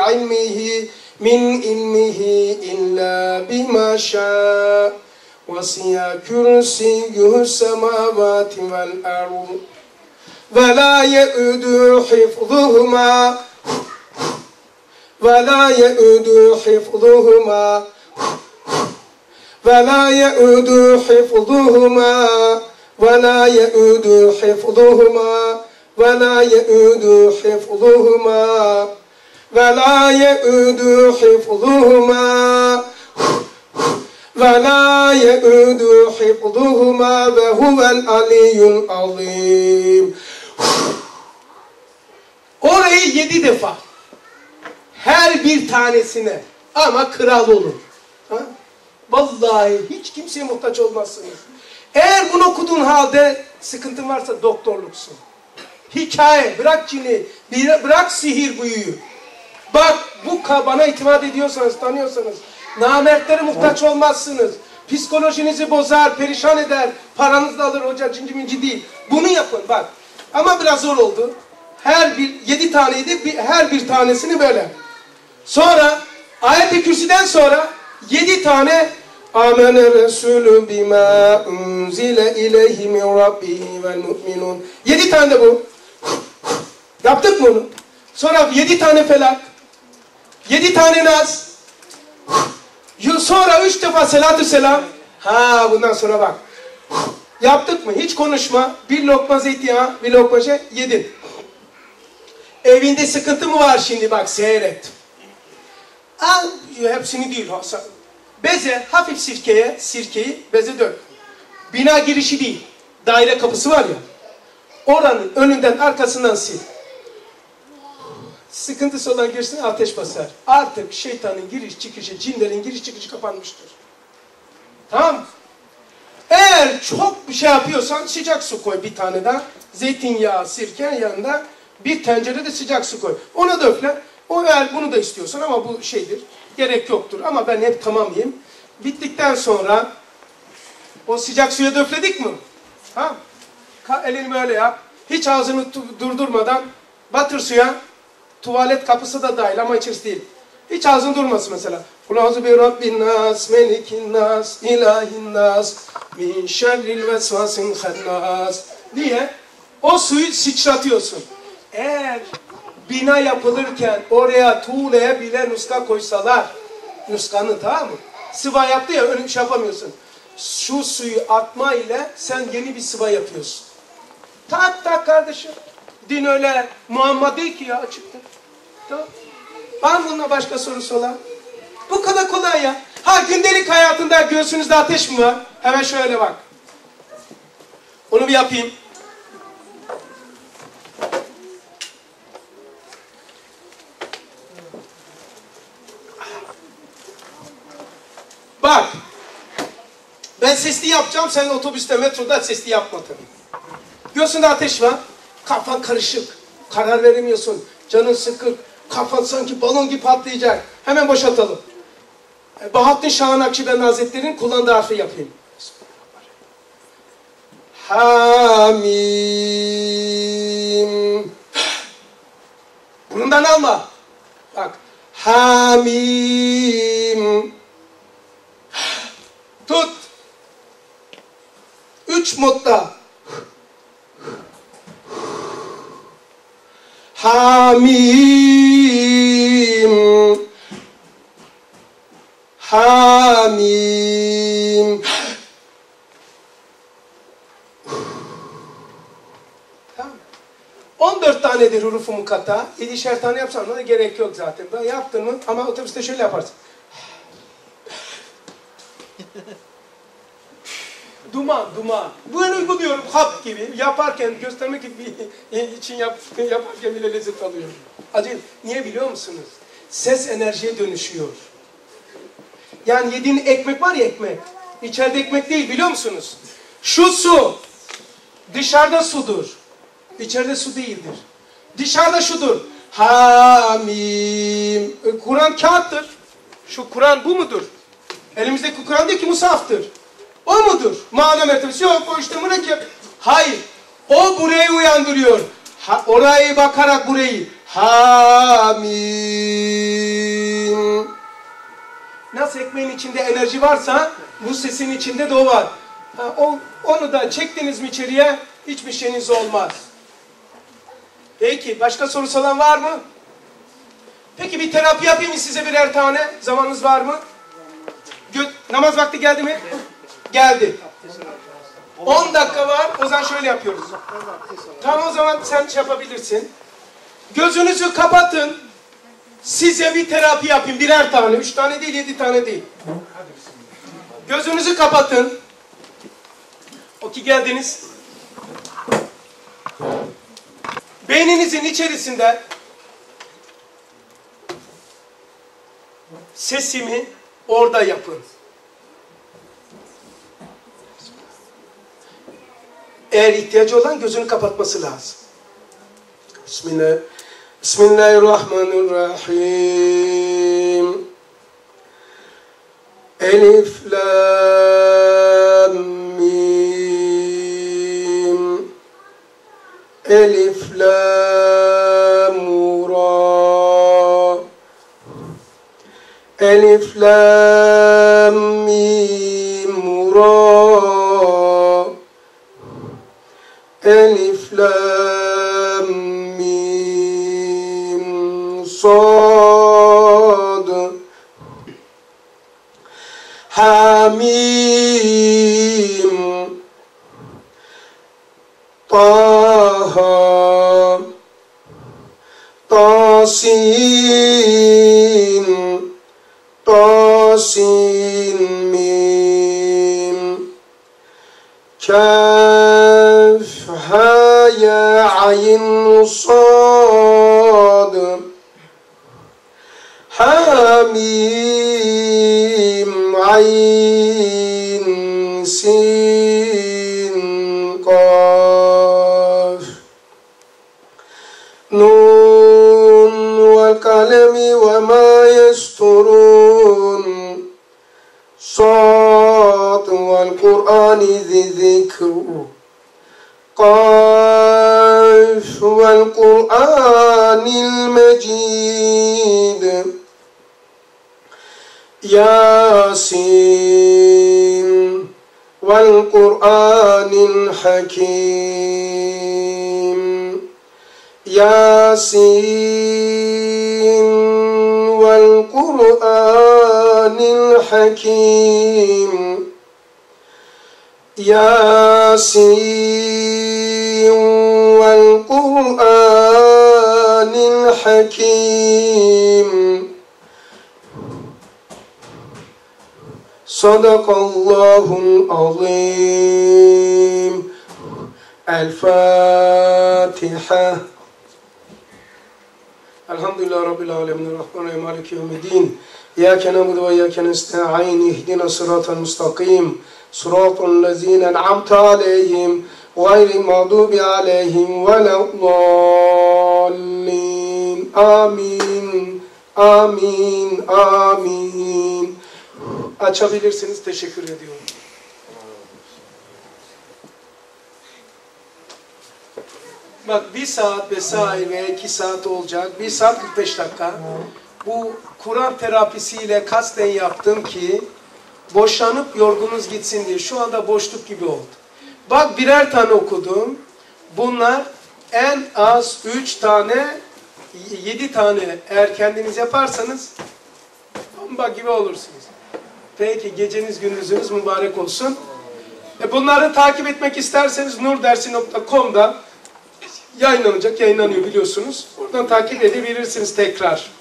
Speaker 1: min ilmihi illa bima şâ. وَسِيَا كُرْسِيُّهُ السَّمَاوَاتِ وَالْأَرْضِ وَلَا يَئُودُهُ حِفْظُهُمَا وَلَا يَئُودُهُ حِفْظُهُمَا وَلَا يَئُودُهُ حِفْظُهُمَا وَلَا يَئُودُهُ حِفْظُهُمَا وَلَا يَئُودُهُ حِفْظُهُمَا وَلَا يَئُودُهُ حِفْظُهُمَا وَلَا يَئُودُ حِفْظُهُمَا وَهُوَ الْعَلِيُّ الْعَظِيمُ. Orayı 7 defa. Her bir tanesine. Ama kral olur. Ha? Vallahi hiç kimseye muhtaç olmazsınız. Eğer bunu okuduğun halde sıkıntın varsa doktorluksun. Hikaye, bırak cini, bırak sihir büyüyü. Bak bu bana itimat ediyorsanız, tanıyorsanız namertlere muhtaç olmazsınız. Psikolojinizi bozar, perişan eder. Paranızı da alır hoca, cinci minci değil. Bunu yapın bak. Ama biraz zor oldu. Her bir 7 taneydi, her bir tanesini böyle. Sonra ayet-i kürsüden sonra 7 tane Amene Resulü bima unzile ileyhi min rabbihi vel mu'minun. 7 tane de bu. Yaptık mı onu? Sonra 7 tane felak. 7 tane nas. Sonra 3 defa selatü selam. Bundan sonra bak. Yaptık mı? Hiç konuşma. Bir lokma zeytinyağı, bir lokma şey, 7. Evinde sıkıntı mı var şimdi? Bak seyret. Al hepsini değil. Beze, hafif sirkeyi beze dök. Bina girişi değil. Daire kapısı var ya. Oranın önünden arkasından sil. Sıkıntısı olan girsin ateş basar. Artık şeytanın giriş çıkışı, cinlerin giriş çıkışı kapanmıştır. Tamam mı? Eğer çok bir şey yapıyorsan sıcak su koy bir tane daha. Zeytinyağı, sirke yanında bir tencerede sıcak su koy. Ona da üfle. O eğer bunu da istiyorsan ama bu şeydir. Gerek yoktur ama ben hep tamamlayayım. Bittikten sonra o sıcak suya da üfledik mi? Ha? Elini böyle yap. Hiç ağzını durdurmadan batır suya. Tuvalet kapısı da dahil ama içerisi değil. Hiç ağzın durmasın mesela. Kulâzu bi Rabbin nas, melikin nas, ilahin nas, min şerril vesvasil hannas diye o suyu sıçratıyorsun. Eğer bina yapılırken oraya tuğlaya bile nuska koysalar, nuskanın, tamam mı? Sıva yaptı ya, öyle bir şey yapamıyorsun. Şu suyu atma ile sen yeni bir sıva yapıyorsun. Tak tak kardeşim. Din öyle muamma değil ki ya, açıktır. Tamam. Var mı bununla başka sorusu olan? Bu kadar kolay ya. Ha, gündelik hayatında göğsünüzde ateş mi var? Hemen şöyle bak. Onu bir yapayım. Bak. Ben sesli yapacağım, sen otobüste, metroda sesli yapma tabii. Göğsünde ateş var. Kafan karışık. Karar veremiyorsun. Canın sıkık. Kafan sanki balon gibi patlayacak. Hemen boşaltalım. Bahattin Şahan Nakşibendi Hazretleri'nin kullandığı harfi yapayım. Hamim. Burundan alma. Bak. Hamim. Tut. 3 modda. Hamim. Hamim. Tamam. 14 tanedir hurufu mukatta. 7'şer tane yapsan da gerek yok zaten. Ben yaptın mı? Ama otobüste şöyle yaparsın. Duman, duman. Bunu uyguluyorum hap gibi. Yaparken, göstermek için yaparken bile lezzet alıyorum. Acı, niye biliyor musunuz? Ses enerjiye dönüşüyor. Yani yediğin ekmek var ya, ekmek. İçeride ekmek değil, biliyor musunuz? Şu su, dışarıda sudur. İçeride su değildir. Dışarıda şudur. Hamim. Kur'an kağıttır. Şu Kur'an bu mudur? Elimizdeki Kur'an değil ki, musaftır. O mudur? Mana mertebesi yok. O işte mürekkep. Hayır. O burayı uyandırıyor. Orayı bakarak burayı. Hamim. Nasıl ekmeğin içinde enerji varsa bu sesin içinde de o var. Onu da çektiniz mi içeriye, hiçbir şeyiniz olmaz. Peki başka sorusu olan var mı? Peki bir terapi yapayım mı size birer tane? Zamanınız var mı? Namaz vakti geldi mi? Geldi. 10 dakika var. O zaman şöyle yapıyoruz. Tamam, o zaman sen yapabilirsin. Gözünüzü kapatın. Size bir terapi yapayım. Birer tane. 3 tane değil, 7 tane değil. Gözünüzü kapatın. O ki geldiniz. Beyninizin içerisinde sesimi orada yapın. Eğer ihtiyacı olan gözünü kapatması lazım. Bismillahirrahmanirrahim. Elif lam mim. Elif lam ra. Elif lam mim ra. Elif lam mim sad. Hamim. Taha. Tasin. Tasin mim. Kaf. Ha ya ayn sad. Hamim ayn sin qaf. Nun wal kalami ve ma yasturun. Sad wal Qur'ani zikru. Qaf wal Qur'anil Mecid. Yasin vel Kur'anil Hakim. Yasin vel Kur'anil Hakim. Yasin vel Kur'anil Hakim. Sadakallahul azim. El Fatiha. Elhamdülillahi Rabbil alemin. Rahmanirrahim. Maliki yevmiddin. İyyâke na'budu ve iyyâke nesta'in. İhdina sıratal müstakim. Sıratal lezîne en'amte aleyhim. Gayril mağdubi aleyhim veleddallin. Amin. Amin. Amin. Açabilirsiniz. Teşekkür ediyorum. Bak 1 saat vesaire veya 2 saat olacak. 1 saat 45 dakika. Bu Kur'an terapisiyle kasten yaptım ki boşanıp yorgunuz gitsin diye. Şu anda boşluk gibi oldu. Bak birer tane okudum. Bunlar en az 3 tane 7 tane eğer kendiniz yaparsanız bomba gibi olursunuz. Peki geceniz gündüzünüz mübarek olsun. Bunları takip etmek isterseniz nurdersi.com'da yayınlanıyor biliyorsunuz. Oradan takip edebilirsiniz tekrar.